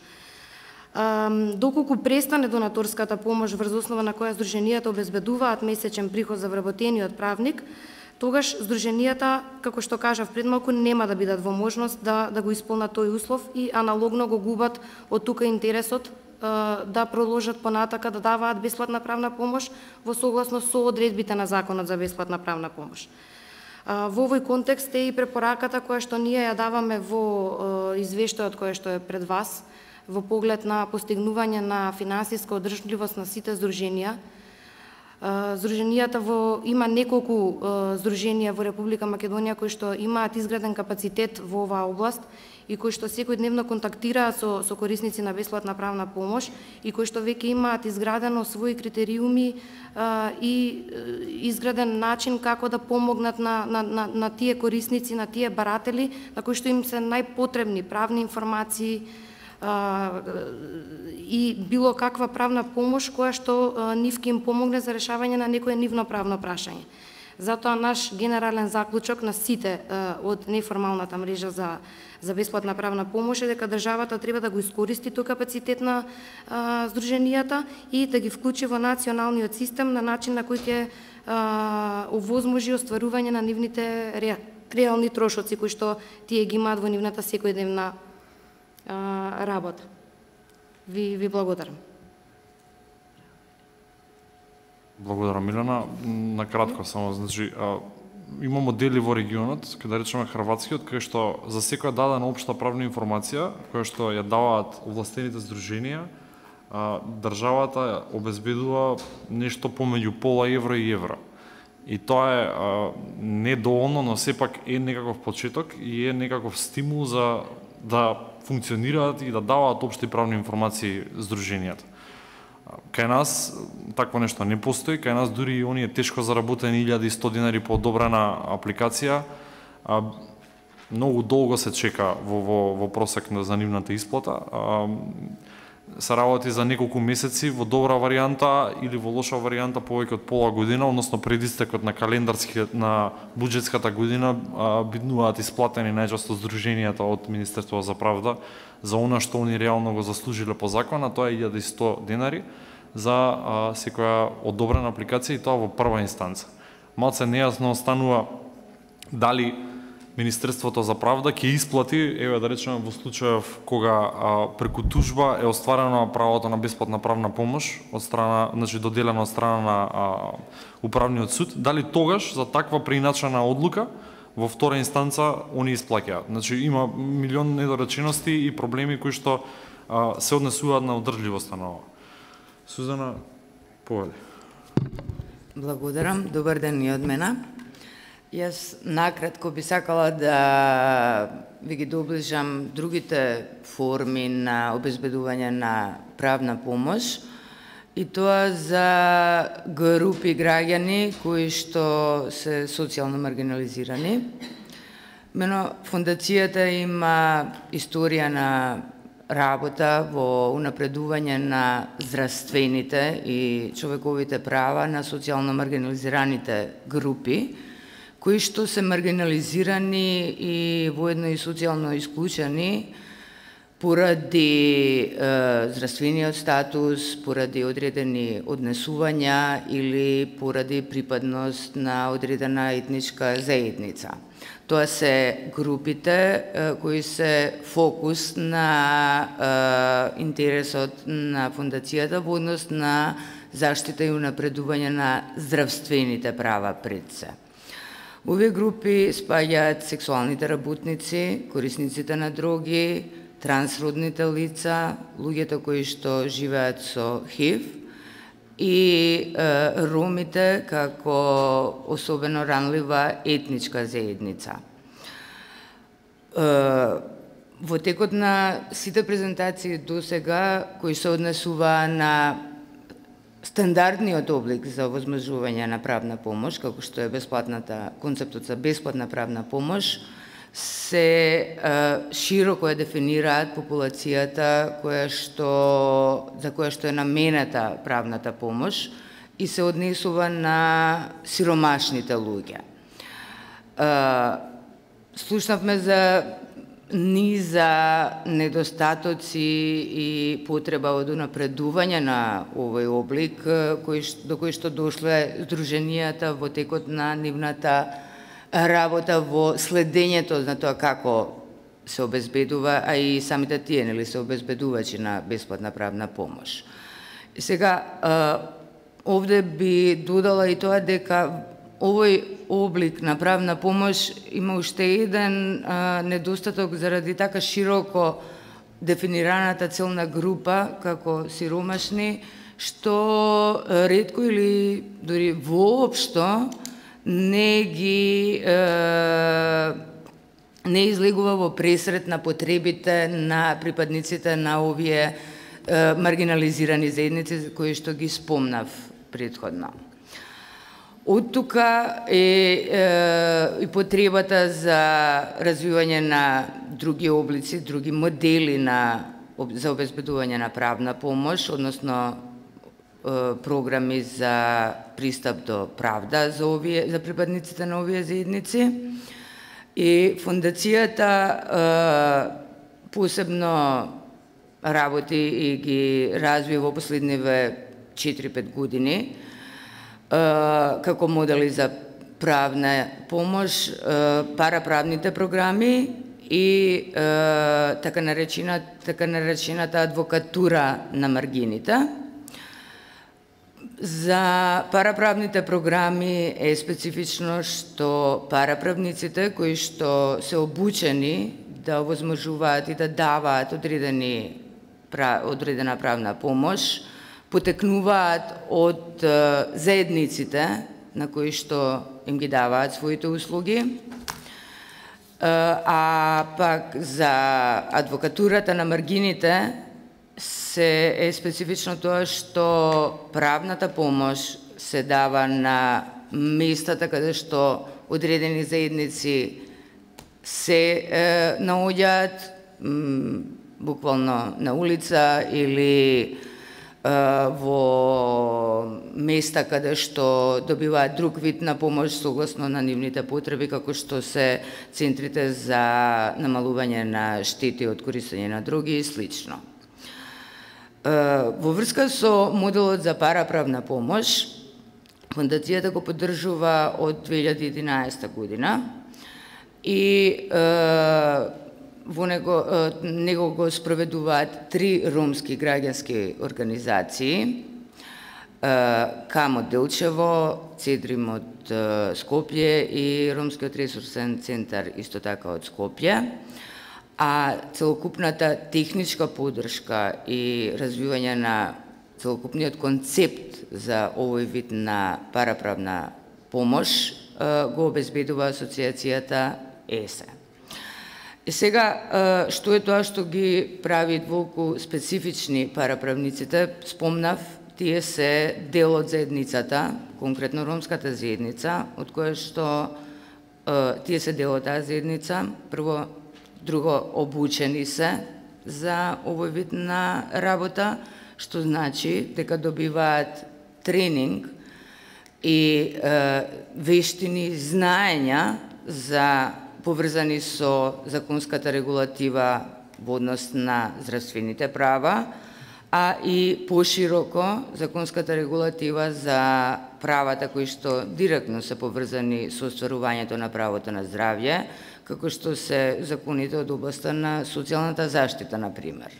Доколку престане донаторската помош врз основа на која здруженијата обезбедуваат месечен приход за вработениот правник, тогаш здруженијата, како што кажав пред малку, нема да бидат во можност да, да го исполнат тој услов и аналогно го губат од тука интересот да продолжат понатака да даваат бесплатна правна помош во согласност со одредбите на Законот за бесплатна правна помош. Во овој контекст е и препораката која што ние ја даваме во извештајот кој што е пред вас, во поглед на постигнување на финансиска одржливост на сите здруженија. Здруженијата во има неколку здруженија во Република Македонија кои што имаат изграден капацитет во оваа област и кои што секојдневно контактираат со, со корисници на бесплатна правна помош и кои што веќе имаат изградено своји критериуми а, и изграден начин како да помогнат на, на, на, на тие корисници, на тие баратели, на кои што им се најпотребни правни информации а, и било каква правна помош која што а, нив ќе им помогне за решавање на некое нивно правно прашање. Затоа наш генерален заклучок на сите а, од неформалната мрежа за за бесплатна правна помош е дека државата треба да го искористи тој капацитет на а, здруженијата и да ги вклучи во националниот систем на начин на кој ќе овозможи остварување на нивните ре, реални трошоци кои што тие ги имаат во нивната секојдневна а, работа. Ви, ви благодарам. Благодарам, Милена. На кратко само, значи, а, има модели во регионот, каде да речеме хрватскиот, кај што за секоја дадена општа правна информација, која што ја даваат овластените здруженија, а, државата обезбедува нешто помеѓу пола евро и евро. И тоа е а, недоволно, но сепак е некаков почеток и е некаков стимул за да функционираат и да даваат општи правни информации здруженијата. Кај нас такво нешто не постои, кај нас дури и оние тешко заработени илјада и сто динари по одобрена апликација, а, многу долго се чека во, во, во просек за нивната исплата. А, се работи за неколку месеци во добра варијанта или во лоша варијанта повеќе од пола година, односно пред истекот на календарскиот на буџетската година а, биднуваат исплатени најчесто здруженијата од Министерството за правда за она што они реално го заслужиле по закон, а тоа е илјада и сто денари за а, секоја одобрена апликација и тоа во прва инстанца. Малце нејасно останува дали Министерството за правда ќе исплати, еве да речеме во случајов кога а, преку тужба е остварено правото на бесплатна правна помош од страна, значи доделено од страна на а, управниот суд, дали тогаш за таква преиначена одлука во втора инстанца они исплаќаат. Значи има милион недоречености и проблеми кои што а, се однесуваат на одржливоста на ова. Сузана, повели. Благодарам, добар ден и од мене. Јас накратко би сакала да ви ги доближам другите форми на обезбедување на правна помош и тоа за групи граѓани кои што се социјално маргинализирани. Мено, фондацијата има историја на работа во унапредување на здравствените и човековите права на социјално маргинализираните групи, кои што се маргинализирани и воедно и социјално исклучени поради е, здравствениот статус, поради одредени однесувања или поради припадност на одредена етничка заедница. Тоа се групите е, кои се фокус на е, интересот на фондацијата во однос на заштита и унапредување на здравствените права пред се. Овие групи спаѓаат сексуалните работници, корисниците на дроги, трансродните лица, луѓето кои што живеат со ХИВ и е, ромите како особено ранлива етничка заедница. Е, во текот на сите презентации до сега кои се однесува на стандардниот облик за овозможување на правна помош, како што е бесплатната концептот за бесплатна правна помош, се е, широко ја дефинираат популацијата која што, за која што е наменета правната помош и се однесува на сиромашните луѓе. Е, слушнавме за низа недостатоци и потреба од унапредување на овој облик кој, до кој што дошле здруженијата во текот на нивната работа во следењето на тоа како се обезбедува, а и самите тие нели се обезбедувачи на бесплатна правна помош. И сега, овде би додала и тоа дека овој облик на правна помош има уште еден а, недостаток заради така широко дефинираната целна група како сиромашни, што ретко или дури воопшто не ги е, не излегува во пресрет на потребите на припадниците на овие е, маргинализирани заедници кои што ги спомнав претходно. Од тука е, е и потребата за развивање на други облици, други модели на, за обезбедување на правна помош, односно е, програми за пристап до правда за, овие, за припадниците на овие заедници. И фондацијата е, посебно работи и ги разви во последниве четири-пет години како модели за правна помош, параправните програми и така наречената, така наречената адвокатура на маргините. За параправните програми е специфично што параправниците кои што се обучени да овозможуваат и да даваат одредени, одредена правна помош, потекнуваат од заедниците на кои што им ги даваат своите услуги, а пак за адвокатурата на маргините се е специфично тоа што правната помош се дава на местата каде што одредени заедници се е, наоѓаат буквално на улица или во места каде што добиваат друг вид на помош согласно на нивните потреби, како што се центрите за намалување на штети од користење на дроги и слично. Во врска со моделот за параправна помош, фондацијата го поддржува од две илјади и единаесета година и во него, него го спроведуваат три ромски граѓански организации, КАМ од Делчево, ЦЕДРИМ од Скопје и Ромскиот ресурсен центар исто така од Скопје, а целокупната техничка поддршка и развивање на целокупниот концепт за овој вид на параправна помош го обезбедува асоциацијата ЕСЕ. И сега, што е тоа што ги прави толку специфични параправниците? Спомнав, тие се дел од заедницата, конкретно ромската заедница, од која што тие се дел од таа заедница, прво, друго, обучени се за овој вид на работа, што значи дека добиваат тренинг и е, вештини, знаења за поврзани со законската регулатива во однос на здравствените права, а и пошироко законската регулатива за правата кои што директно се поврзани со остварувањето на правото на здравје, како што се законите од областта на социјалната заштита, например.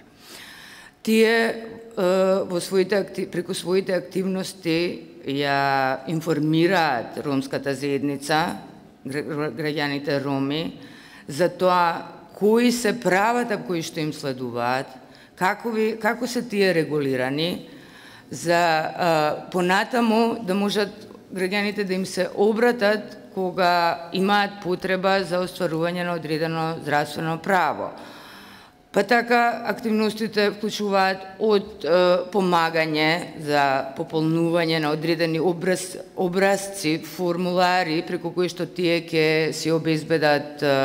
Тие во своите, преку своите активности ја информираат ромската заедница, граѓаните роми, за тоа кои се правата кои што им следуваат, како, ви, како се тие регулирани, за а, понатаму да можат граѓаните да им се обратат кога имаат потреба за остварување на одредено здравствено право. Па така, активностите вклучуваат од е, помагање за пополнување на одредени образ, образци, формулари, преку кои што тие ќе си обезбедат е,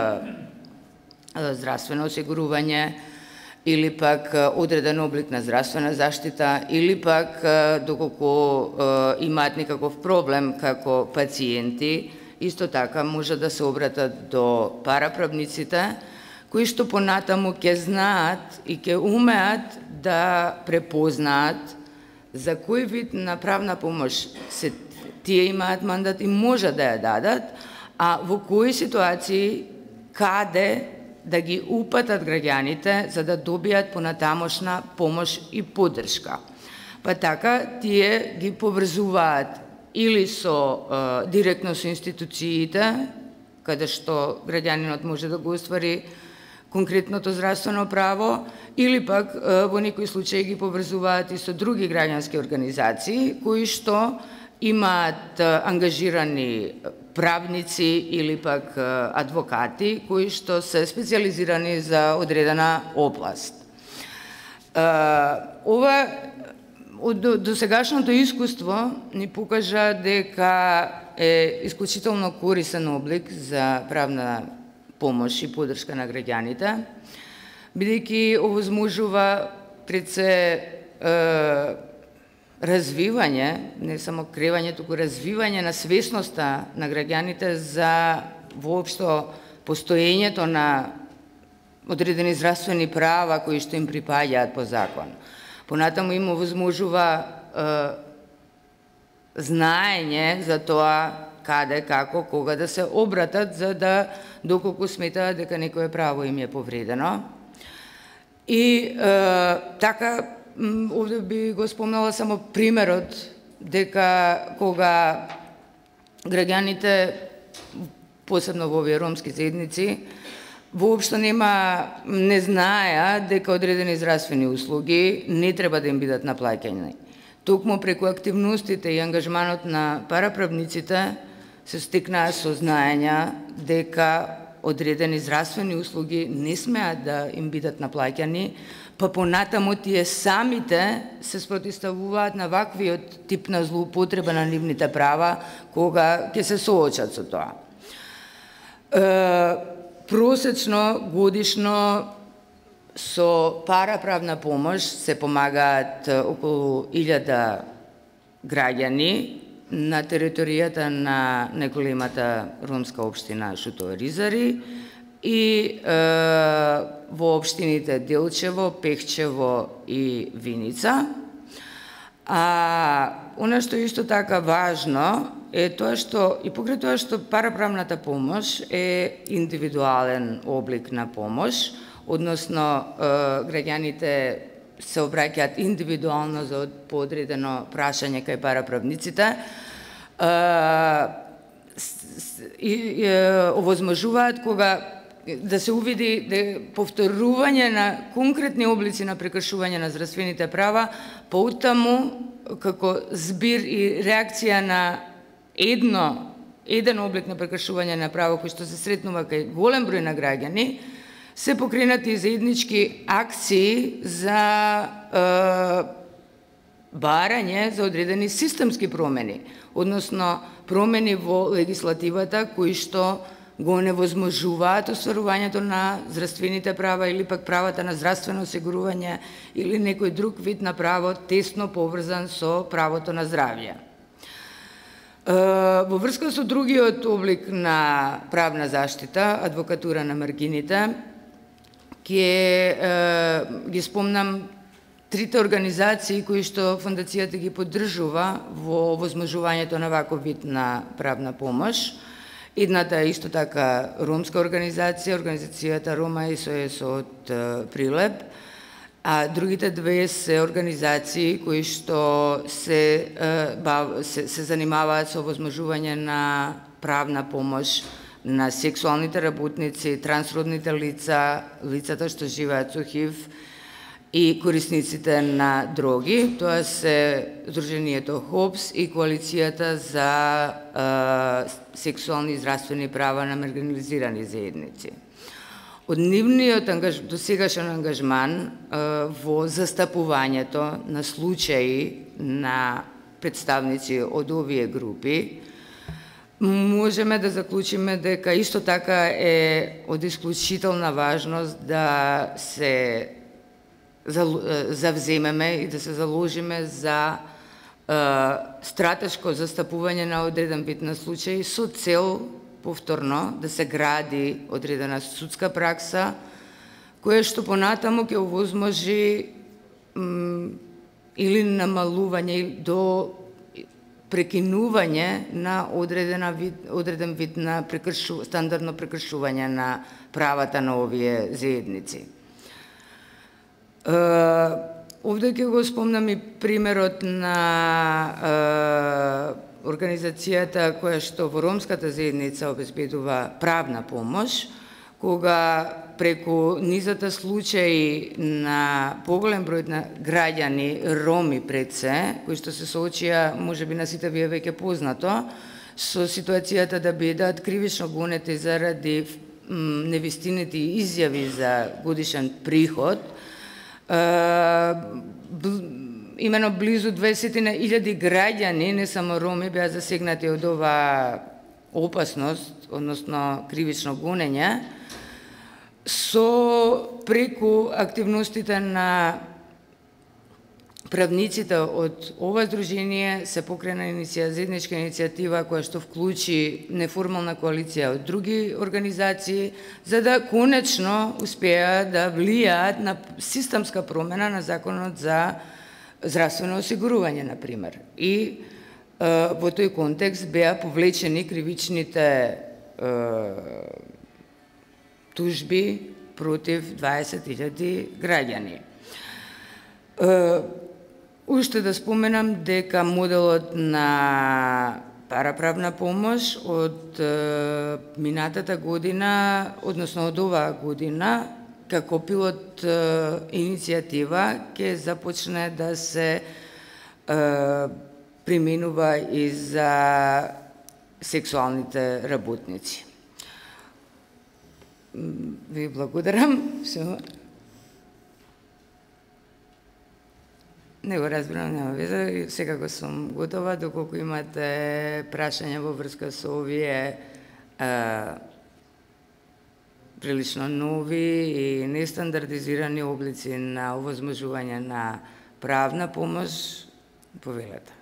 здравствено осигурување, или пак одреден облик на здравствена заштита, или пак доколку е, имаат никаков проблем како пациенти, исто така може да се обратат до параправниците, кои што понатаму ќе знаат и ќе умеат да препознаат за кој вид на правна помош се тие имаат мандат и може да ја дадат, а во кои ситуации каде да ги упатат граѓаните за да добијат понатамошна помош и поддршка. Па така тие ги поврзуваат или со е, директно со институциите, каде што граѓанинот може да го оствари конкретното здравствено право, или пак во некои случаи ги поврзуваат и со други граѓански организации, кои што имаат ангажирани правници или пак адвокати, кои што се специализирани за одредена област. Ова до, до сегашното искуство ни покажа дека е исклучително корисен облик за правна помош и поддршка на граѓаните, бидејќи овозможува пред се е, развивање, не само кревање, туку развивање на свесноста на граѓаните за воопшто постоењето на одредени здравствени права кои што им припаѓаат по закон. Понатаму им овозможува е, знаење за тоа каде, како, кога да се обратат, за да доколку сметаат дека некое право им е повредено. И е, така, овде би го спомнала само примерот дека кога граѓаните, посебно во овие ромски заедници, воопшто нема, не знаеа дека одредени здравствени услуги не треба да им бидат наплаќани. Токму преку активностите и ангажманот на параправниците се стекнаа сознања дека одредени здравствени услуги не смеат да им бидат наплаќани, па понатаму тие самите се спротивставуваат на ваквиот тип на злоупотреба на нивните права кога ќе се соочат со тоа. Е, просечно годишно со параправна помош се помагаат околу илјада граѓани на територијата на најголемата ромска општина Шутоа-Ризари и е, во општините Делчево, Пехчево и Виница. А она што исто така важно е тоа што, и покрај тоа што параправната помош е индивидуален облик на помош, односно граѓаните се обраќаат индивидуално за поодредено прашање кај параправниците и овозможуваат кога да се увиди повторување на конкретни облици на прекршување на здравствените права, поутаму како збир и реакција на едно еден облик на прекршување на право кој што се сретнува кај голем број на граѓани, се покренати заеднички акции за е, барање за одредени системски промени, односно промени во легислативата кои што го невозможуваат остварувањето на здравствените права или пак правата на здравствено осигурување или некој друг вид на право тесно поврзан со правото на здравје. Во врска со другиот облик на правна заштита, адвокатура на маргините, ќе ги спомнам трите организации кои што фондацијата ги поддржува во возможувањето на ваков вид на правна помош. Едната е исто така ромска организација, организацијата Рома и СОС од Прилеп, а другите две се организации кои што се, се, се занимаваат со возможување на правна помош на сексуалните работници, трансродните лица, лицата што живеат со ХИВ и корисниците на дроги. Тоа се Сдруженијето ХОПС и Коалицијата за е, сексуални и здравствени права на маргинализирани заедници. Од нивниот ангаж... досегашен ангажман е, во застапувањето на случаи на представници од овие групи, можеме да заклучиме дека исто така е од исклучителна важност да се завземеме и да се заложиме за е, стратешко застапување на одреден вид на случаи со цел повторно да се гради одредена судска пракса која што понатаму ќе овозможи или намалување до прекинување на одредена вид, одреден вид на прекршу, стандардно прекршување на правата на овие заедници. Овде ќе го спомнам и примерот на организацијата која што во ромската заедница обезбедува правна помош, кога преку низата случаи на поголем број на граѓани роми пред се, кои што се соочија, можеби на сите вие веќе познато, со ситуацијата да бидат кривично гонети заради невистините изјави за годишен приход, имено близу дваесет илјади граѓани, не само роми, беа засегнати од оваа опасност, односно кривично гонење, со преку активностите на правниците од ова здружение се покрена иницијатива, заедничка иницијатива која што вклучи неформална коалиција од други организации, за да конечно успеа да влијаат на системска промена на законот за здравствено осигурување, например. И е, во тој контекст беа повлечени кривичните е, тужби против дваесет илјади граѓани. Е, уште да споменам дека моделот на параправна помош од е, минатата година, односно од оваа година, како пилот е, иницијатива ќе започне да се е, применува и за сексуалните работници. Ви благодарам. Не го разбирам, нема веза. Секако сум готова, доколку имате прашања во врска со овие а, прилично нови и нестандардизирани облици на овозможување на правна помош, повелете.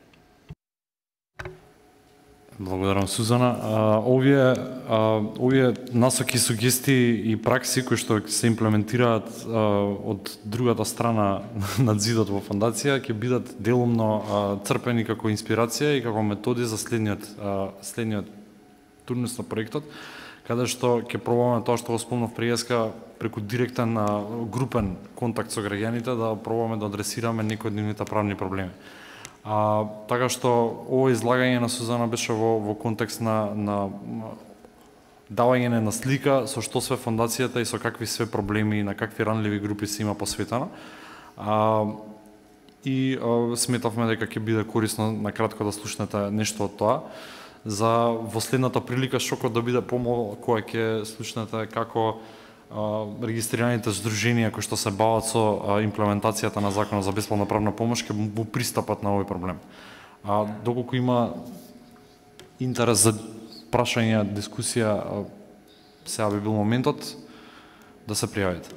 Благодарам, Сузана. А, овие, а, овие насоки, сугестии и пракси кои што се имплементираат а, од другата страна на зидот во фондација ќе бидат делумно а, црпени како инспирација и како методи за следниот, а, следниот турнус на проектот, каде што ќе пробуваме тоа што го спомнав преска преку директен а, групен контакт со граѓаните да пробуваме да адресираме некои од нивните правни проблеми. А, така што ово излагање на Сузана беше во, во контекст на, на давање на слика со што све фондацијата и со какви све проблеми и на какви ранливи групи се има посветена. А, и а, сметавме дека ќе биде корисно на кратко да слушнете нешто од тоа. За во следната прилика шокот да биде помал која ќе слушнете како регистрираните здруженија кои што се бават со имплементацијата на Законот за бесплатна правна помош ќе му пристапат на овој проблем. А доколку има интерес за прашање, дискусија, сега би бил моментот да се пријавите.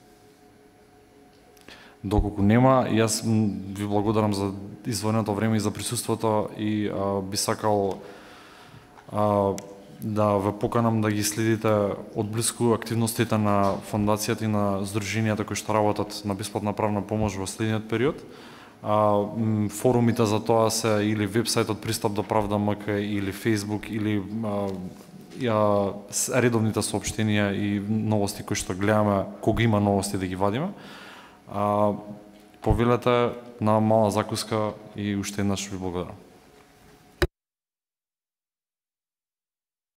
Доколку нема, јас ви благодарам за издвоеното време и за присуството и а, би сакал а, да ве поканам да ги следите одблиску активностите на фондацијата и на здруженијата кои што работат на бесплатна правна помош во следниот период. А, форумите за тоа се или вебсајтот Пристап до правда МК или Facebook или а, ја, редовните соопштенија и новости кои што гледаме, кога има новости да ги вадиме. А, повелете на мала закуска и уште еднаш ви благодарам.